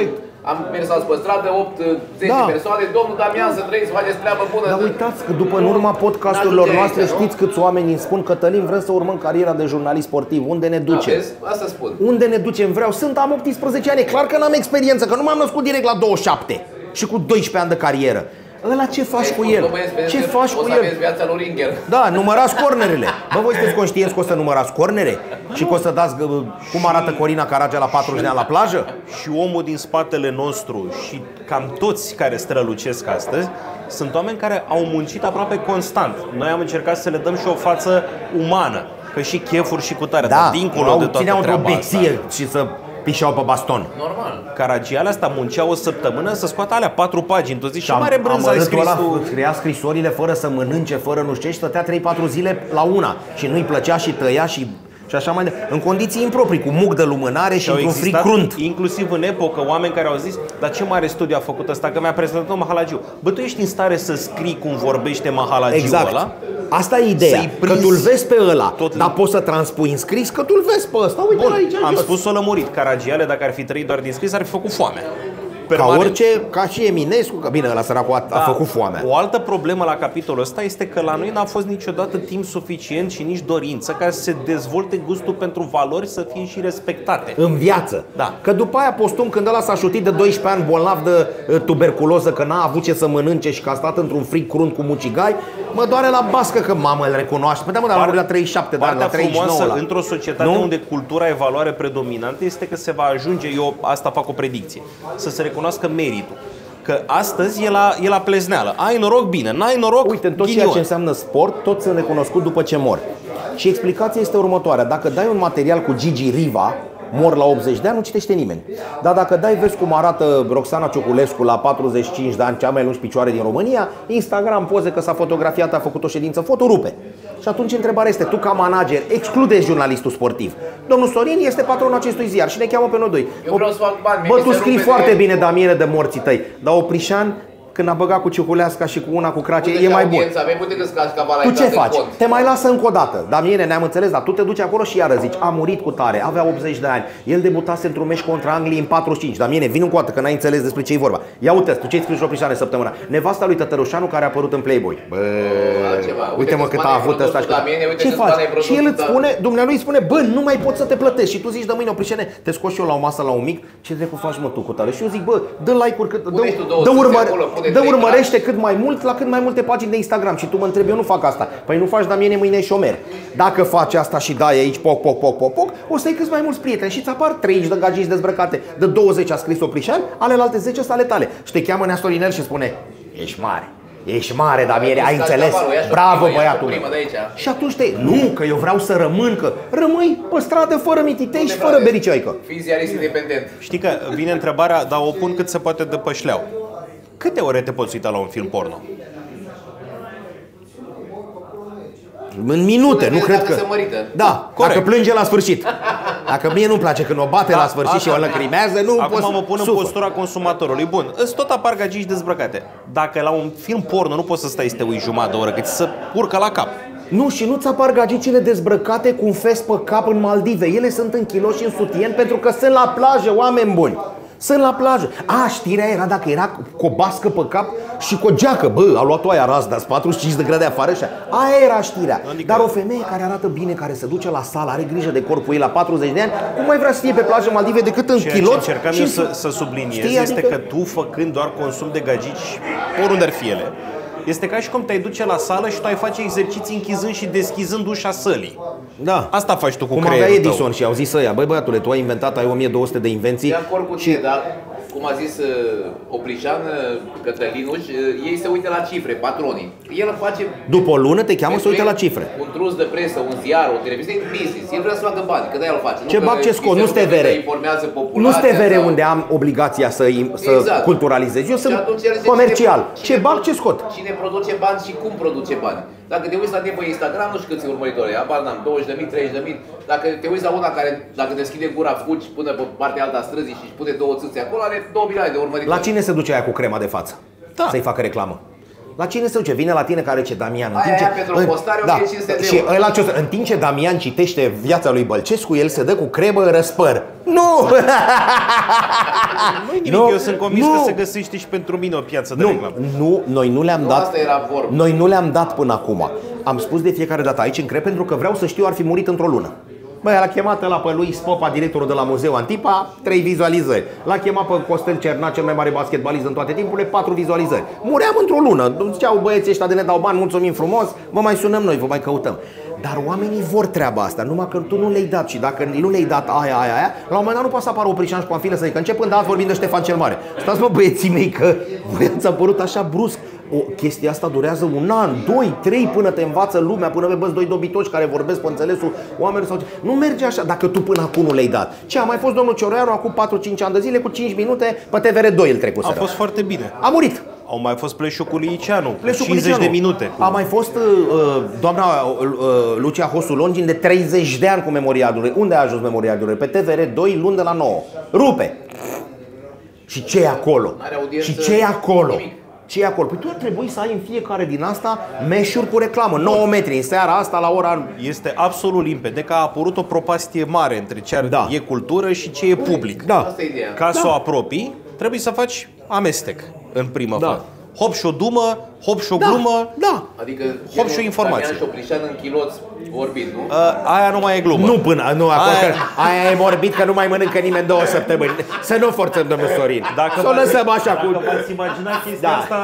Am mers pe stradă, 8-10 persoane, domnul Damian, să trăiți, faceți treabă bună. Dar uitați că după în urma podcasturilor noastre știți câți oameni îmi spun: Cătălin, vrem să urmăm cariera de jurnalist sportiv. Unde ne duce? Asta spun. Unde ne ducem? Am 18 ani, e clar că n-am experiență, că nu m-am născut direct la 27 și cu 12 ani de carieră. Ăla ce faci cu el? Ce faci cu el? O să aveți viața lui Ringer. Da, numărați cornerele. Bă, voi sunteți conștienți că o să numărați cornere? Și că o să dați cum arată Corina Caragea la 40 de ani la plajă? Și omul din spatele nostru și cam toți care strălucesc astăzi sunt oameni care au muncit aproape constant. Noi am încercat să le dăm și o față umană, că și chefuri și cu tare, dar dincolo de toată treaba asta. Și să pișeau pe baston. Normal. Caragiale asta muncea o săptămână să scoată alea 4 pagini. Tu zici, și mare brânză ai scris tu. Scria scrisorile fără să mănânce, fără nu știu ce, și stătea 3-4 zile la una. Și nu-i plăcea și tăia și așa mai departe. În condiții improprii, cu muc de lumânare și într-un frig crunt. Inclusiv în epocă, oameni care au zis: dar ce mare studiu a făcut ăsta, că mi-a prezentat Mahalagiu. Bă, tu ești în stare să scrii cum vorbește Mahalagiu ăla? Asta e ideea, că tu-l vezi pe ăla, dar poți să transpui în scris că tu-l vezi pe ăsta. Uite, aici, am spus-o lămurit. Caragiale, dacă ar fi trăit doar din scris, ar fi făcut foame. Permanent. Ca și Eminescu, că bine, ăla săracul a făcut foamea. O altă problemă la capitolul ăsta este că la noi n-a fost niciodată timp suficient și nici dorință ca să se dezvolte gustul pentru valori, să fie și respectate. În viață. Da. Că după aia postum, când ăla s-a șutit de 12 ani bolnav de tuberculoză, că n-a avut ce să mănânce și că a stat într-un frig crunt cu mucigai, mă doare la bască că mamă îl recunoaște. Păi da, mă, la 37 de ani, la 39 ăla. Într-o societate unde cultura e valoare predominantă este că se va ajunge, eu asta fac o predicție, să se recunoască meritul. Că astăzi e la plezneală. Ai noroc, bine, n-ai noroc, uite, în tot ceea ce înseamnă sport, toți sunt recunoscut după ce mor. Și explicația este următoarea: dacă dai un material cu Gigi Riva, mor la 80 de ani, nu citește nimeni. Dar dacă dai, vezi cum arată Roxana Cioculescu la 45 de ani, cea mai lungi picioare din România, Instagram poze că s-a fotografiat, a făcut o ședință foto, rupe. Și atunci întrebarea este: tu ca manager excludeți jurnalistul sportiv. Domnul Sorin este patronul acestui ziar și ne cheamă pe noi doi. Eu vreau să fac bani. Bă, tu scrii foarte bine, Damiene, de morții tăi, dar Oprișan, când a băgat cu Ciuculeasca și cu una cu Crace, e mai bun. Tu ce faci? Te mai lasă încă o dată. Damiene, ne-am înțeles, dar tu te duci acolo și iară zici: a murit cu tare, avea 80 de ani, el debutase într-un meci contra Angliei în 45. Damiene, vin încă o dată, că n-ai înțeles despre ce e vorba. Ia uite, tu ce-ai scris Oprișane săptămâna? Nevasta lui Tătărușanu, care a apărut în Playboy. Bă, uite-mă cât a avut ăsta. Ce faci? Și el îți spune, dumnealui îi spune: bă, nu mai pot să te plătesc. Și tu zici: de mâine, Oprișane, te scoți și eu la o masă la un mic, ce dracu faci, mă, tu cu tare? Și eu zic: bă, dă like-uri, dă urmărește cât mai mult la cât mai multe pagini de Instagram. Și tu mă întrebi: eu nu fac asta. Păi nu faci, Damiene, mâine ești șomer. Dacă faci asta și dai aici poc, o să ai câți mai mulți prieteni și îți apar 30 de gagici dezbrăcate. De 20 a scris Oprișan, alelalte 10 sunt ale tale. Și te cheamă Nea Sorinel și spune: ești mare. Ești mare, Damiene, ai înțeles? Bravo, băiatul. Și atunci nu, că eu vreau să rămân, că rămâi pe stradă fără mititei și fără bericioică. Fii ziarist independent. Știi că vine întrebarea, dar o pun cât se poate de pășleau. Câte ore te poți uita la un film porno? În minute, nu cred că... Da, corect. Dacă plânge la sfârșit. Dacă mie nu-mi place când o bate la sfârșit și o lăcrimează, nu acum poți. Mă pun în postura consumatorului. Bun, îți tot apar gagici dezbrăcate. Dacă la un film porno nu poți să stai să te uiți jumătate de oră, că ți se urcă la cap. Nu, și nu-ți apar gagicile dezbrăcate cu un fest pe cap în Maldive. Ele sunt închiloși în sutien pentru că sunt la plajă, oameni buni. Sunt la plajă. Știrea era dacă era cu o bască pe cap și cu o geacă. Bă, a luat-o aia razda, 45 de grade afară și aia era știrea. Adică... Dar o femeie care arată bine, care se duce la sală, are grijă de corpul ei la 40 de ani, cum mai vrea să fie pe plajă Maldive decât în chiloți? Ce încercam eu să subliniez este că tu, făcând doar consum de gagici, oriunde ar fi ele, este ca și cum te-ai duce la sală și tu ai face exerciții închizând și deschizând ușa sălii. Da. Asta faci tu cu creierul tău. Cum avea Edison și au zis ăia: băi băiatule, tu ai inventat, ai 1200 de invenții. De acord cu tine, dar cum a zis Oprișan, Cătălinuș, ei se uită la cifre, patronii. El face... După o lună te cheamă să uite la cifre. Un trus de presă, un ziar, o televiziune, business. El vrea să facă bani, că de-aia îl face. Ce bag, ce scot, nu-s TVR. Nu-s TVR unde am obligația să culturalizez. Eu sunt comercial. Ce bag, ce scot. Cine produce bani și cum produce bani. Dacă te uiți la tine pe Instagram, nu știu câți urmăritori, abar n-am, 20.000, 30.000. Dacă te uiți la una care, dacă deschide gura, fugi până pe partea alta a străzii și își pune 2 țâțe acolo, are 2 milioane de urmăritori. La cine se duce aia cu crema de față? Da. Să-i facă reclamă. La cine se duce? Vine la tine care ce Damian. Pentru o postare, 1500 de și ăla în timp ce Damian citește viața lui Bălcescu, el se dă cu cremă răspăr. Nu! Nu-i nimic, eu sunt convins că se găsește și pentru mine o piață de reclamă. Nu, noi nu le-am dat. Asta era vorba. Noi nu le-am dat până acum. Am spus de fiecare dată aici în Crep pentru că vreau să știu ar fi murit într-o lună. Băi, l-a chemat ăla pe lui Spopa, directorul de la Muzeul Antipa, 3 vizualizări. L-a chemat pe Costel Cerna, cel mai mare basketbalist în toate timpurile, 4 vizualizări. Muream într-o lună. Ziceau băieții ăștia de ne dau bani, mulțumim frumos, vă mai sunăm noi, vă mai căutăm. Dar oamenii vor treaba asta, numai că tu nu le-ai dat. Și dacă nu le-ai dat aia, la un moment dat nu poate să apară Oprișan și Panfilă să zică începând de azi vorbim de Ștefan cel Mare. Stați mă băieții mei că voi ați apărut așa brusc. O chestie asta durează 1 an, 2, 3 până te învață lumea, până vezi 2 dobitoci care vorbesc pe înțelesul oamenilor sau ce. Nu merge așa dacă tu până acum nu le-ai dat. Ce a mai fost domnul Cioroianu acum 4-5 ani de zile cu 5 minute pe TVR2 îl trecuseră. A fost foarte bine. A murit. Au mai fost Pleșucul Liceanu, 50 de minute. A mai fost doamna Lucia Hosu Longin de 30 de ani cu memorialurile. Unde a ajuns memorialurile? Pe TVR2 luni de la 9. Rupe. Și ce e acolo? Și ce e acolo? Ce e acolo? Păi tu ar trebui să ai în fiecare din asta meșuri cu reclamă, 9 metri în seara asta la ora... Este absolut limpede că a apărut o propastie mare între ce e cultură și ce e public. Da. Ca să o apropii, trebuie să faci amestec în prima fază. Hop și o dumă, hop și o glumă, Adică hop și o informație. Damian Șoprișan în chiloți vorbit, nu? Aia nu mai e glumă. Nu până, nu, aia e morbid că nu mai mănâncă nimeni 2 săptămâni. Să nu forțăm, domnul Sorin. Să o lăsăm așa cu... Dacă v-ați imaginat chestia asta...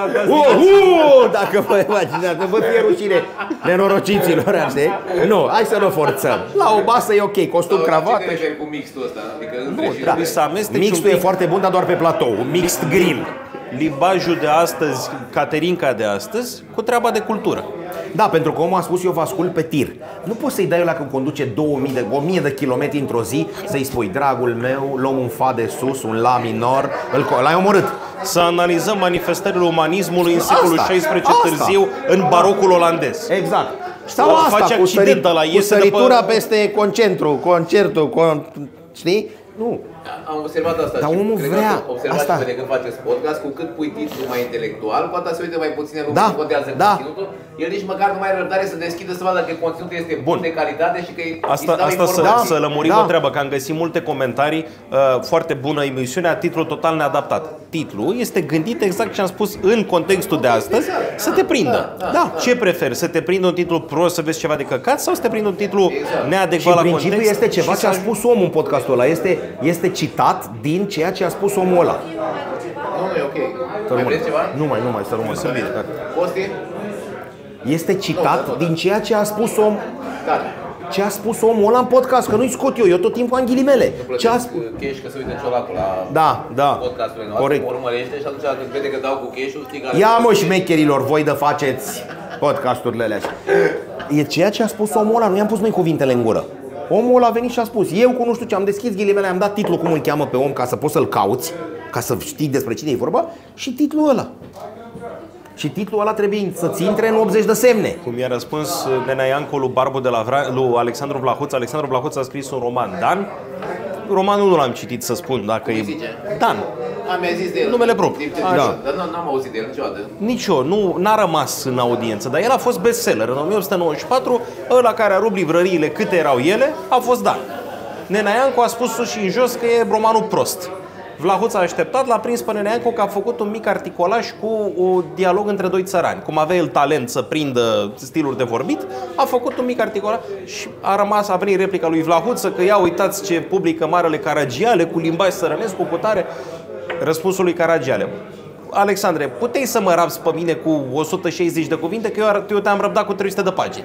Dacă vă imaginați, nu vă fie rușine nenorociților, știi? Nu, hai să nu forțăm. La o basă e ok, costum, cravată. Ce te referi cu mixtul ăsta? Adică Trebuie să amesteci mixtul e foarte bun, dar doar pe platou. Mixed grill. Limbajul de astăzi, Caterinca de astăzi, cu treaba de cultură. Da, pentru că omul a spus eu vă ascult pe tir. Nu poți să-i dai ăla când conduce 1000 de kilometri într-o zi, să-i spui dragul meu, luăm un fa de sus, un la minor, l-ai omorât. Să analizăm manifestările umanismului în secolul XVI târziu în barocul olandez. Exact. Sau asta, cu săritura peste concertul, știi? Nu. Am observat asta. Dar omul vrea asta. Și când faceți podcast, cu cât pui titlul mai intelectual, cu atât se uite mai puține lucruri, nu contează conținutul. El nici măcar nu mai are răbdare să deschidă să vadă că conținutul este bun de calitate și că asta să lămurim o treabă, că am găsit multe comentarii. Foarte bună emisiunea, titlul total neadaptat. Titlul este gândit exact ce am spus în contextul de astăzi, să te prindă. Ce preferi? Să te prindă un titlu prost, să vezi ceva de căcat, sau să te prindă un titlu neadecvat la context? Și principiul este ceva ce a spus omul în podcastul ăla. Este citat din ceea ce a spus omul ăla. Nu, e ok. Mai vreți ceva? Nu mai, să rămân. Să bine. Costi? Este citat din ceea ce a spus om. Ce a spus omul ăla în podcast, că nu-i scot eu tot timpul am ghilimele. Ce a spus? Cash, că se uită Ciolacul la podcastul nostru, corect. urmărește și atunci când vede că dau cu cash-ul, știi că... Ia mă șmecherilor, voi de faceți podcasturile alea. E ceea ce a spus omul ăla, nu i-am pus noi cuvintele în gură. Omul ăla a venit și a spus, eu cu nu știu ce, am deschis ghilimele, am dat titlul cum îl cheamă pe om ca să poți să-l cauți, ca să știi despre cine e vorba, și titlul ăla. Și titlul ăla trebuie să-ți intre în 80 de semne. Cum i-a răspuns Nenea Iancu lui Barbu de la lui Alexandru Vlahuț. Alexandru Vlahuț a scris un roman, Dan. Romanul nu l-am citit, să spun dacă e... Dan. Mi-a zis de el. Numele propriu. Dar n-am auzit de el niciodată. Nici eu, n-a rămas în audiență, dar el a fost bestseller. În 1894, ăla care a rupt livrăriile câte erau ele, a fost Dan. Nenea Iancu a spus sus și în jos că e romanul prost. Vlahuț a așteptat, l-a prins pe Nenea Iancu că a făcut un mic articolaj cu un dialog între 2 țărani. Cum avea el talent să prindă stiluri de vorbit, a făcut un mic articolaj și a venit replica lui Vlahuț că ia uitați ce publică Marele Caragiale cu limbaj sărănesc, cu putare. Răspunsul lui Caragiale: Alexandre, puteai să mă rabzi pe mine cu 160 de cuvinte, că eu te-am răbdat cu 300 de pagini.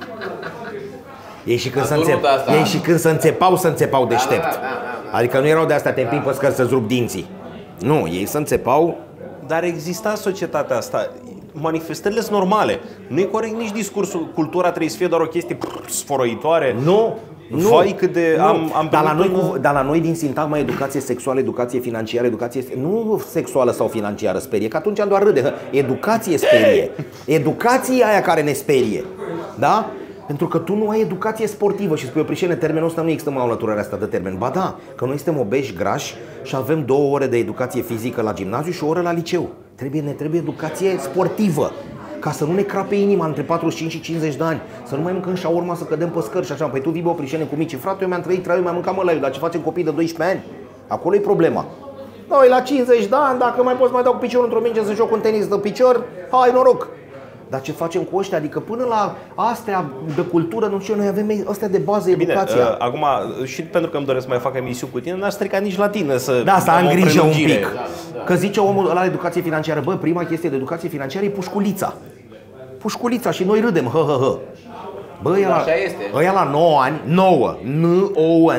Ei și când să înțepau deștept. Adică nu erau de astea te împing pe scări să-ți rup dinții. Nu, ei să înțepau. Dar exista în societatea asta. Manifestările sunt normale. Nu e corect nici discursul. Cultura trebuie să fie doar o chestie sfărăitoare. Nu. Vai cât de... Dar la noi din sintagma educație sexuală, educație financiară, nu sexuală sau financiară sperie, că atunci doar râde. Educație sperie. Educație aia care ne sperie. Da? Pentru că tu nu ai educație sportivă și spui, Oprișene, termenul ăsta nu există, mă, înlăturarea asta de termen. Ba da, că noi suntem obeși, grași și avem 2 ore de educație fizică la gimnaziu și o oră la liceu. Ne trebuie educație sportivă. ca să nu ne crape inima între 45 și 50 de ani, să nu mai mâncăm șaurma, să cădem pe scări și așa. Păi tu vii, bă, prișene cu mici, frate, eu mi-am trăit traiul, mi-am mâncat mălaiul, dar ce facem copii de 12 ani? Acolo e problema. Noi la 50 de ani, dacă mai poți mai dau cu piciorul într-o minge să joc un tenis de picior, hai noroc! Dar ce facem cu ăștia? Adică până la astea de cultură, nu știu, noi avem astea de bază, educația. Bine, acum, și pentru că îmi doresc să mai fac emisiuni cu tine, n-aș strica nici la tine să... Da, asta am grijă un pic. Că zice omul ăla educație financiară, bă, prima chestie de educație financiară e pușculița. Pușculița și noi râdem, hă. Bă, ăia la 9 ani, 9, 9,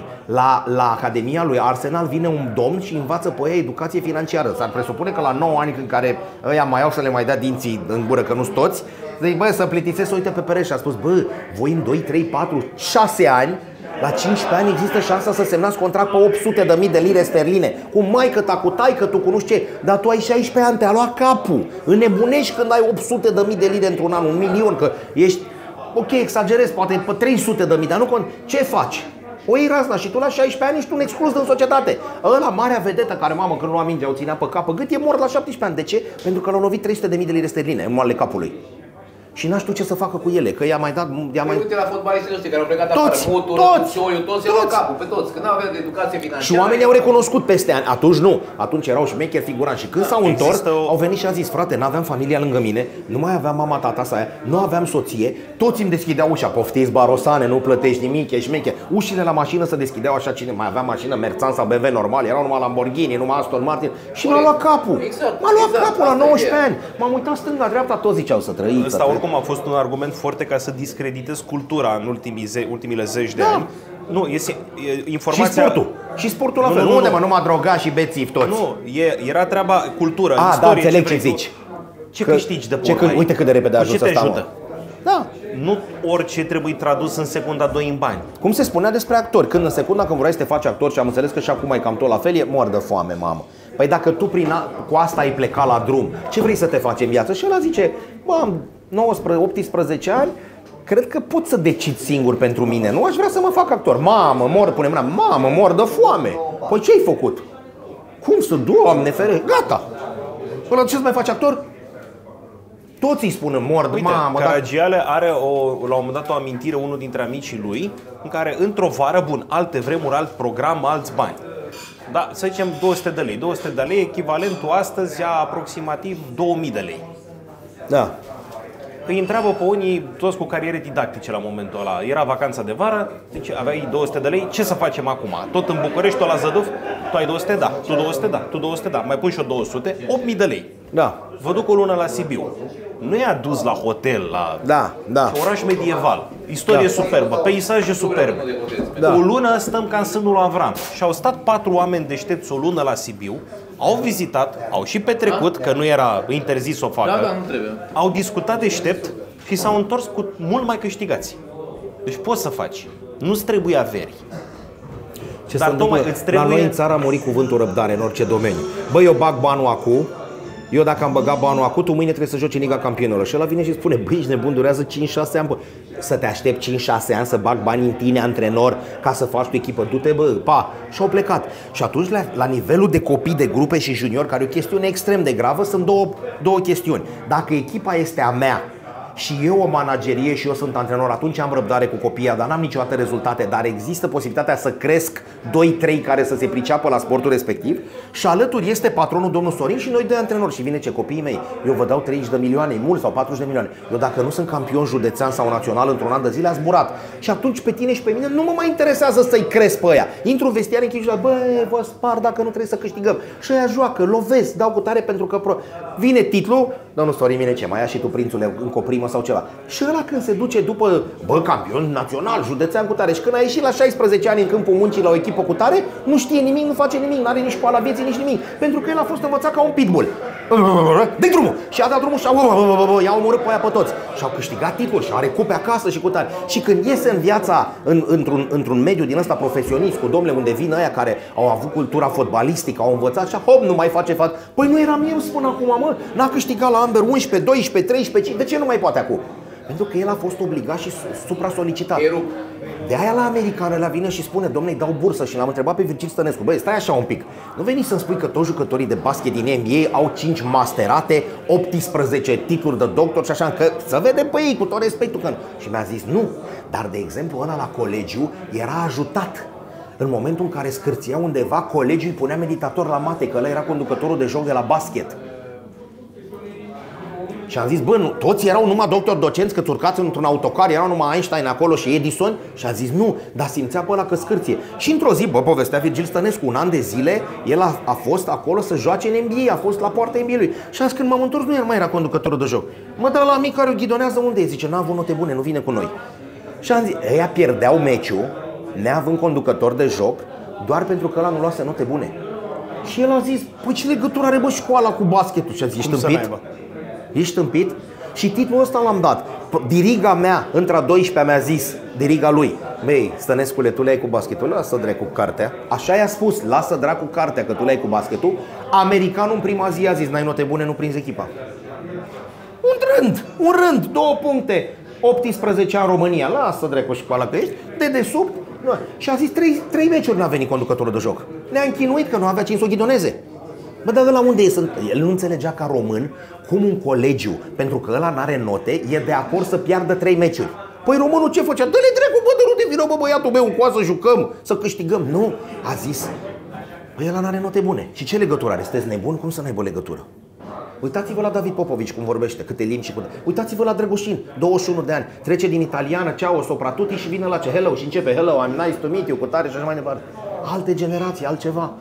la Academia lui Arsenal vine un domn și învață pe ea educație financiară. S-ar presupune că la 9 ani, în care ăia mai au să le mai dea dinții în gură, că nu-s toți, zic, bă, să plitițesc, să uite pe pereți și a spus, bă, voi în 2, 3, 4, 6 ani, la 15 ani există șansa să semnați contract pe 800.000 de lire sterline. Cu maică ta, cu taică tu, cu nu știu ce. Dar tu ai 16 ani, te-a luat capul. Înnebunești când ai 800.000 de lire într-un an, 1.000.000, că ești... Ok, exagerez, poate pe 300.000, dar nu cont. Ce faci? O iei razna și tu la 16 ani ești un exclus din societate. Ăla, marea vedetă care, mamă, când lua mingea, o ținea pe cap, pe gât, e mort la 17 ani. De ce? Pentru că l-au lovit 300.000 de lire sterline în moalele capului. Și n-a știut ce să facă cu ele, că i-a mai dat... Uite la fotbaliștii ăștia care au plecat afară, Mutur, Cioiu, toți se luau capul pe toți, că n-au avea de educație financiară. Și oamenii au recunoscut peste ani, atunci nu, atunci erau șmecheri figuranți și când s-au întors, au venit și a zis, frate, n-aveam familia lângă mine, nu mai aveam mama, tata sa aia, nu aveam soție, toți îmi deschideau ușa, poftiți barosane, nu plătești nimic, ești șmecher. Ușile la mașină se deschideau așa, cine mai avea mașină, Mercedes sau BMW normal, erau numai Lamborghini, numai Aston Martin și m-a luat capul. M-a luat capul la 19 ani. M-am uitat stânga, dreapta, toți ziceau să trăiți. Ăsta oricum a fost un argument foarte ca să discreditezi cultura în ultimile zeci de ani. Nu, e informația... Și sportul la fel. Unde mă, numai droga și bețivi toți. Nu, era treaba cultură, istorie. Da, înțeleg ce zici. Ce câștigi de porc? Uite cât de repede a ajuns asta. Da. Nu orice trebuie tradus în secunda 2 în bani. Cum se spunea despre actori, când în secunda când vrei să te faci actor, și am înțeles că și acum e cam tot la fel, e mor de foame, mamă. Păi dacă tu cu asta ai plecat la drum, ce vrei să te faci în viață? Și ăla zice, bă, am 19-18 ani, cred că pot să decid singur pentru mine. Nu aș vrea să mă fac actor. Mamă, mor de foame. Păi ce ai făcut? Cum să, Doamne ferește, gata. Până ce să mai faci actor? Toți îi spun mor de mamă. Caragiale are la un moment dat o amintire, unul dintre amicii lui, în care într-o vară, bun, alte vremuri, alt program, alți bani. Da, să zicem 200 de lei. 200 de lei, echivalentul astăzi a aproximativ 2000 de lei. Da. Îi întreabă pe unii, toți cu cariere didactice la momentul ăla. Era vacanța de vară, deci aveai 200 de lei, ce să facem acum? Tot în București, tot la Zăduf? Tu ai 200? Da. Tu 200? Da. Tu 200? Da. Mai pun și eu 200, 8000 de lei. Da. Vă duc o lună la Sibiu. Nu i-a dus la hotel, la oraș medieval. Istorie superbă, peisaje superbe. Da. O lună stăm ca în sânul lui Avram. Și au stat 4 oameni deștepți o lună la Sibiu, au vizitat, au și petrecut, că nu era interzis să o facă. Nu trebuie. Au discutat deștept și s-au întors cu mult mai câștigați. Deci poți să faci. Nu-ți trebuie averi. Ce dar tocmai îți trebuie... La noi în țară a murit cuvântul răbdare în orice domeniu. Bă, eu bag banul acum. Eu dacă am băgat banul acum, tu mâine trebuie să joci în Liga Campionilor. Și ăla vine și spune, băi, ești nebun, durează 5-6 ani, bă. Să te aștept 5-6 ani să bag bani în tine, antrenor, ca să faci tu echipă. Du-te, bă, pa. Și au plecat. Și atunci, la nivelul de copii, de grupe și juniori, care e o chestiune extrem de gravă, sunt două chestiuni. Dacă echipa este a mea și eu o managerie și eu sunt antrenor, atunci am răbdare cu copiii, dar n-am niciodată rezultate, dar există posibilitatea să cresc 2-3 care să se priceapă la sportul respectiv și alături este patronul domnul Sorin și noi 2 antrenori și vine ce copiii mei, eu vă dau 30 de milioane, mult sau 40 de milioane, eu dacă nu sunt campion județean sau național într-un an de zile, a zburat și atunci pe tine și pe mine nu mă mai interesează să-i cresc pe aia, intru în vestiar, închid și zic, bă, vă spar dacă nu trebuie să câștigăm și aia joacă, lovesc, dau cu tare pentru că vine titlul, domnul Sorin vine ce, mai ia și tu prințule încă o primă sau ceva. Și ăla când se duce după, bă, campion național, județean cu tare și când a ieșit la 16 ani în câmpul muncii la o echipă cu tare, nu știe nimic, nu face nimic, n-are nici școala vieții, nici nimic, pentru că el a fost învățat ca un pitbull. Dă-i drumul! Și a dat drumul și i-a omorât pe aia pe toți. Și au câștigat titluri și are cupe acasă și cu tare. Și când iese în viața, într-un mediu din ăsta profesionist, cu domnule, unde vin ăia care au avut cultura fotbalistică, au învățat și hop, nu mai face față. Păi nu eram eu, spun acum, mă, n-a câștigat la Amber 11, 12, 13, de ce nu mai poate acum? Pentru că el a fost obligat și supra-solicitat. De aia la americană la vine și spune, domnule, dau bursă și l-am întrebat pe Virgil Stănescu, băi, stai așa un pic, nu veni să-mi spui că toți jucătorii de basket din NBA au 5 masterate, 18 titluri de doctor și așa, că să vedem pe ei cu tot respectul că... Și mi-a zis, nu, dar de exemplu ăla la colegiu era ajutat. În momentul în care scârția undeva, colegiul îi punea meditator la mate, că ăla era conducătorul de joc de la basket. Și am zis, bă, nu, toți erau numai doctori docenți, că urcați într-un autocar, erau numai Einstein acolo și Edison. Și a zis, nu, dar simțea pe ăla că scârție. Și într-o zi, bă, povestea Virgil Stănescu, un an de zile, el a fost acolo să joace în NBA, a fost la poarta NBA-ului. Și azi când m-am întors, nu mai era conducătorul de joc. Mă, dar la mic care o ghidonează unde e? Zice, n-a avut note bune, nu vine cu noi. Și am zis, ăia pierdeau meciul, neavând conducător de joc, doar pentru că ăla nu luase note bune. Și el a zis, păi ce legătură are, bă, școala cu basketul? Și a zis, ești tâmpit? Ești tâmpit? Și titlul ăsta l-am dat. Diriga mea, între a 12-a mi-a zis, diriga lui, băi, Stănescule, tu le-ai cu basketul, lasă dracu cu cartea. Așa i-a spus, lasă dracu cu cartea că tu le-ai cu basketul. Americanul în prima zi a zis, n-ai note bune, nu prinzi echipa. Un rând, 2 puncte. 18 ani în România, lasă dracu școala că ești, dedesubt. Și a zis 3 meciuri n-a venit conducătorul de joc. Ne-a închinuit că nu avea cine să o ghidoneze. Bă, dar ăla unde e? El nu înțelegea ca român cum un colegiu, pentru că ăla n-are note, e de acord să piardă 3 meciuri. Păi românul ce făcea? Dă-le dracu, bă, de nu te vină, bă, băiatul meu, încoa să jucăm, să câștigăm. Nu, a zis, păi ăla n-are note bune. Și ce legătură are? Sunteți nebuni? Cum să n-aibă legătură? Uitați-vă la David Popovici cum vorbește, câte limbi și câte... Uitați-vă la Drăgușin, 21 de ani, trece din italiană, ciao, sopra tutti și vine la ce? Hello și începe hello, I'm nice to meet you, cu tare și așa mai departe. Alte generații, altceva.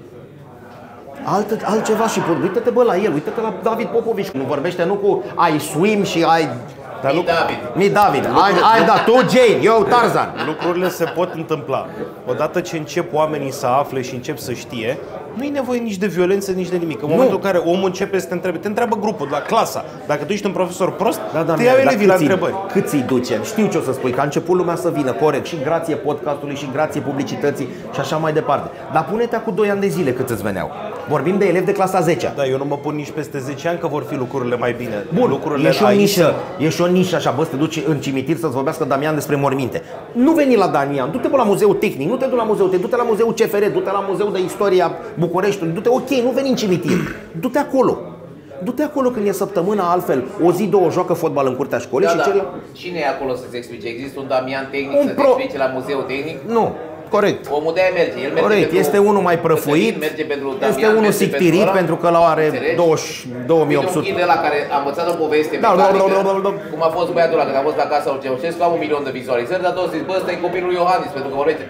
Altceva și uite-te, bă, la el, uite-te la David Popovici, nu vorbește nu cu I swim și I... Mi David. Da, tu Jane, eu Tarzan. Lucrurile se pot întâmpla. Odată ce încep oamenii să afle și încep să știe, nu e nevoie nici de violență, nici de nimic. În momentul în care omul începe să te întreabă grupul, la clasa. Dacă tu ești un profesor prost, te iau elevii la întrebări. Cât ți-i ducem? Știu ce o să spui, că a început lumea să vină, corect, și grație podcastului, și grație publicității și așa mai departe. Dar pune-te cu 2 ani de zile cât îți veneau. Vorbim de elevi de clasa 10-a. Da, eu nu mă pun nici peste 10 ani că vor fi lucrurile mai bine. Bun, lucrurile e și o nișă așa, bă, să te duci în cimitir să-ți vorbească Damian despre morminte. Nu veni la Damian, du-te la Muzeul Tehnic, nu te du la muzeu, du-te la Muzeul CFR, du-te la Muzeul de Istoria Bucureștiului, du-te, ok, nu veni în cimitir, du-te acolo. Du-te acolo când e săptămâna, altfel, o zi, 2 joacă fotbal în curtea școlii și Cine e acolo să-ți explice? Există un Damian Tehnic să-ți explice la Muzeul Tehnic? Nu. Corect. Omul de-aia merge. El merge corect. Este unul mai prăfuit, este unul sictirit pentru că ăla are 2800. Vine un la care a învățat o poveste cum a fost băiatul ăla când a fost la casa lui Ceaușescu, am 1.000.000 de vizualizări, dar toți zic, bă, ăsta e copilul Iohannis, pentru că vorbește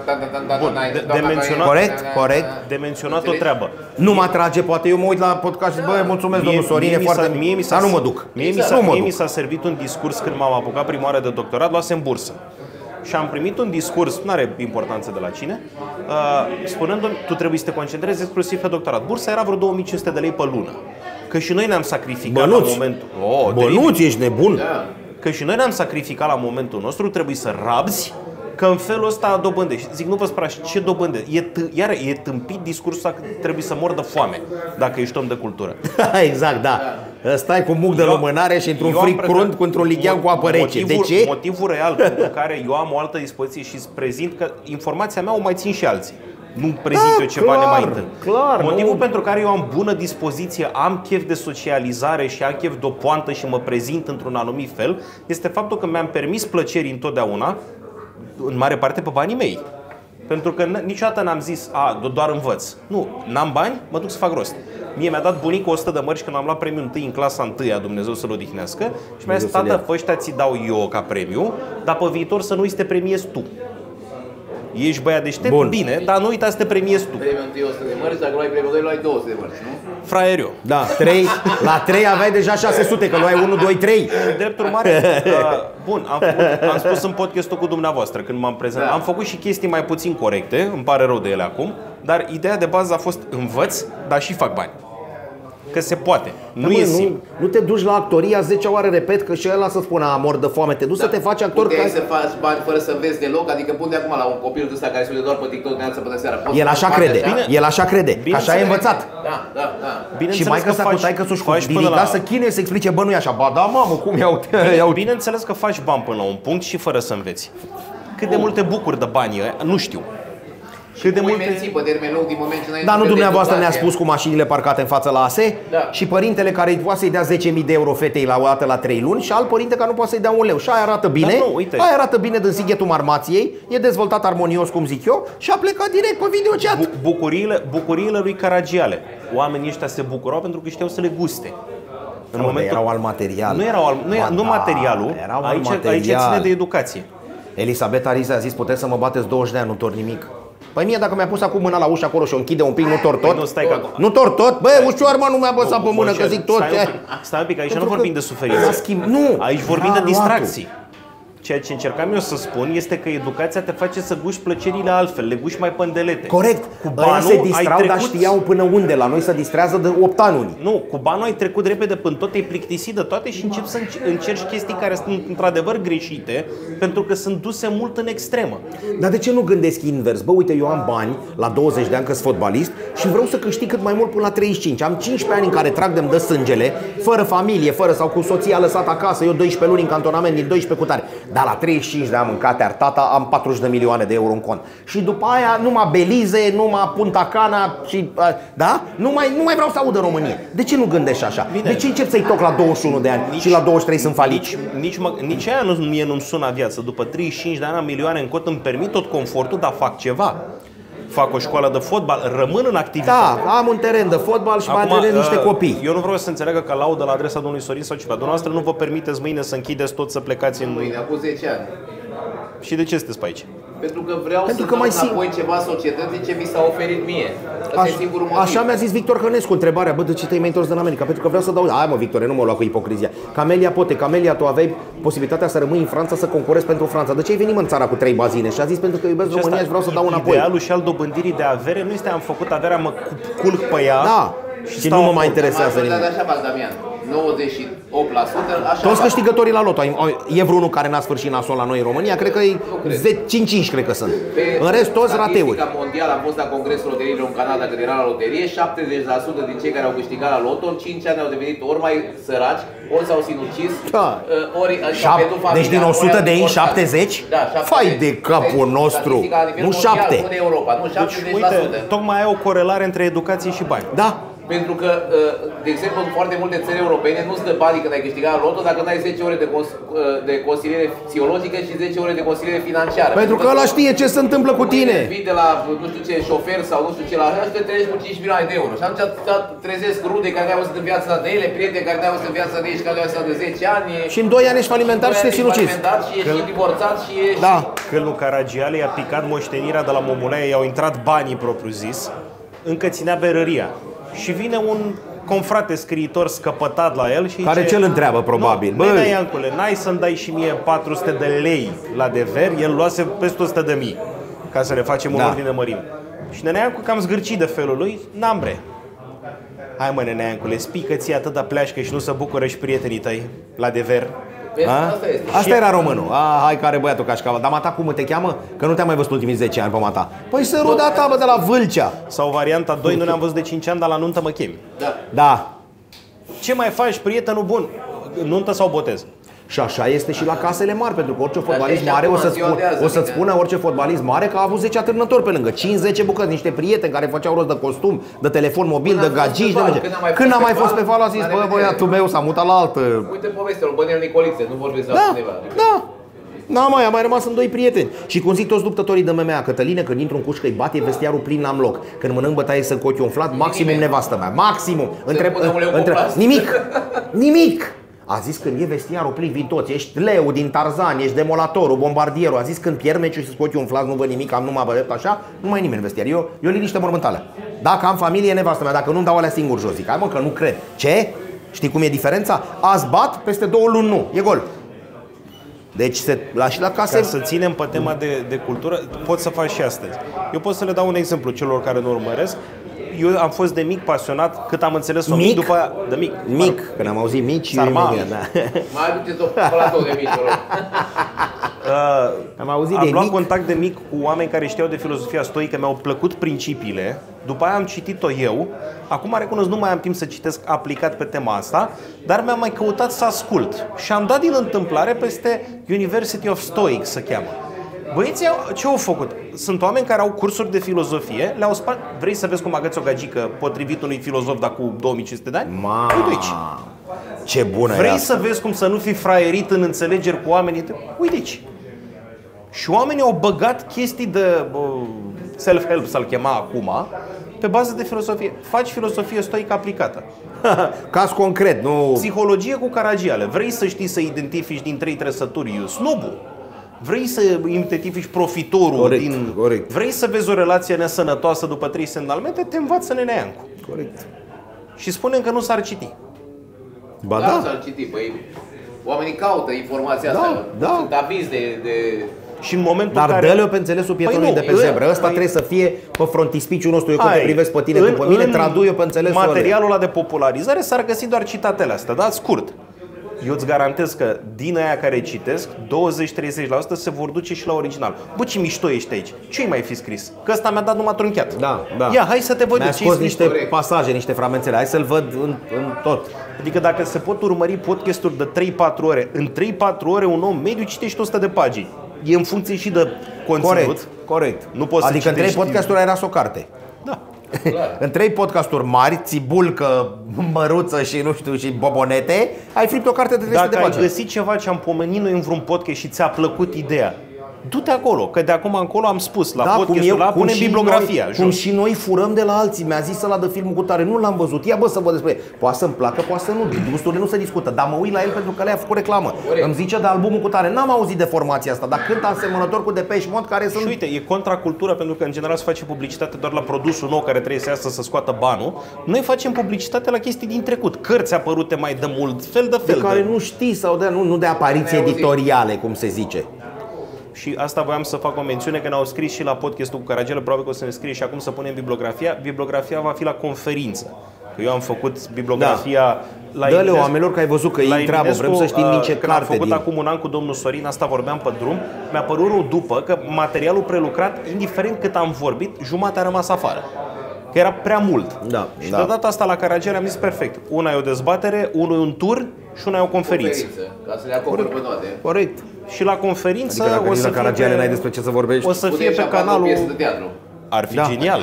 corect. De menționat o treabă. Nu mă atrage, poate eu mă uit la podcast și bă, mulțumesc domnul Sorin, e foarte... Dar nu mă duc. Mie mi s-a servit un discurs când m-am apucat prima oară de doctorat, luasem bursă. Și am primit un discurs, nu are importanță de la cine, spunându-mi, tu trebuie să te concentrezi exclusiv pe doctorat. Bursa era vreo 2500 de lei pe lună. Că și noi ne-am sacrificat la momentul... Bănuți, ești nebun? Că și noi ne-am sacrificat la momentul nostru, trebuie să rabzi, că în felul ăsta dobândești. Zic, nu vă spărați, ce dobândești? Iar e tâmpit discursul că trebuie să mor de foame dacă ești om de cultură. Exact, da. Stai cu muc de lumânare și într-un fric crunt cu într-un lighean cu apă rece. De ce? Motivul real pentru care eu am o altă dispoziție și îți prezint că informația mea o mai țin și alții. Nu prezint eu ceva nemai întâlnit. Motivul pentru care eu am bună dispoziție, am chef de socializare și am chef de o poantă și mă prezint într-un anumit fel, este faptul că mi-am permis plăceri întotdeauna, în mare parte pe banii mei. Pentru că niciodată n-am zis, doar învăț. Nu, n-am bani, mă duc să fac rost. Mie mi-a dat bunicul 100 de mărci când am luat premiul 1 în clasa 1-a, Dumnezeu să-l odihnească, și mi-a zis, tată, pe ăștia ți dau eu ca premiu, dar pe viitor să nu îi te premiezi tu. Ești băiat deștept, bun. Bine, dar nu uita să te premiezi tu. Premiul 1 100 de mărci, dacă luai premiul 2, luai 200 de mărci, nu? Fraieriu. Da, la 3 aveai deja 600, că luai 1, 2, 3. Drept urmare, bun, am spus în podcastul cu dumneavoastră când m-am prezentat. Am făcut și chestii mai puțin corecte, îmi pare rău de ele acum, dar ideea de bază a fost învăț, dar și fac bani. Că se poate. Nu te duci la actoria 10 oare, repet, că și ăla să spună mor de foame. Te duci să te faci actor. Puteai să faci bani fără să vezi deloc, adică pun de acum la un copil ăsta care se uite doar pe TikTok de dimineața până seara. El așa crede. El așa crede. Așa e învățat. Da. Și mai că s-a cu taică-sus cu diriga să chinuie să explice, bă, nu e așa. Ba da, mamă, cum iau. Bineînțeles că faci bani până la un punct și fără să înveți. cât de multe bucuri de bani, nu știu. Cât de multe pe termen lung din moment ce n-ai. Dar nu dumneavoastră ne-a spus cu mașinile parcate în fața la ASE? Da. Și părintele care poate să-i dea 10.000 de euro fetei la o dată la 3 luni și alt părinte care nu poate să-i dea 1 leu. Și aia arată bine. Nu, uite. Aia arată bine din sighetul marmației, e dezvoltat armonios, cum zic eu, și a plecat direct pe videochat. Bucuriile lui Caragiale. Oamenii ăștia se bucurau pentru că știau să le guste. În momentul erau al material. Nu materialul, aici ține de educație. Elisabeta Riza a zis, puteți să mă bateți 20 de ani, nu tor nimic. Păi mie dacă mi-a pus acum mâna la ușă acolo și o închide un pic, nu tor tot? Nu tor tot? Bă, ușor mă, nu mi-a băsat pe mână, că zic tot. Stai un pic, aici nu vorbim de suferință. Nu, aici vorbim de distracții. Ceea ce încercam eu să spun este că educația te face să guși plăcerile altfel, le guși mai pândelete. Corect, cu banul se distrau, dar știau până unde, la noi se distrează de 8 ani unii. Nu, cu banul ai trecut repede până tot, te-ai plictisit de toate și începi să încerci chestii care sunt într-adevăr greșite, pentru că sunt duse mult în extremă. Dar de ce nu gândesc invers? Bă, uite, eu am bani la 20 de ani că-s fotbalist și vreau să câștig cât mai mult până la 35. Am 15 ani în care trag de-mi dă sângele, fără familie, sau cu soția lăsat acasă, eu 12 luni în cantonament, din 12 cu tare. Dar la 35 de ani mâncat tata, am 40 de milioane de euro în cont. Și după aia numai Belize, numai Punta Cana și da? Nu mai vreau să aud în România. De ce nu gândești așa? Bine. De ce încep să-i toc la 21 de ani și la 23 sunt falici? Nici aia mie nu-mi sună viață. După 35 de ani am milioane în cont, îmi permit tot confortul, dar fac ceva. Fac o școală de fotbal, rămân în activitate. Da, am un teren de fotbal și mai antrenez niște copii. Eu nu vreau să înțeleagă că laudă la adresa domnului Sorin sau ceva. Dumneavoastră nu vă permiteți mâine să închideți tot, să plecați în... Mâine, acum 10 ani. Și de ce sunteți pe aici? Pentru că vreau să dau înapoi ceva societății ce mi s-a oferit mie. Asta e singurul motiv. Așa mi-a zis Victor Hănescu întrebarea, bă, de ce te-ai mai întors din America? Pentru că vreau să dau... Hai mă, Victor, nu mă lua cu ipocrizia. Camelia, tu aveai posibilitatea să rămâi în Franța, să concurezi pentru Franța. De ce ai venit în țara cu 3 bazine? Și a zis, pentru că iubesc România și vreau să dau înapoi. Idealul și al dobândirii de avere nu este am făcut averea, mă culc pe ea. Da. Și nu mă mai interesează nimic. Așa fac, Damian. 98%, așa. Toți câștigătorii la loto. E vreunul care n-a sfârșit nasol la noi în România? Cred că e 5 cred că sunt. În rest toți rateuri. Statistica mondială, am fost la Congresul Loteriilor în Canada când era la loterie, 70% din cei care au câștigat la loto în 5 ani au devenit ori mai săraci, ori s-au sinucis, ori deci din 100 de ei 70? Da, 70. Fai de capul nostru. Nu 7. În Europa, nu 70%. Deci, uite, tocmai ai o corelare între educație și bani. Da. Pentru că, de exemplu, în foarte multe țări europene nu-ți dă banii când ai câștigat la loto dacă n-ai 10 ore de consiliere psihologică și 10 ore de consiliere financiară. Pentru că ăla știe ce se întâmplă cu tine. Vii de la, nu știu ce, șofer sau nu știu ce la așa și te treci cu 5 milioane de euro. Și atunci trezesc rude care n-ai văzut în viața de ele, prieteni care n-ai văzut în viața de ei și care n-ai văzut de 10 ani. Și în 2 ani ești falimentar și te sinucizi. Și ești divorțat și ești... Da. Când lui Caragiale i-a picat moștenirea de la Momulea, i-au intrat banii propriu zis, încă ținea berăria. Și vine un confrate scriitor scăpătat la el și care ce-l întreabă probabil? Băi, Iancule, n-ai să-mi dai și mie 400 de lei la dever? El luase peste 100 de mii ca să le facem în ordine mărime. Și Nenea Iancu cam zgârcit de felul lui, n-am bre. Hai mă, Nenea Iancule, spică ție atâta pleașcă și nu se bucură și prietenii tăi la dever. Asta era românul. Hai care băiatul cașcaval. Dar mata cum te cheamă? Că nu te-am mai văzut ultimii 10 ani pe mata. Păi să ruda ta, bă, de la Vâlcea. Sau varianta 2, nu ne-am văzut de 5 ani, dar la nuntă mă chemi. Da. Ce mai faci, prietenul bun? Nuntă sau botez? Și așa este și la casele mari, pentru că orice fotbalist mare o să-ți spună orice fotbalist mare că a avut 10 atârnători pe lângă, 5-10 bucăți, niște prieteni care făceau rost de costum, de telefon mobil, de gagici, Când a mai fost pe val, a zis, bă, băiatul meu s-a mutat la altă. Uite povestea lui Bănel Nicolițe, nu vorbesc la cineva. Da. A mai rămas în 2 prieteni. Și cum zic toți luptătorii de MMA, Cătăline, când intru în cușcă, îi bate, vestiarul plin n-am loc. Când mănânc bătaie să cochi umflat, maximum nevastă mea. Maximum. Nimic. A zis când e vestiarul plin, vin toți. Ești leu din Tarzan, ești demolatorul, bombardierul. A zis când pierd meciul și scoți umflat, nu văd nimic, am numai băieți așa, nu mai e nimeni în vestiar. Eu liniște mormântală. Dacă am familie, nevastă mea, dacă nu-mi dau alea singur jos. Zic, hai mă, că nu cred. Ce? Știi cum e diferența? Azi bat, peste 2 luni nu. E gol. Deci se lași la casă. Ca să ținem pe tema de cultură, poți să faci și astăzi. Eu pot să le dau un exemplu celor care nu urmăresc. Eu am fost de mic pasionat, cât am înțeles-o mic, după aia, de mic. Mic, când am auzit mici, Sarma. Mai aduceți-o platou de mici, am auzit am luat contact de mic cu oameni care știau de filozofia stoică, mi-au plăcut principiile, după aia am citit-o eu, acum recunosc, nu mai am timp să citesc aplicat pe tema asta, dar mi-am mai căutat să ascult și am dat din întâmplare peste University of Stoics, se cheamă. Băieții ce au făcut? Sunt oameni care au cursuri de filozofie, le-au spart. Vrei să vezi cum agăți o gagică potrivit unui filozof de acum 2500 de ani? Uite aici. Ce bună e Vrei asta. să vezi cum să nu fii fraierit în înțelegeri cu oamenii? Uite aici. Și oamenii au băgat chestii de self-help, să-l chema acum, pe bază de filosofie. Faci filosofie stoică aplicată. Caz concret, nu... Psihologie cu Caragiale. Vrei să știi să identifici din 3 trăsături snobul? Vrei să identifici profitorul Corect, corect. Vrei să vezi o relație nesănătoasă după 3 semnalmente? Te învață Nenea Iancu. Corect. Și spunem că nu s-ar citi. Ba Da, s-ar citi. Păi, oamenii caută informația asta. Da. Sunt avizi de... Și în momentul Dar în care... dă-le-o pe înțelesul pietonului de pe zebră. Ăsta trebuie să fie pe frontispiciul nostru. Eu când te privesc pe tine după mine, tradui-o pe înțelesul ăla. Materialul ăla de popularizare s-ar găsi doar citatele astea, da? Scurt. Eu îți garantez că din aia care citesc, 20-30% se vor duce și la original. Bă, ce mișto ești aici. Ce-i mai fi scris? Că ăsta mi-a dat numai trunchiat. Da. Ia, hai să te văd. Mi-a scos niște pasaje, niște fragmentele. Hai să-l văd în tot. Adică dacă se pot urmări podcasturi de 3-4 ore, în 3-4 ore un om mediu citește 100 de pagini. E în funcție și de conținut. Corect. Nu poți adică să în 3 citești... podcasturi era o carte. Da. În 3 podcasturi mari, țibulcă, măruță și nu știu, și bobonete, ai fript o carte de 300 de pagini. Dacă ai găsit ceva ce am pomenit noi în vreun podcast și ți-a plăcut ideea, du-te acolo, că de acum încolo am spus la podcastul ăla, punem bibliografia. Cum și noi furăm de la alții. Mi-a zis ăla de filmul cu tare, nu l-am văzut. Ia bă să văd despre. Poate să-mi placă, poate să nu. Gusturile nu se discută, dar mă uit la el pentru că le-a făcut reclamă. Îmi zice de albumul cu tare. N-am auzit de formația asta, dar cântă asemănător cu Depeche Mode care sunt... Și uite, e contracultură pentru că în general se face publicitate doar la produsul nou care trebuie să iasă să scoată banul. Noi facem publicitate la chestii din trecut, cărți apărute mai de mult, fel de fel. De care nu știi sau nu de apariții editoriale, cum se zice. Și asta voiam să fac o mențiune, că ne-au scris și la podcastul cu Caragiale, probabil că o să ne scrie și acum să punem bibliografia. Bibliografia va fi la conferință. Că eu am făcut bibliografia la Dă-le oamenilor că ai văzut că ei întreabă, vrem să știm din ce carte. Am făcut acum un an cu domnul Sorin, asta vorbeam pe drum, mi-a părut rău după că materialul prelucrat, indiferent cât am vorbit, jumătate a rămas afară. Că era prea mult. Și de data asta la Caragiale am zis perfect. Una e o dezbatere, unul e un tur și una e o conferință. Ca să le acoperi pe toate. Corect. Și la conferință adică dacă o să la Caragiale n-ai despre ce să vorbești. O să fie pe canalul... De Ar fi genial.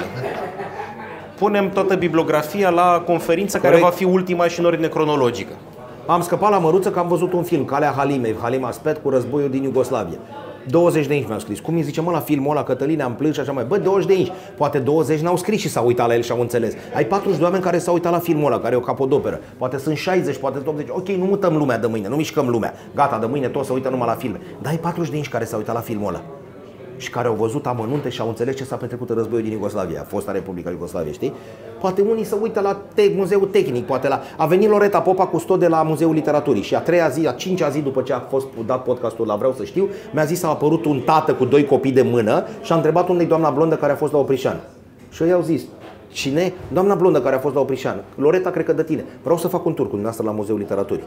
Punem toată bibliografia la conferință care va fi ultima și în ordine cronologică. Am scăpat la măruță că am văzut un film, Calea Halimei, Halima Spet cu războiul din Iugoslavia. 20 de inși mi-au scris. Cum îi zice, mă, la filmul ăla, Cătăline, am plâns și așa mai. Bă, 20 de inși. Poate 20 n-au scris și s-au uitat la el și au înțeles. Ai 40 de oameni care s-au uitat la filmul ăla, care e o capodoperă. Poate sunt 60, poate sunt 80. Ok, nu mutăm lumea de mâine, nu mișcăm lumea. Gata, de mâine toți se uită numai la filme. Dar ai 40 de inși care s-au uitat la filmul ăla și care au văzut amănunte și au înțeles ce s-a petrecut în războiul din Iugoslavia, fosta Republica Iugoslavia, știi? Poate unii se uită la Muzeul Tehnic, poate la... A venit Loreta Popa, custode la Muzeul Literaturii și a 3-a zi, a 5-a zi după ce a fost dat podcastul la Vreau să știu, mi-a zis a apărut un tată cu 2 copii de mână și a întrebat unde-i doamna blondă care a fost la Oprișan. Și eu i-au zis, cine? Doamna blondă care a fost la Oprișan. Loreta, cred că de tine. Vreau să fac un tur cu dumneavoastră la Muzeul Literaturii.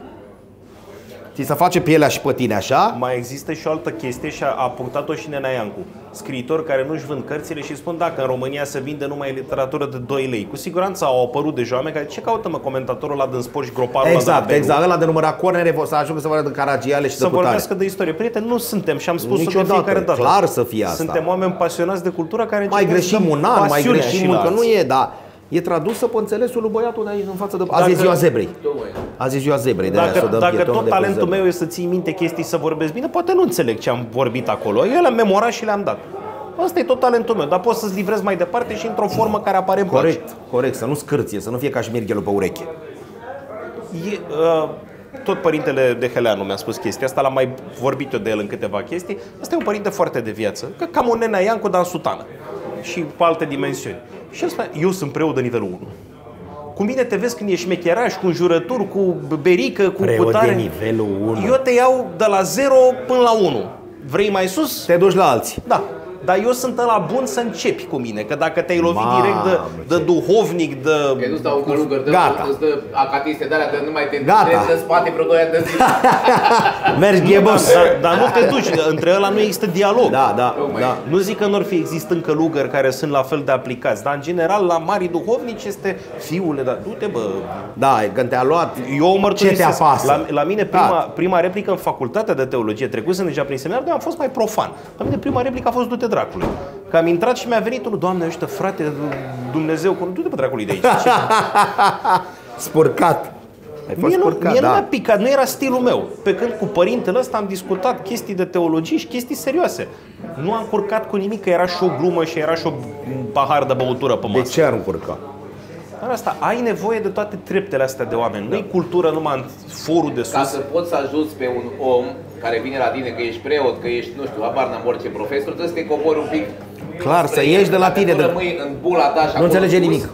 Ți se face pielea și pe tine așa? Mai există și o altă chestie și a punctat-o și Nenea Iancu. Scriitori care nu-și vând cărțile și spun dacă în România se vinde numai literatură de 2 lei. Cu siguranță au apărut deja oameni care ce caută mă comentatorul ăla din sport și groparul ăla de exact, ăla de număra cornere să ajungă să vorbească de Caragiale și să vorbească de istorie. Prieteni, nu suntem și am spus-o de fiecare dată. Clar să fie asta. Suntem oameni pasionați de cultură care mai greșim un an, mai greșim încă nu e, dar e tradusă pe înțelesul lui băiatul de aici în față de... Azi e ziua zebrei. Azi e ziua zebrei. Dacă tot talentul meu e să ții minte chestii, să vorbesc bine, poate nu înțeleg ce am vorbit acolo. Eu le-am memorat și le-am dat. Asta e tot talentul meu, dar poți să-ți livrezi mai departe și într-o formă care apare în place. Corect, să nu scârție, să nu fie ca și mirghelul pe ureche. Tot părintele de Heleanu mi-a spus chestia asta, l-am mai vorbit eu de el în câteva chestii. Asta e un părinte foarte de viață, că cam un Nenea Iancu, dar în sutană și pe alte dimensiuni. Și el spune, eu sunt preot de nivelul 1. Cu mine te vezi când ești șmecheraș, cu înjurături, cu berică, cu putare. De nivelul 1. Eu te iau de la 0 până la 1. Vrei mai sus? Te duci la alții. Da. Dar eu sunt ăla bun să începi cu mine, că dacă te-ai lovit direct de duhovnic, de... Că nu stau un călugăr, îți dă acatiste de alea, că nu mai te Gata. în spate vreo 2 ani de zi. Mergi ghebos. Dar nu te duci, între ăla nu există dialog. Da. Nu zic că nu ar fi există în călugări care sunt la fel de aplicați, dar în general la mari duhovnici este fiule, dar du-te bă. Da, când te-a luat, Eu ce te mărturisesc, apasă? la mine prima replică în facultatea de teologie, trecusem deja prin seminar, dar am fost mai profan. La mine prima replică a fost du-te dracule. Că am intrat și mi-a venit unul, Doamne ajută, frate, Dumnezeu, du-te pe dracului de aici. Spurcat. Ai fost spurcat, Mie nu da. mi-a picat, nu era stilul meu. Pe când cu părintele ăsta am discutat chestii de teologie și chestii serioase. Nu am curcat cu nimic, că era și o glumă și era și o pahar de băutură pe masă. De ce ar încurca? Dar asta, ai nevoie de toate treptele astea de oameni. Nu-i cultură numai în forul de sus. Ca să poți să ajuți pe un om care vine la tine, că ești preot, că ești, nu știu, habar n-am orice profesor, trebuie să te cobori un pic. Clar, să ieși de la tine. Dacă rămâi în bula ta și Nu înțelege nimic.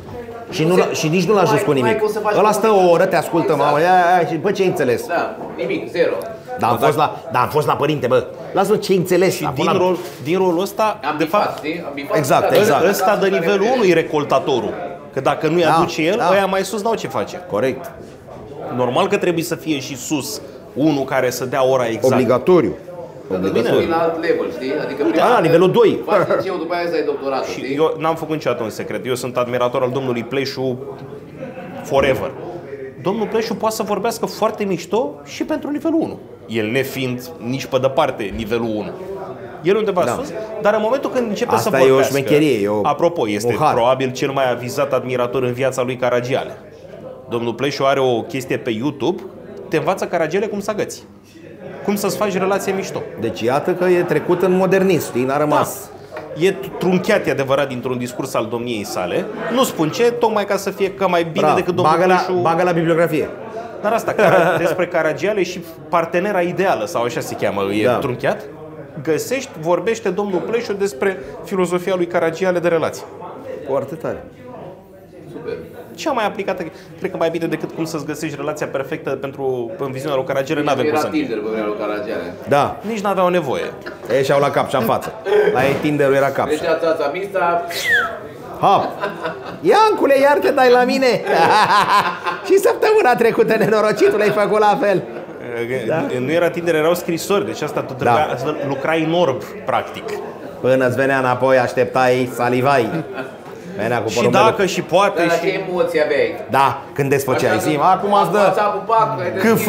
Și nici nu-l ajuns cu nimic. Ăla stă o oră, te ascultă, mamă, și bă, ce-ai înțeles? Da, nimic, zero. Dar am fost la părinte, bă. Lasă-mă, ce-ai înțeles? Și din rolul ăsta, Am de bifat, fapt, știi? Am bifat, Exact, da, exact. ăsta de nivelul 1 e recoltatorul. Că dacă nu-i aduce el, ăia mai sus n-au ce face. Corect. Normal că trebuie să fie și sus unul care să dea ora exact. Obligatoriu. Obligatoriu. La alt level, știi? Adică Da, nivelul 2. faci liceu, după aia să ai doctoratul, Și știi? eu n-am făcut niciodată un secret. Eu sunt admirator al domnului Pleșu forever. Domnul Pleșu poate să vorbească foarte mișto și pentru nivelul 1. El nefiind nici pe departe nivelul 1. El undeva sus, dar în momentul când începe Asta să e o vorbească... șmecherie, Apropo, este har. probabil cel mai avizat admirator în viața lui Caragiale. Domnul Pleșu are o chestie pe YouTube, te învață Caragiale cum să agăți. Cum să-ți faci relație mișto. Deci iată că e trecut în modernism, știi, n-a rămas. E trunchiat, e adevărat, dintr-un discurs al domniei sale. Nu spun ce, tocmai ca să fie că mai bine decât domnul Pleșu. Bagă la bibliografie. Dar asta, despre Caragiale și partenera ideală, sau așa se cheamă, e trunchiat. Găsești, vorbește domnul Pleșu despre filozofia lui Caragiale de relații. Foarte tare. Super. Cea mai aplicată, cred că mai bine decât cum să-ți găsești relația perfectă în viziunea lui Caragiale, n-avem cum Era să Tinder pe vremea lui Caragiale. Da. nici n-aveau nevoie. Ei și-au la cap și în față. La ei Tinder-ul era cap. Trecea țața mista, Hop! Iancule, iar te dai la mine! Și săptămâna trecută, nenorocitul, ai făcut la fel. Nu era Tinder, erau scrisori, deci asta tu trebuia să lucrai în orb, practic. Până îți venea înapoi, așteptai, salivai. Venea cu Și porumbelul. dacă și poate dar la și... ce emoții aveai? Da, când desfăceai, zi, acum îți dă CF,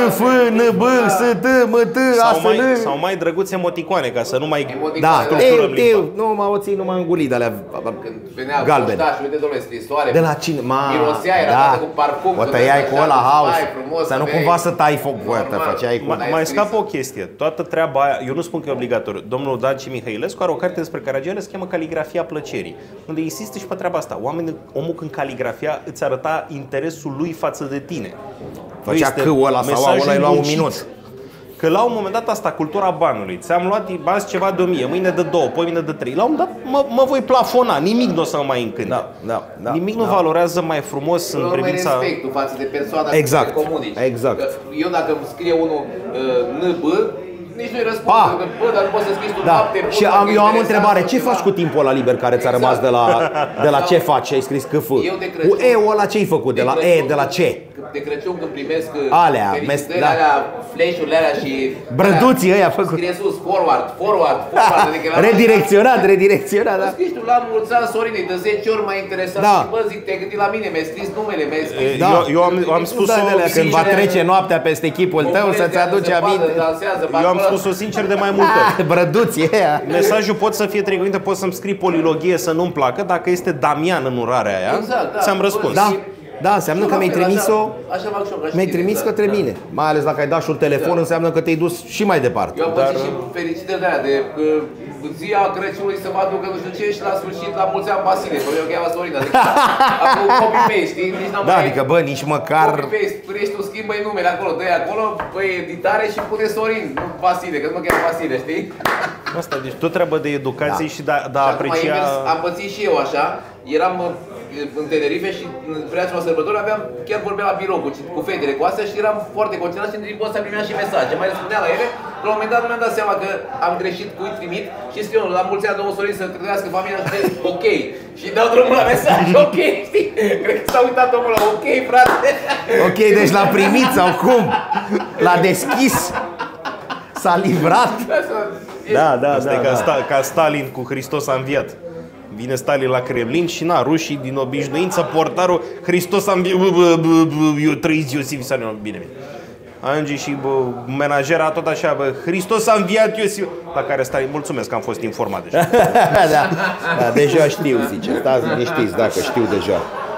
NB, ST, MT, ASL. sau mai drăguțe emoticoane, ca să nu mai... Da, structurăm limba. nu mă ții, nu mă înguli de alea Când venea galben. poștaș, uite, domnule, scrisoare. De la cine? Mirosea, era dată cu parfum. O tăiai cu ăla house. Să nu aveai- cumva să tai foc, bă, te făceai cu... Mai scapă o chestie. Toată treaba aia, eu nu spun că e obligatoriu. Domnul Daci Mihailescu are o carte despre Caragiale, se cheamă Caligrafia plăcerii, unde insistă și pe treaba asta. Omul când caligrafia îți arăta interesul lui față de tine. Făcea Este câul ăla sau mesajul ăla îi lua un muncit. minut. Că la un moment dat asta, cultura banului, ți-am luat azi ceva de 1000, mâine de 2, poi mâine de 3. La un moment dat mă voi plafona, nimic nu o să mă mai încânte. Da, Nimic nu valorează mai frumos în privința... respectul față de persoana Exact, cu care comunici. exact. Că eu dacă îmi scrie unul NB, nici nu-i răspund. Pa! Că, bă, dar nu poți să scrii tu Da. noapte. Și eu am o întrebare. Ce faci cu timpul ăla liber care ți-a rămas de la ce faci? Și ai scris CF. Eu de Crăciun- Cu E-ul ăla ce ai făcut? De la E, de la ce? De Crăciun când primesc Alea, felicitările da. alea, flash-urile alea și... Brăduții ăia făcut. Scrie sus, forward, adică la... Redirecționat, da. Scrii tu la mulți ani, Sorin, e de 10 ori mai interesant. Da. Și bă, zic, te-ai gândit la mine, mi-ai scris numele, mi-ai scris... Da. Eu am spus-o Când va sincer, trece noaptea peste chipul tău să-ți aduce aminte. eu am spus-o sincer de mai multe ori. Brăduții ăia. Mesajul pot să fie trecut, poți să-mi scrii polilogie să nu-mi placă, dacă este Damian în urarea aia, Exact, da. ți-am răspuns. Da. Da, înseamnă că mi-ai trimis-o. Așa fac și eu, ca și Mi-ai tine, trimis exact. către mine. Mai ales dacă ai dat și un telefon, înseamnă că te-ai dus și mai departe. Eu am pățit și felicitări de aia, de ziua Crăciunului să mă aducă nu știu ce și la sfârșit la mulți ani Vasile, că eu cheamă Sorina. Acum copy-paste, știi? Nici n-am Da, mai... adică bă, nici măcar... Copy-paste, punești tu, schimbă-i numele acolo, dă-i acolo, păi editare și pune Sorin, nu Vasile, că nu mă cheamă Vasile, știi? Asta, deci tot treabă de educație și de a Și acum aprecia... invers, am pățit și eu așa, în Tenerife și în preajma sărbători chiar vorbeam la birou cu fetele cu astea și eram foarte concentrat și în timpul ăsta primeam și mesaje. Mai răspundea la ele, la un moment dat mi-am dat seama că am greșit cui trimit și scriu la mulți ani domnul Sorin să trăiască familia și zic, ok. Și dau drumul la mesaj, ok, știi? Cred că s-a uitat omul la ok, frate. Ok, deci l-a primit sau cum? L-a deschis? S-a livrat? Da. Asta e ca Stalin cu Hristos a înviat. Vine Stalin la Kremlin și rușii din obișnuință portarul Hristos a înviat, eu trăiți Iosif Vissarion, bine. Ajunge și menajera tot așa, Hristos a înviat Iosif, la care Stalin, mulțumesc că am fost informat deja. da, deja știu, zice, stați liniștiți dacă știu deja.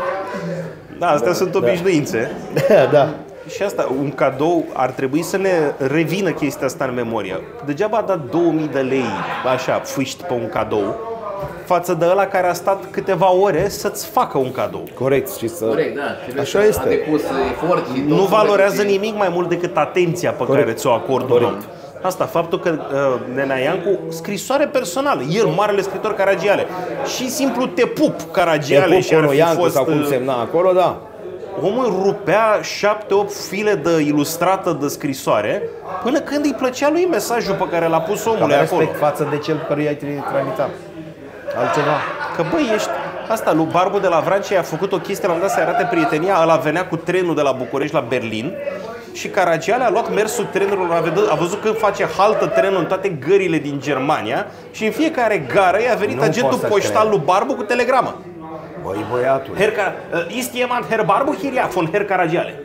Da, astea sunt obișnuințe. Da. Și asta, un cadou, ar trebui să ne revină chestia asta în memorie. Degeaba a dat 2000 de lei, așa, fâști pe un cadou, față de ăla care a stat câteva ore să-ți facă un cadou. Corect, și să... Corect, da. Așa este. A depus efort și nu valorează nimic mai mult decât atenția pe care ți-o acordă un om. Asta, faptul că Nenea Iancu, scrisoare personală, el, marele scriitor Caragiale, și simplu te pup Caragiale și ar fi Iancu, fost... sau cum semna acolo, da. Omul rupea 7-8 file de ilustrată de scrisoare până când îi plăcea lui mesajul pe care l-a pus omul acolo. Respect față de cel căruia ai trimitat. Altceva. Că băi, ești... Asta, lui Barbu de la Vrancea a făcut o chestie, l-am dat să arate prietenia, ăla venea cu trenul de la București la Berlin și Caragiale a luat mersul trenurilor, a văzut când face haltă trenul în toate gările din Germania și în fiecare gară i-a venit agentul poștal lui Barbu cu telegramă. Băi, băiatul. Ist jemand Herr Barbu hier? Ja, von Herr Caragiale.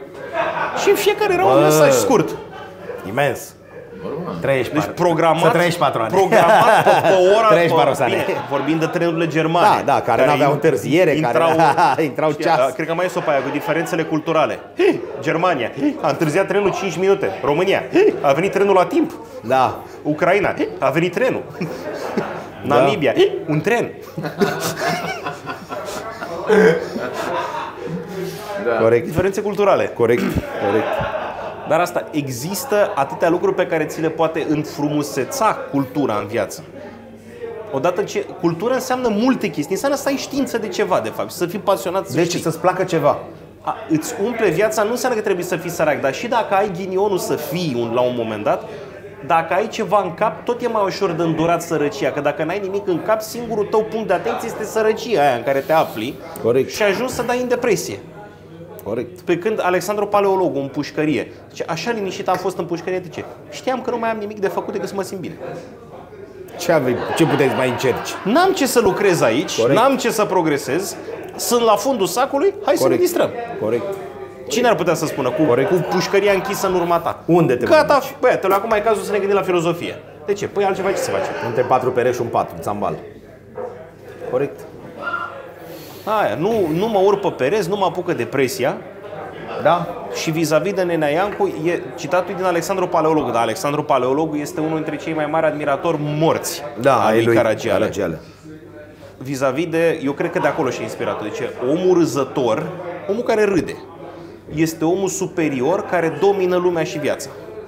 Și în fiecare era un mesaj scurt. Imens. 34. Deci programat, 34 ani. Programat pe ora. 34 ani. Bine, vorbim de trenurile germane. Da, care n-aveau întârziere, intrau ceas. Cred că mai e sopa aia cu diferențele culturale. Germania, a întârziat trenul 5 minute. România, a venit trenul la timp. Da. Ucraina, a venit trenul. Namibia, un tren. Da. Corect. Diferențe culturale. Corect. Dar asta, există atâtea lucruri pe care ți le poate înfrumuseța cultura în viață. Odată ce cultura înseamnă multe chestii, înseamnă să ai știință de ceva, de fapt, să fii pasionat să deci știi. să-ți placă ceva. Îți umple viața, nu înseamnă că trebuie să fii sărac, dar și dacă ai ghinionul să fii la un moment dat, dacă ai ceva în cap, tot e mai ușor de îndurat sărăcia. Că dacă n-ai nimic în cap, singurul tău punct de atenție este sărăcia aia în care te afli. Corect. Și ajungi să dai în depresie. Corect. Pe când Alexandru Paleologu în pușcărie zice, așa liniștit am fost în pușcărie, de ce? Știam că nu mai am nimic de făcut decât să mă simt bine. Ce puteți mai încerci? N-am ce să lucrez aici, Corect. N-am ce să progresez, sunt la fundul sacului, hai să ne distrăm. Corect. Cine ar putea să spună cu pușcăria închisă în urma ta? Unde te Gata, băiatule, acum e cazul să ne gândim la filozofie. De ce? Păi altceva ce să face? Între 4 pereți și un pat, un țambal. Corect. Aia, nu mă urc pe pereți, nu mă apucă depresia. Da? Și vis-a-vis de Nenea Iancu, citatul din Alexandru Paleologu. Dar Alexandru Paleologu este unul dintre cei mai mari admiratori morți ai lui Caragiale. Vis-a-vis de, eu cred că de acolo și-a inspirat. Deci omul râzător, omul care râde, este omul superior care domină lumea și viața.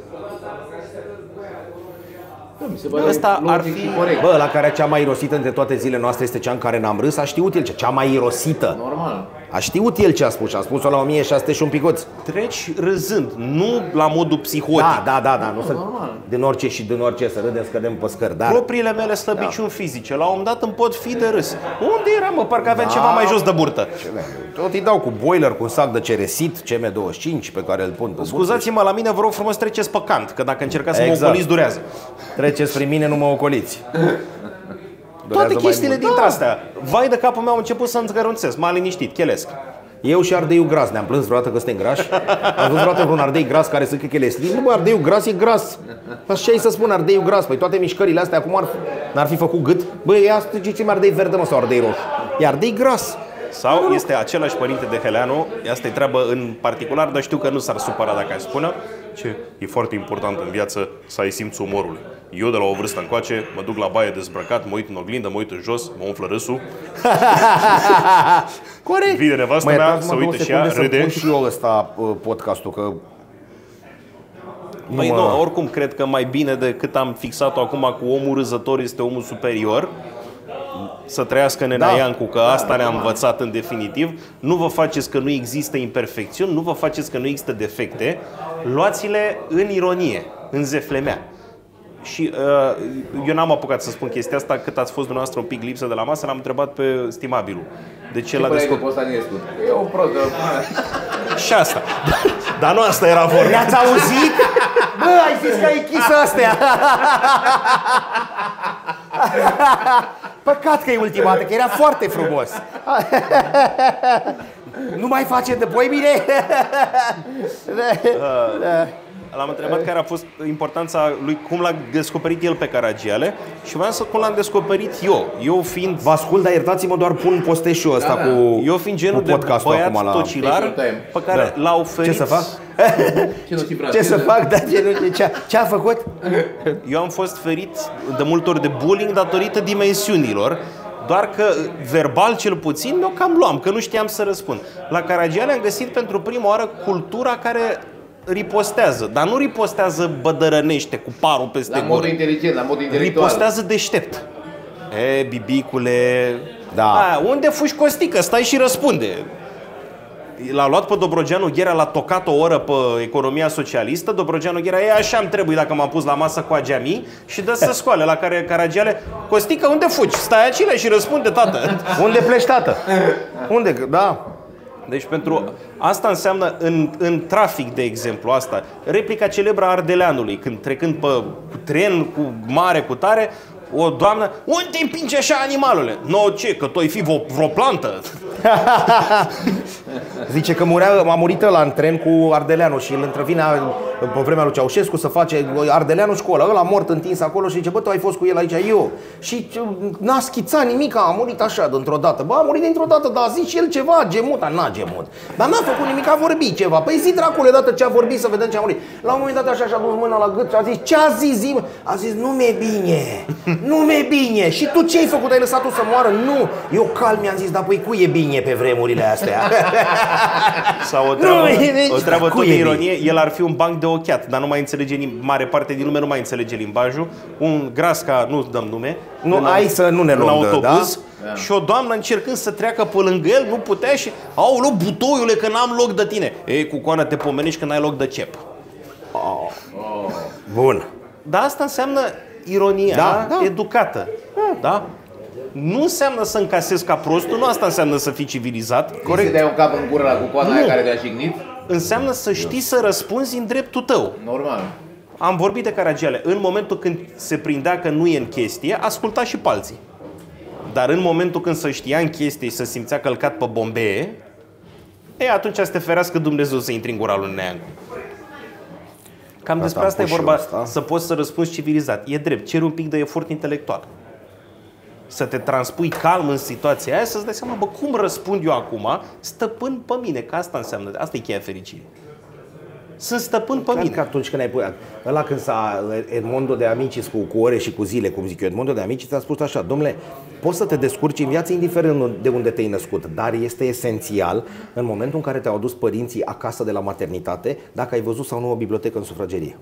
Ăsta ar fi... Bă, la care cea mai irosită între toate zilele noastre este cea în care n-am râs, a știut el cea mai irosită. Normal. A știut el ce a spus și a spus-o la 1600 și un picuț. Treci râzând, nu la modul psihotic. Da, nu să din orice să râdem, scădem pe scări, dar propriile mele slăbiciuni fizice, la un moment dat îmi pot fi de râs. Unde era, mă? Parcă aveam ceva mai jos de burtă. Tot îi dau cu boiler, cu un sac de ceresit CM25 pe care îl pun pe Scuzați-mă, la mine vă rog frumos treceți pe cant, că dacă încercați să mă ocoliți, durează. Treceți prin mine, nu mă ocoliți. Toate chestiile dintre astea. Vai de capul meu, am început să înzgărunțesc, m-a liniștit, chelesc. Eu și ardeiul gras, ne-am plâns vreodată că suntem grași. Am văzut vreodată vreun ardei gras care să că el e slin. Nu, bă, ardeiul gras e gras. Așa e să spun ardeiul gras. Păi toate mișcările astea acum n-ar fi făcut gât. Băi, ia ziceți-mi ardei verde, mă, sau ardei roșu. E ardei gras. Sau este același părinte de Heleanu, asta e treabă în particular, dar știu că nu s-ar supăra dacă aș spune. Ce e foarte important în viață să ai simțul umorului. Eu de la o vârstă încoace mă duc la baie dezbrăcat, mă uit în oglindă, mă uit în jos, mă umflă râsul. Corect. Vine nevastă mea, să uite și ea, râde. Pun și eu ăsta podcastul, că... Păi nu, oricum cred că mai bine decât am fixat-o acum cu omul râzător este omul superior. să trăiască nenea Iancu, că asta ne-a învățat în definitiv. Nu vă faceți că nu există imperfecțiuni, nu vă faceți că nu există defecte, luați-le în ironie, în zeflemea. Și eu n-am apucat să spun chestia asta, cât ați fost dumneavoastră un pic lipsă de la masă, l-am întrebat pe stimabilul. De ce l-a descoperit? E o proză. Și asta. Dar nu asta era vorba. Le-ați auzit? Bă, ai zis că ai închis astea. Păcat că e ultima dată, că era foarte frumos. Nu mai face de poimine? L-am întrebat care a fost importanța lui, cum l-a descoperit el pe Caragiale și vreau să cum l-am descoperit eu. Eu fiind... Vă ascult, dar iertați-mă, doar pun posteșul ăsta cu eu fiind genul de băiat tocilar pe care l-a oferit... Ce să fac? Ce să fac? Da, ce a făcut? Eu am fost ferit de multe ori de bullying datorită dimensiunilor, doar că verbal cel puțin eu cam luam, că nu știam să răspund. La Caragiale am găsit pentru prima oară cultura care ripostează, dar nu ripostează bădărănește cu parul peste gură. La modul inteligent, la modul intelectual. Ripostează deștept. Bibicule, da. Unde fugi, Costică? Stai și răspunde. L-a luat pe Dobrogeanu Gherea, l-a tocat o oră pe economia socialistă. Dobrogeanu Gherea, așa-mi trebuie dacă m-am pus la masă cu ageamii și dă să scoale. La care Caragiale, Costică, unde fugi? Stai aici și răspunde, tată. Unde pleci, tată? Unde? Da. Deci pentru asta înseamnă în trafic, de exemplu, asta, replica celebră a Ardeleanului, când trecând pe tren cu mare cu tare, o doamnă, unde te împinge așa animalule? No, ce, că tu ai fi vreo plantă? Zice că a murit ăla în tren cu Ardeleanu și îl întrevine pe vremea lui Ceaușescu să face Ardeleanu școală, ăla mort întins acolo și zice, bă, tu ai fost cu el aici, eu. Și n-a schițat nimic, a murit așa dintr-o dată. Bă, a murit dintr-o dată, dar a zis și el ceva, a gemut, n-a gemut. Dar n-a făcut nimic, a vorbit ceva. Păi zi, dracule, dată ce a vorbit să vedem ce a murit. La un moment dat așa și-a dus mâna la gât și a zis, ce a zis? Zi? A zis, nu mi-e bine, nu mi-e bine. Și tu ce ai făcut? Ai lăsat-o să moară? Nu. Eu calm mi-am zis, dar păi cui e bine pe vremurile astea? Sau o treabă tot de ironie, el ar fi un banc de ochiat, dar nu mai înțelege, mare parte din lume nu mai înțelege limbajul. Un grasca, nu dăm nume, hai să nu ne luăm autobuz, da? Și o doamnă încercând să treacă pe lângă el, nu putea și aoleu, butoiule, că n-am loc de tine. Ei, cu coană te pomenești că n-ai loc de cep. Bun. Dar asta înseamnă ironia educată. Da? Nu înseamnă să încasezi ca prostul, nu asta înseamnă să fii civilizat. Corect. Să dai un cap în gură cu coada aia care te-a jignit. Înseamnă să știi să răspunzi în dreptul tău. Normal. Am vorbit de Caragiale. În momentul când se prindea că nu e în chestie, asculta și pe alții. Dar în momentul când se știa în chestie și se simțea călcat pe bombee, atunci să te ferească Dumnezeu să intri în gura lui Neancu. Cam despre asta e vorba, să poți să răspunzi civilizat. E drept, ceri un pic de efort intelectual. Să te transpui calm în situația aia, să-ți dai seama, bă, cum răspund eu acum, stăpân pe mine, că asta înseamnă, asta e cheia fericirii. Sunt stăpân pe mine. Că atunci când ai pus, ăla când s-a Edmondo de Amicis cu ore și cu zile, cum zic eu, Edmondo de Amicis a spus așa, domnule, poți să te descurci în viață indiferent de unde te-ai născut, dar este esențial în momentul în care te-au adus părinții acasă de la maternitate, dacă ai văzut sau nu o bibliotecă în sufragerie.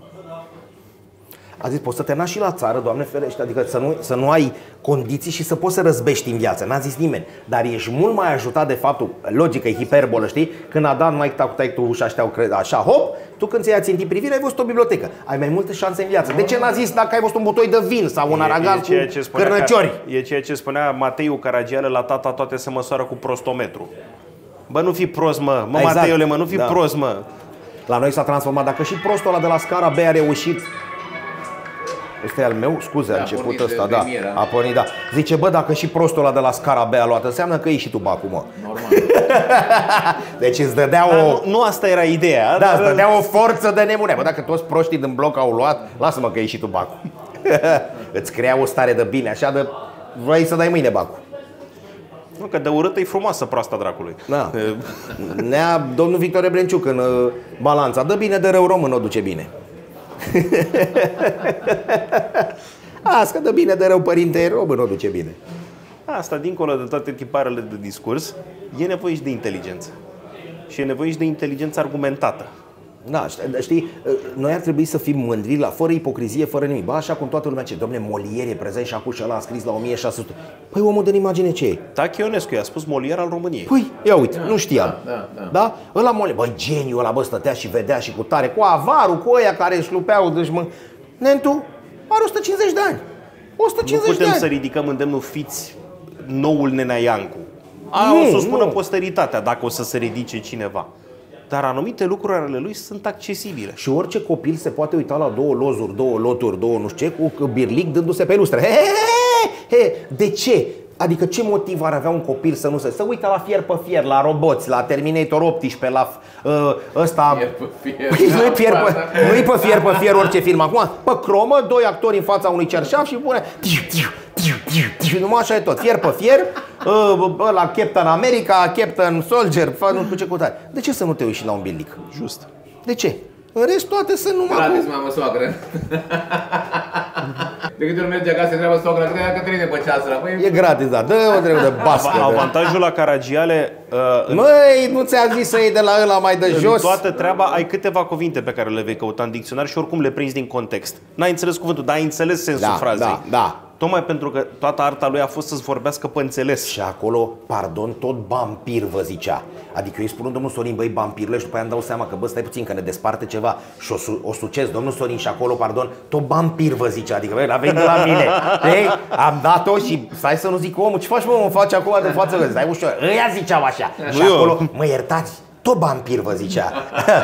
A zis, poți să te naști și la țară, Doamne ferește, adică să nu ai condiții și să poți să răzbești în viață, n-a zis nimeni. Dar ești mult mai ajutat de faptul, logică, e hiperbolă, știi? Când a dat mai tai tu ușa, așa, hop, tu când ți-ai țintit privirea, ai văzut o bibliotecă. Ai mai multe șanse în viață. De ce n-a zis dacă ai văzut un butoi de vin sau un aragan cu cârnăciori? E ceea ce spunea Mateiu Caragiale la tata, toate se măsoară cu prostometru. Bă, nu fi prost, mă, exact. Mateiule, mă, nu fi prost, mă. La noi s-a transformat, dacă și prostul ăla de la scara B a reușit. Ăsta e al meu? Scuze, a început ăsta, da. A pornit, da. Zice, bă, dacă și prostul ăla de la scara B a luat, înseamnă că e și tu bacul, mă. Normal. Deci îți dădea nu asta era ideea. Da, îți dădea o forță de nebune. Bă, dacă toți proștii din bloc au luat, lasă-mă că e și tu bacul. Îți crea o stare de bine, așa de... Vrei să dai mâine bacul. Nu, că de urâtă e frumoasă proasta dracului. Da. Nea domnul Victor Ebrenciuc în Balanța. Dă bine de rău român, o duce bine. Asta dă bine de rău părinte român, o duce bine. Asta, dincolo de toate tiparele de discurs, e nevoie și de inteligență. Și e nevoie și de inteligență argumentată. Da, știi, noi ar trebui să fim mândri, fără ipocrizie, fără nimic. Ba, așa cum toată lumea ce, dom'le, Molière e prezent și acum și ăla a scris la 1600. Păi omul dă-n imagine ce e. Tache Ionescu i-a spus Molière al României. Păi, ia uite, nu știam. Da? Ăla Molière, băi, geniul ăla, bă, stătea și vedea și cu tare, cu avarul, cu ăia care își lupeau, deci Nentu are 150 de ani. 150 nu putem de ani. să ridicăm îndemnul fiți noul Nenea Iancu. O să spună posteritatea dacă o să se ridice cineva. Dar anumite lucruri ale lui sunt accesibile. Și orice copil se poate uita la 2 lozuri, 2 loturi, 2 nu știu ce, cu birlic dându-se pe lustre. De ce? Adică ce motiv ar avea un copil să nu se uite la Fier pe Fier, la roboți, la Terminator 18, la ăsta... Nu-i pe Fier pe Fier orice film acum. Pe cromă, 2 actori în fața unui cerșaf și pune... Numai așa e tot, Fier pe Fier, la Captain America, Captain Soldier, nu știu ce cutare. De ce să nu te uiți și la un birlic? Just. De ce? În rest toate sunt numai gratis, mamă, soacră. De câte ori merge acasă, întreabă soacră, că trine pe ceasă. E gratis, da, dă-o drept de bască. Avantajul la Caragiale... Măi, nu ți-a zis să iei de la ăla mai de jos? Toată treaba, ai câteva cuvinte pe care le vei căuta în dicționar și oricum le prinzi din context. N-ai înțeles cuvântul, dar ai înțeles sensul frazei. Da. Tocmai pentru că toată arta lui a fost să-ți vorbească pe înțeles. Și acolo, pardon, tot vampir vă zicea. Adică eu îi spun domnul Sorin, băi, vampirule, și după aia îmi dau seama că, bă, stai puțin, că ne desparte ceva. Și o sucesc, domnul Sorin, și acolo, pardon, tot vampir vă zicea. Adică, băi, l-a venit de la mine. Ei, am dat-o și stai să nu zic omul, ce faci, mă, mă faci acum de față? Că stai ușor, ăia ziceau așa. Și acolo, mă iertați, tot vampir vă zicea.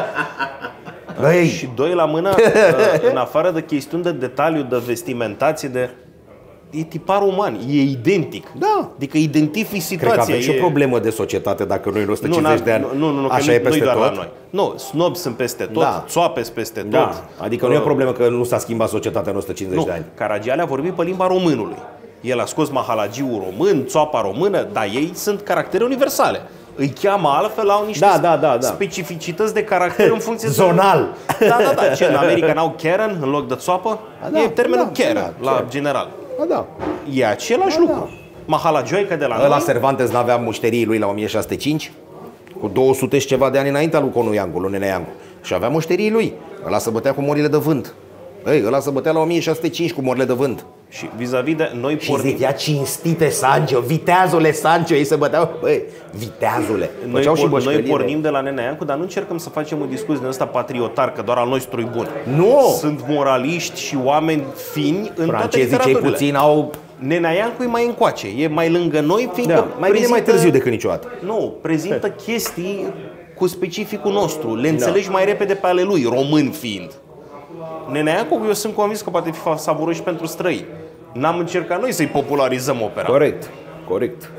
Băi. Și doi la mână, în afară de chestiuni de detaliu, de vestimentație, de... E tipar uman, e identic. Da. Adică identifici situația. Cred că avem și o problemă de societate dacă noi în 150 de ani. Nu, așa e peste doar tot. La noi. Nu, snobs sunt peste tot, țoapes peste tot. Adică nu e o problemă că nu s-a schimbat societatea în 150 de ani. Caragiale a vorbit pe limba românului. El a scos mahalagiul român, țoapa română, dar ei sunt caractere universale. Îi cheamă altfel, au niște specificități de caracter în funcție zonal. Da. Ce, în America n-au Karen în loc de țoapă? E termenul Karen la general. E același lucru. Mahalagioica de la noi. La Cervantes n-avea mușterii lui la 1605? Cu 200 și ceva de ani înaintea lui Conu Iancu, lui Nenea Iancu. Și avea mușterii lui. Ăla se bătea cu morile de vânt. Ăla se bătea la 1605 cu morile de vânt. Și vis-a-vis de noi pornim... Și zicea cinstite Sancio, viteazule Sancio. Ei se băteau, viteazule. Noi pornim de la Nenea Iancu, dar nu încercăm să facem un discurs din ăsta patriotar, că doar al nostru e bun. Nu! Sunt moraliști și oameni fini în toate literaturile. Cei puțin au... Nenea Iancu e mai încoace, e mai lângă noi, fiindcă mai bine mai târziu decât niciodată. Nu, prezintă chestii cu specificul nostru, le înțelegi mai repede pe ale lui, român fiind. Nenea Iancu, eu sunt convins că poate fi savuros și pentru străini. N-am încercat noi să-i popularizăm opera. Corect.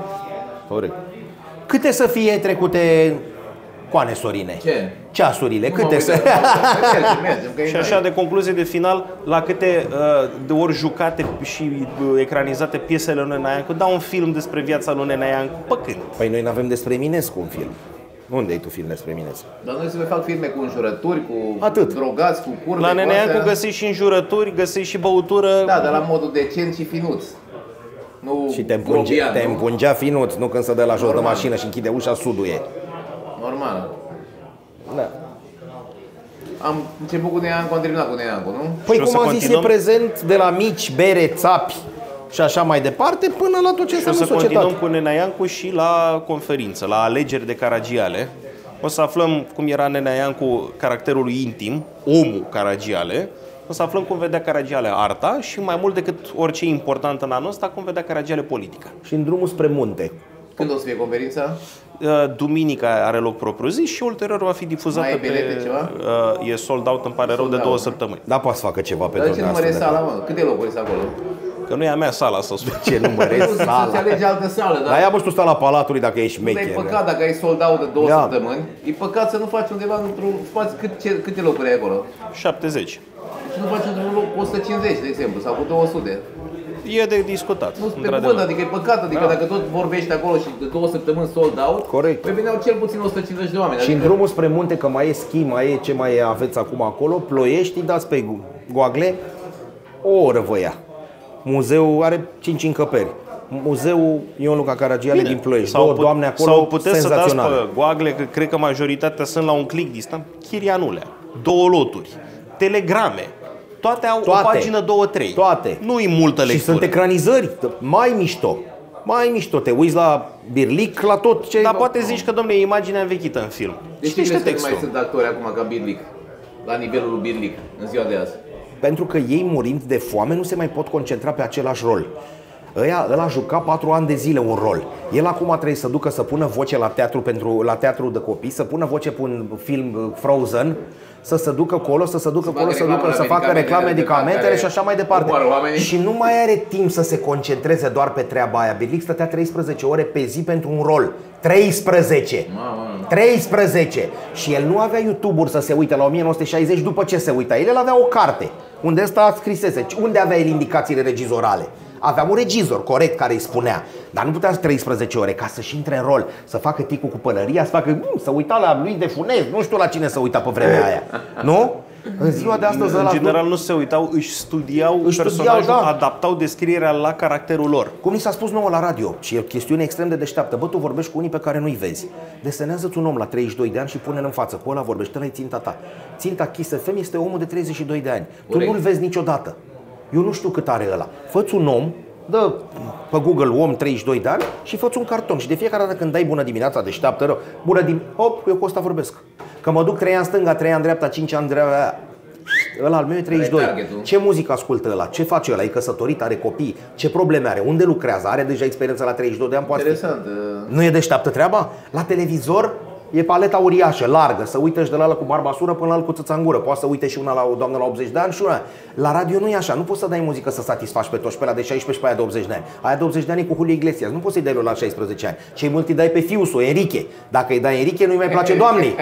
Câte să fie trecute, Coane Sorine? Ce? Ceasurile, câte să... Mergem, și așa, de concluzie de final, la câte de ori jucate și ecranizate piesele lui Nenea Iancu, da un film despre viața lui Nenea Iancu, pe când? Păi noi n-avem despre Eminescu un film. Unde ai tu film despre Eminescu? Dar noi să le fac filme cu înjurături, cu drogați, cu curve. La Nenea Iancu găsești și înjurături, găsești și băutură. Da, dar la modul decent și finuț. Nu și te împungea finuț, nu când se dă la jos de mașină și închide ușa, suduie. Normal. Da. Am început cu Nenea Iancu, am terminat cu Nenea Iancu, nu? Păi cum am zis, e prezent de la mici, bere, țapi și așa mai departe, până la tot ce înseamnă societate. Și o să continuăm cu Nenea Iancu și la conferință, la alegeri de Caragiale. O să aflăm cum era Nenea Iancu, caracterul lui intim, omul Caragiale. O să aflăm cum vedea Caragiale arta și mai mult decât orice important în anul ăsta, cum vedea Caragiale politica. Și în drumul spre munte. Când o să fie conferința? Duminica are loc propriu-zis și ulterior va fi difuzată mai e bilete, ceva? E sold out, îmi pare rău, de 2 săptămâni. Da, poate să facă ceva pe dar ce număr e sala, mă? Câte locuri sunt acolo? Că nu e a mea sala, să spun. Ce număr e sala? Să-ți alegi altă sală, dar ia, bă, tu stai la Palatului dacă ești șmecher. E păcat dacă ai sold out de 2 săptămâni. E păcat să nu faci undeva într-un spațiu. Câte locuri ai acolo? 70. Și nu faci într-un loc 150, de exemplu, sau cu 200. E de discutat. Nu, pe cuvânt, adică e păcat, adică dacă tot vorbești acolo și de 2 săptămâni sold out, corect. Păi veneau cel puțin 150 de oameni. Și în drumul spre munte, că mai e schi, mai e ce mai aveți acum acolo, Ploiești, dați pe Google, o oră vă ia. Muzeul are 5 încăperi. Muzeul Ion Luca Caragiale din Ploiești. Sau doamne acolo, sau puteți să dați senzaționale. pe Google, că cred că majoritatea sunt la un click distant, Chirianulea, 2 loturi, telegrame, toate au o pagină, 2-3. Toate. Nu-i multă lectură. Și sunt ecranizări, mai mișto. Mai mișto, te uiți la Birlic, la tot ce... Dar poate zici că, domnule, e imaginea învechită în film. Deci ce crezi că nu mai sunt actori acum ca Birlic, la nivelul lui Birlic, în ziua de azi? Pentru că ei, murind de foame, nu se mai pot concentra pe același rol. Ăla a jucat 4 ani de zile un rol. El acum trebuie să ducă să pună voce la teatru de copii, să pună voce pe un film Frozen, să se ducă acolo, să facă reclame medicamentele și așa mai departe. Și nu mai are timp să se concentreze doar pe treaba aia. Birlic stătea 13 ore pe zi pentru un rol. 13! 13! Și el nu avea YouTube-uri să se uite la 1960 după ce se uita. El avea o carte unde ăsta scrisese. Unde avea el indicațiile regizorale? Avea un regizor corect care îi spunea. Dar nu putea 13 ore ca să-și intre în rol, să facă ticul cu pălăria, să uita la lui de Funez. Nu știu la cine să uita pe vremea aia. Nu? În ziua de astăzi în general nu se uitau, își studiau personajul, adaptau descrierea la caracterul lor. Cum ni s-a spus nouă la radio, și e o chestiune extrem de deșteaptă. Bă, tu vorbești cu unii pe care nu-i vezi. Desenează-ți un om la 32 de ani și pune-l în față. Cu ăla vorbești, ăla e ținta ta. Ținta Kiss FM este omul de 32 de ani. Tu nu-l vezi niciodată. Eu nu știu cât are ăla. Fă-ți un om, dă pe Google om 32 de ani și fă-ți un carton. Și de fiecare dată când dai bună dimineața, deșteaptă rău, bună dimineața, hop, eu cu ăsta vorbesc. Că mă duc 3 ani în stânga, 3 ani în dreapta, 5 ani în dreapta. Ăla al meu e 32. Ce muzică ascultă ăla? Ce face ăla? E căsătorit, are copii? Ce probleme are? Unde lucrează? Are deja experiență la 32 de ani? Poate. Interesant. Nu e deșteaptă treaba? La televizor e paleta uriașă, largă. Să uite și de la cu barba sură până la cu țâța în gură. Poate să uite și una la o doamnă la 80 de ani și una. La radio nu e așa. Nu poți să dai muzică să satisfaci pe toți, pe ăla de 16 și pe aia de 80 de ani. Aia de 80 de ani e cu Julio Iglesias. Nu poți să-i dai la 16 ani. Cei mulți îi dai pe fiusul, Enrique. Dacă îi dai Enrique, nu-i mai place doamnei.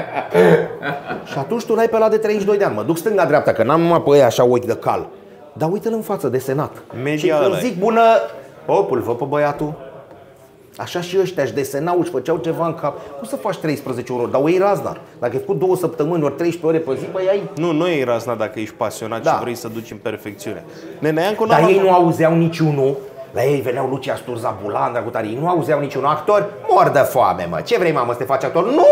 Și atunci tu l-ai pe ăla de 32 de ani. Mă duc stânga-dreapta, că n-am numai pe ăia așa ochi de cal. Dar uite-l în față, desenat. Și când zic bună, opul, vă pe băiatul. Așa și ăștia își desenau, își făceau ceva în cap. Cum să faci 13 ore? Dar o iei razna. Dacă ai făcut 2 săptămâni ori 13 ore pe zi, băi, ai... Nu e razna dacă ești pasionat și vrei să duci în perfecțiune. Dar ei nu auzeau niciunul. La ei veneau Lucia Sturza, Bulan, Dragutari. Ei nu auzeau niciun actor. Mor de foame, mă. Ce vrei, mamă, să te faci actor? Nu!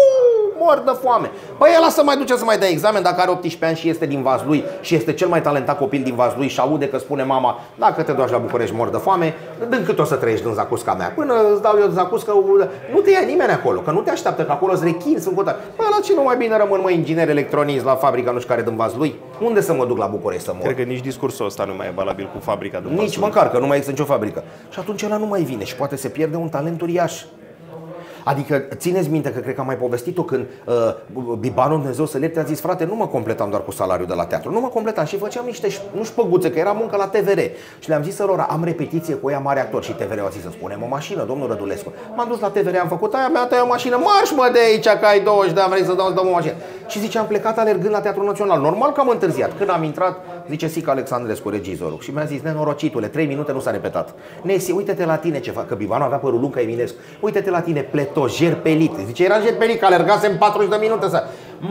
Mor de foame. Păi ăla să mai duce să mai dea examen dacă are 18 ani și este din Vaslui și este cel mai talentat copil din Vaslui și aude că spune mama, dacă te duci la București mor de foame, din cât o să trăiești din zacusca mea? Până îți dau eu zacuscă, nu te ia nimeni acolo, că nu te așteaptă, că acolo îți rechini, sunt contat. Păi la ce nu mai bine rămân, mă, inginer electronic la fabrica nu știu care din Vaslui? Unde să mă duc la București să mor? Cred că nici discursul ăsta nu mai e valabil cu fabrica din Vaslui. Nici măcar, că nu mai există nicio fabrică. Și atunci ăla nu mai vine și poate se pierde un talent uriaș. Adică, țineți minte că cred că am mai povestit-o când Bibanul, Dumnezeu să le a zis, frate, nu mă completam doar cu salariul de la teatru, nu mă completam și făceam niște, nu șpăguțe, că era muncă la TVR. Și le-am zis lor, am repetiție cu ea mare actor și TVR a zis să spunem o mașină, domnul Rădulescu. M-am dus la TVR, am făcut aia, mi-a tăiat o mașină, marș mă de aici că ai 20 de ani, vrei să dăm o mașină. Și zice, am plecat alergând la Teatrul Național, normal că am întârziat. Când am intrat, zice Sica Alexandrescu, regizorul, și mi-a zis, nenorocitule, 3 minute nu s-a repetat. Nesi, uite-te la tine ce fac, că Bibanu avea părul lung ca Eminescu. Uite-te la tine, pletojer pelit. Zice, era jetpelic, alergasem 40 de minute să...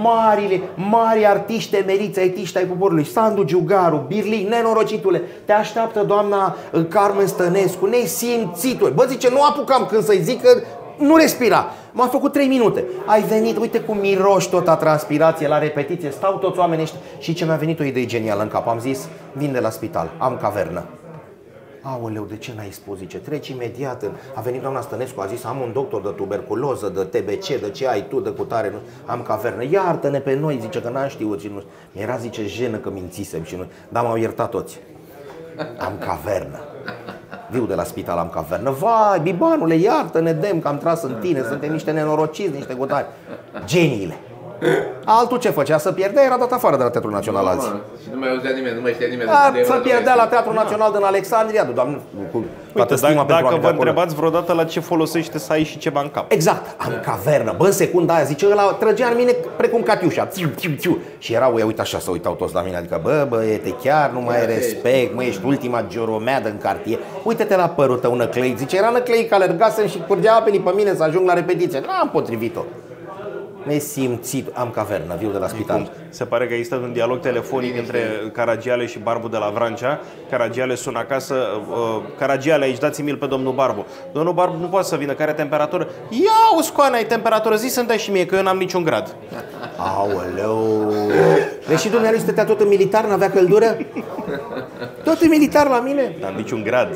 Mari artiști emeriți, artiști ai poporului, Sandu Giugaru, Birlic, nenorocitule, te așteaptă doamna Carmen Stănescu, nesimțitule. Bă, zice, nu apucam când să-i zic că nu respira. M-am făcut 3 minute. Ai venit, uite cum miroși tot a transpirație la repetiție, stau toți oamenii ăștia. Și ce mi-a venit o idee genială în cap, am zis, vin de la spital, am cavernă. Aoleu, de ce n-ai spus? Zice, treci imediat. A venit doamna Stănescu, a zis, am un doctor de tuberculoză, de TBC, de ce ai tu, de cutare, nu? Am cavernă. Iartă-ne pe noi, zice, că n-am știut. Și nu... Mi-era, zice, jenă că mințisem și nu... Dar m-au iertat toți. Am cavernă. Viu de la spital, am cavernă. Vai, Bibanule, iartă-ne, dem că am tras în tine, suntem niște nenorociți, niște cutare. Geniile. Altul ce făcea? Să pierdea, era dat afară de la Teatrul Național azi. Și nu mai auzea nimeni, nu mai știa nimeni. Să pierdea la Teatrul Național din Alexandria, Doamne, cu toată stima pentru dacă vă întrebați vreodată la ce folosește să ai și ceva în cap. Exact, am cavernă. Bă, în secunda aia, zice, ăla trăgea în mine precum Catiușa. Și erau, uite așa, să uitau toți la mine, adică, bă, băiete, chiar nu mai ai respect, mă, ești ultima gioromeadă în cartier. Uite-te la părul tău, năclăit. Zice, era năclăit că alergasem și curgea apelii pe mine să ajung la repetiție. N-am potrivit-o. Mi-ai simțit, am cavernă, viu de la spital. Se pare că există un dialog telefonic între Caragiale și Barbu de la Vrancea. Caragiale sună acasă, Caragiale, aici dați-mi-l pe domnul Barbu. Domnul Barbu nu poate să vină, care temperatură? Ia, Uscoane, ai temperatură, zi să-mi dai și mie, că eu n-am niciun grad. Aoleu. Deci și dumneavoastră stătea tot în militar, n-avea căldură? Tot în militar la mine? N-am niciun grad.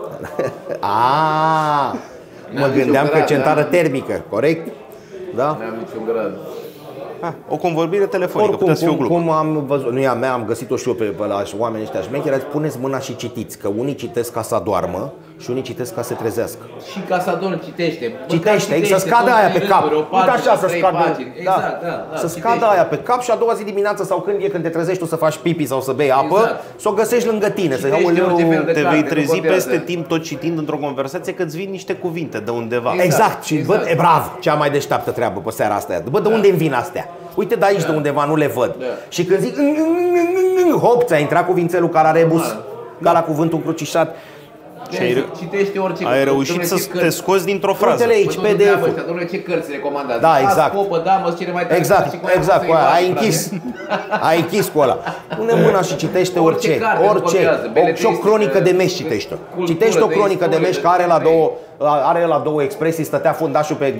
Mă gândeam că centrală termică, corect? Da? N-am niciun grad. O convorbire telefonică, puteți fi o glumă. Cum am văzut, nu e a mea, am găsit-o și eu pe la oamenii ăștia șmecheri, puneți mâna și citiți, că unii citesc ca să adoarmă și unii citesc ca să se trezească. Și ca să adorm citește. Citește, să scadă aia pe cap. Uite așa să scadă. Exact, să scadă aia pe cap și a doua zi dimineață sau când te trezești tu să faci pipi sau să bei apă, să o găsești lângă tine. Te vei trezi peste timp tot citind într-o conversație că îți vin niște cuvinte de undeva. Exact. Și bă, e brav, cea mai deșteaptă treabă pe seara asta. Bă, de unde îmi vin astea? Uite de aici de undeva, nu le văd. Și când zic hop, ți-a intrat cuvințelul care are rebus, ca la cuvântul încrucișat. Citește orice. Ai reușit să te scoți dintr-o frază. Uite-le aici, PDF-ul. Dom'le, ce cărți recomandați? Da, exact. Popă, damă, cine mai tare. Exact, cu aia. Ai închis cu ăla. Pune mâna și citește orice. Și o cronică de mești citește. Citește o cronică de mești care are la două expresii, stătea fundașul pe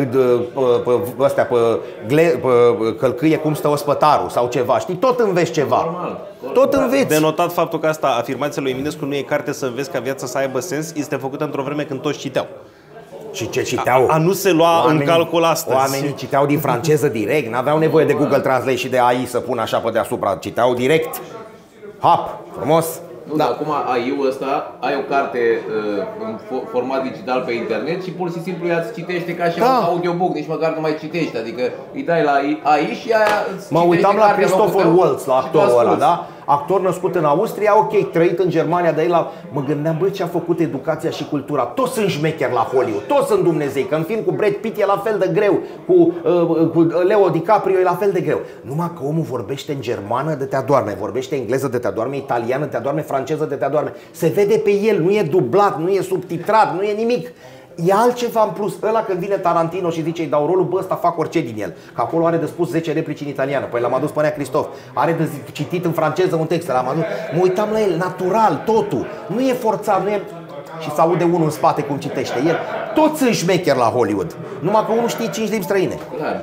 călcâie cum stă ospătarul sau ceva, știi? Tot înveți ceva. Tot înveți. De notat faptul că asta, afirmația lui Eminescu, nu e carte să înveți ca viața să aibă sens, este făcută într-o vreme când toți citeau. Și ce citeau? A nu se lua în calcul astăzi. Oamenii citeau din franceză direct, n-aveau nevoie de Google Translate și de AI să pună așa pe deasupra, citeau direct. Hap, frumos. Nu, dar acum AI-ul ăsta, ai o carte în format digital pe internet și pur și simplu ea îți citește ca și un audiobook, nici măcar nu mai citești, adică îi dai la AI și aia îți mă uitam la Christopher Waltz, la actorul ăla, da? Actor născut în Austria, ok, trăit în Germania, dar el mă gândeam, bă, ce a făcut educația și cultura. Toți sunt șmecheri la Hollywood, toți sunt Dumnezei, că în film cu Brad Pitt e la fel de greu, cu Leo DiCaprio e la fel de greu. Numai că omul vorbește în germană de te adorme, vorbește engleză de te adorme, italiană de te adorme, franceză de te adorme. Se vede pe el, nu e dublat, nu e subtitrat, nu e nimic. E altceva în plus. Ăla când vine Tarantino și zice îi dau rolul, bă, ăsta fac orice din el. Că acolo are de spus 10 replici în italiană. Păi l-am adus pe Nea Cristof. Are de citit în franceză un text. L-am adus. Mă uitam la el, natural, totul. Nu e forțat, nu e... Și se aude unul în spate cum citește el. Toți sunt șmecheri la Hollywood. Numai că unul știe 5 limbi străine.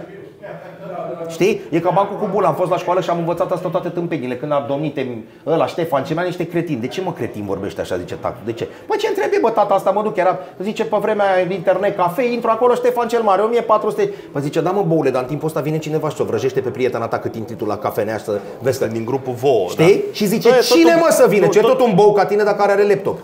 Știi? E ca bancul cu bula. Am fost la școală și am învățat asta toate tâmpenile. Când a domnit ăla Ștefan, ce mai niște cretini. De ce mă cretin vorbește așa, zice tata? De ce? Păi ce întrebi, bă, tata, asta mă duc, era, zice, pe vremea internet cafe, intru acolo Ștefan cel Mare, 1400. Păi zice, da mă, boule, dar în timpul ăsta vine cineva și o vrăjește pe prietena ta cât intri tu la cafenea să vezi că din grupul vouă. Știi? Da? Și zice, cine mă să vină? Ce tot un bou ca tine dacă are laptop?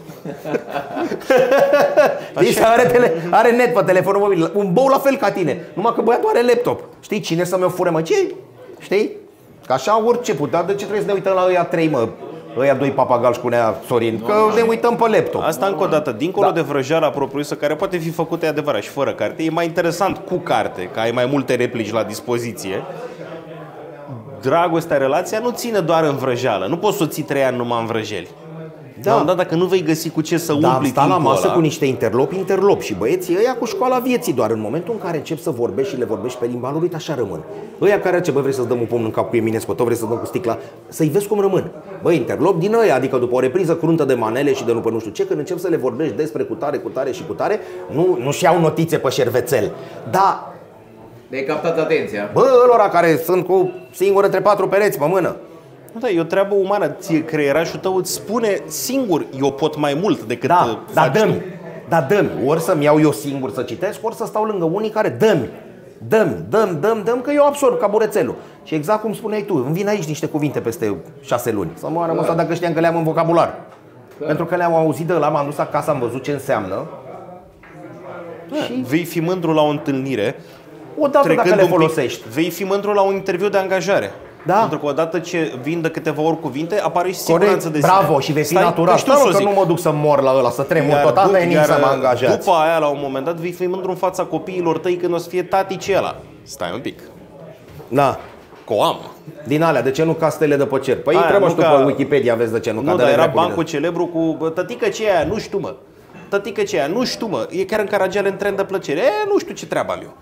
Știi? Are net pe telefonul mobil. Un bou la fel ca tine, numai că băiatul are laptop. Știi? Cine să mi-o fure, mă? Ce? Știi? Că așa orice putea, de ce trebuie să ne uităm la ăia trei, mă? Ăia doi papagali cu Nea Sorin, că ne uităm pe laptop. Asta încă o dată, dincolo de vrăjeala propriu-zisă, care poate fi făcută, e adevărat, și fără carte, e mai interesant cu carte, că ai mai multe replici la dispoziție. Dragostea, relația nu ține doar în vrăjeală. Nu poți să o ții 3 ani numai în vrăjeli. Da, dacă nu vei găsi cu ce să umpli timpul ăla. La masă cu niște interlopi și băieții ăia cu școala vieții, doar în momentul în care încep să vorbești și le vorbești pe limba lor, uite așa rămân. Ăia care ce, bă, vrei să-ți dăm un pumn în cap cu Eminescu, tot vrei să dăm cu sticla, să-i vezi cum rămân. Bă, interlop din ăia, adică după o repriză cruntă de manele și de nu știu ce, când încep să le vorbești despre cutare și cutare, nu-și iau notițe pe șervețel. Da. De-ai captat atenția. Bă, ălora care sunt cu singur între 4 pereți pe mână. Da, e o treabă umană. Ție creierașul tău îți spune singur, eu pot mai mult decât faci tu. Da, dă-mi. Ori să-mi iau eu singur să citesc, ori să stau lângă unii care dăm, că eu absorb ca burețelul. Și exact cum spuneai tu, îmi vin aici niște cuvinte peste 6 luni. Să mă arăt asta dacă știam că le-am în vocabular. Pentru că le-am auzit de ăla, m-am dus acasă, am văzut ce înseamnă. Și vei fi mândru la o întâlnire. Odată dacă le folosești. Vei fi mândru la un interviu de angajare. Da. Pentru că odată ce vin de câteva ori cuvinte, apare și siguranță de sine. Bravo, și vei fi natural. Stai că nu mă duc să mor la ăla, să tremur total, venim să mă angajați. După aia, la un moment dat, vei fi mândru în fața copiilor tăi când o să fie tati ce ăla. Stai un pic. Da. Coam. Din alea, de ce nu castele de pe cer? Păi intră-mă și tu pe Wikipedia, vezi de ce nu. Nu, dar era bancul celebru cu tătică ce aia, nu știu mă. Tătică ce aia, nu știu mă. E chiar în Caragiale în tren de plăcere. Nu știu ce treabă am eu.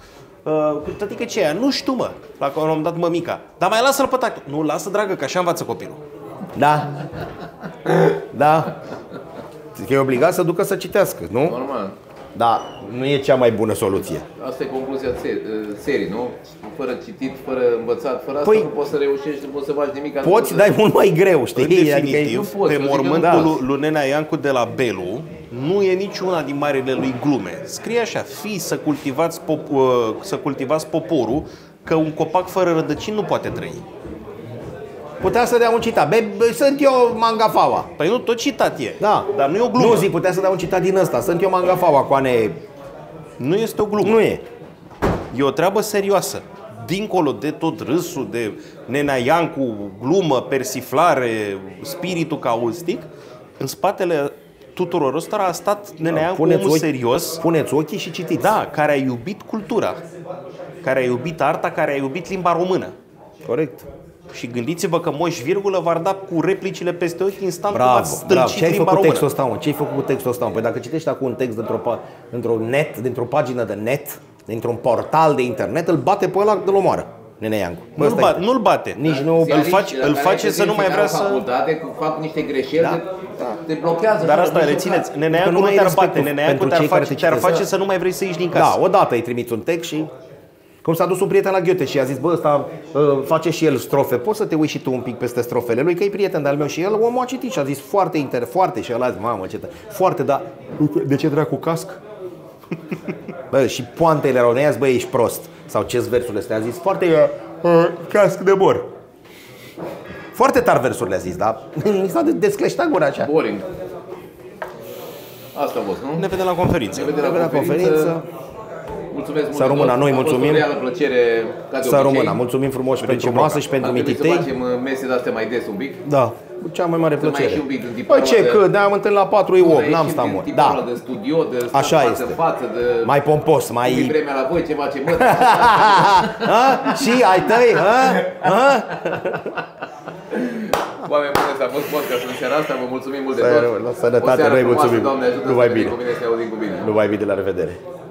Tătică ce aia? Nu știu, mă. La care am dat mămica. Dar mai lasă-l pe tactul. Nu, lasă, dragă, că așa învață copilul. Da. Da. Că e obligat să ducă să citească, nu? Normal. Da, nu e cea mai bună soluție. Asta e concluzia serii, nu? Fără citit, fără învățat, fără asta Păi, nu poți să reușești, nu poți să faci nimic. Poți, dar e mult mai greu, știi? În definitiv, Adică poți, pe eu zic că mormântul nu lui Nenea Iancu de la Belu nu e niciuna din marele lui glume. Scrie așa: fii să cultivați poporul, că un copac fără rădăcini nu poate trăi. putea să dea un citat. Sunt eu Mangafaua. Păi nu, tot citat e. Da. Dar nu e o glumă. Nu zic, putea să dea un citat din ăsta. Sunt eu Mangafaua, coane. Nu este o glumă. Nu e. E o treabă serioasă. Dincolo de tot râsul, de Nenea Iancu, glumă, persiflare, spiritul caustic, în spatele tuturor ăstora a stat Nenea Iancu, omul serios. Puneți ochii și citiți. Da, care a iubit cultura, care a iubit arta, care a iubit limba română. Corect. Și gândiți-vă că Moș Virgulă v-ar da cu replicile peste ochi instant cum Bravo, ați bravo. stâlcit Ce ai limba făcut română. textul ăsta, mă? Ce ai făcut cu textul ăsta, mă? Păi dacă citești acum un text dintr-o pagină de net, dintr-un portal de internet, îl bate pe ăla de-l omoară, Nenea Iancu. Nu-l bate. Nici nu... Îl face să nu mai vrea să... Fac niște greșeli, Da. te blochează. Dar asta rețineți, Nenea Iancu nu te-ar bate, Nenea Iancu te-ar face să nu mai vrei să ieși din casă. Da, odată îi trimiți un text și... Cum s-a dus un prieten la Goethe și a zis, bă, ăsta face și el strofe, poți să te uiți și tu un pic peste strofele lui, că e prieten de-al meu. Și el, omul a citit și a zis, foarte, și el a zis, mamă, ce foarte, dar de ce dracu casc? Bă, și poantele erau, ne-ați, bă, ești prost. Sau ce-s versurile astea? A zis, foarte, casc de mor. Foarte tare versurile a zis, dar mi s-a descleștat gura așa. Boring. Asta a fost, nu? Ne vedem la conferință. Ne vedem la conferință. Mulțumesc mult. Să rămână, noi mulțumim. A fost o reală plăcere, ca de Să obicei. rămână, mulțumim frumos și pentru masă și pentru mititei. Să facem mese de-astea mai des un pic. Da, cu cea mai mare Să mai plăcere. ieși un pic din Păi tiparul ce, de- că ne-am întâlnit la 4 e 8, n-am stat mult. Da, De studio, de așa față este. în față, de... Mai pompos, Cum e mai... vremea la voi, ceva ce mă... Ha? Și ai tăi, ha? Ha? Oameni buni, ăsta a fost podcast în seara asta, vă mulțumim mult de Să tot. rămână, la sănătate, O seară noi frumoasă, mulțumim. Doamne ajută, Numai să ne bine. cu bine, să ne auzim cu bine. Numai bine, la revedere.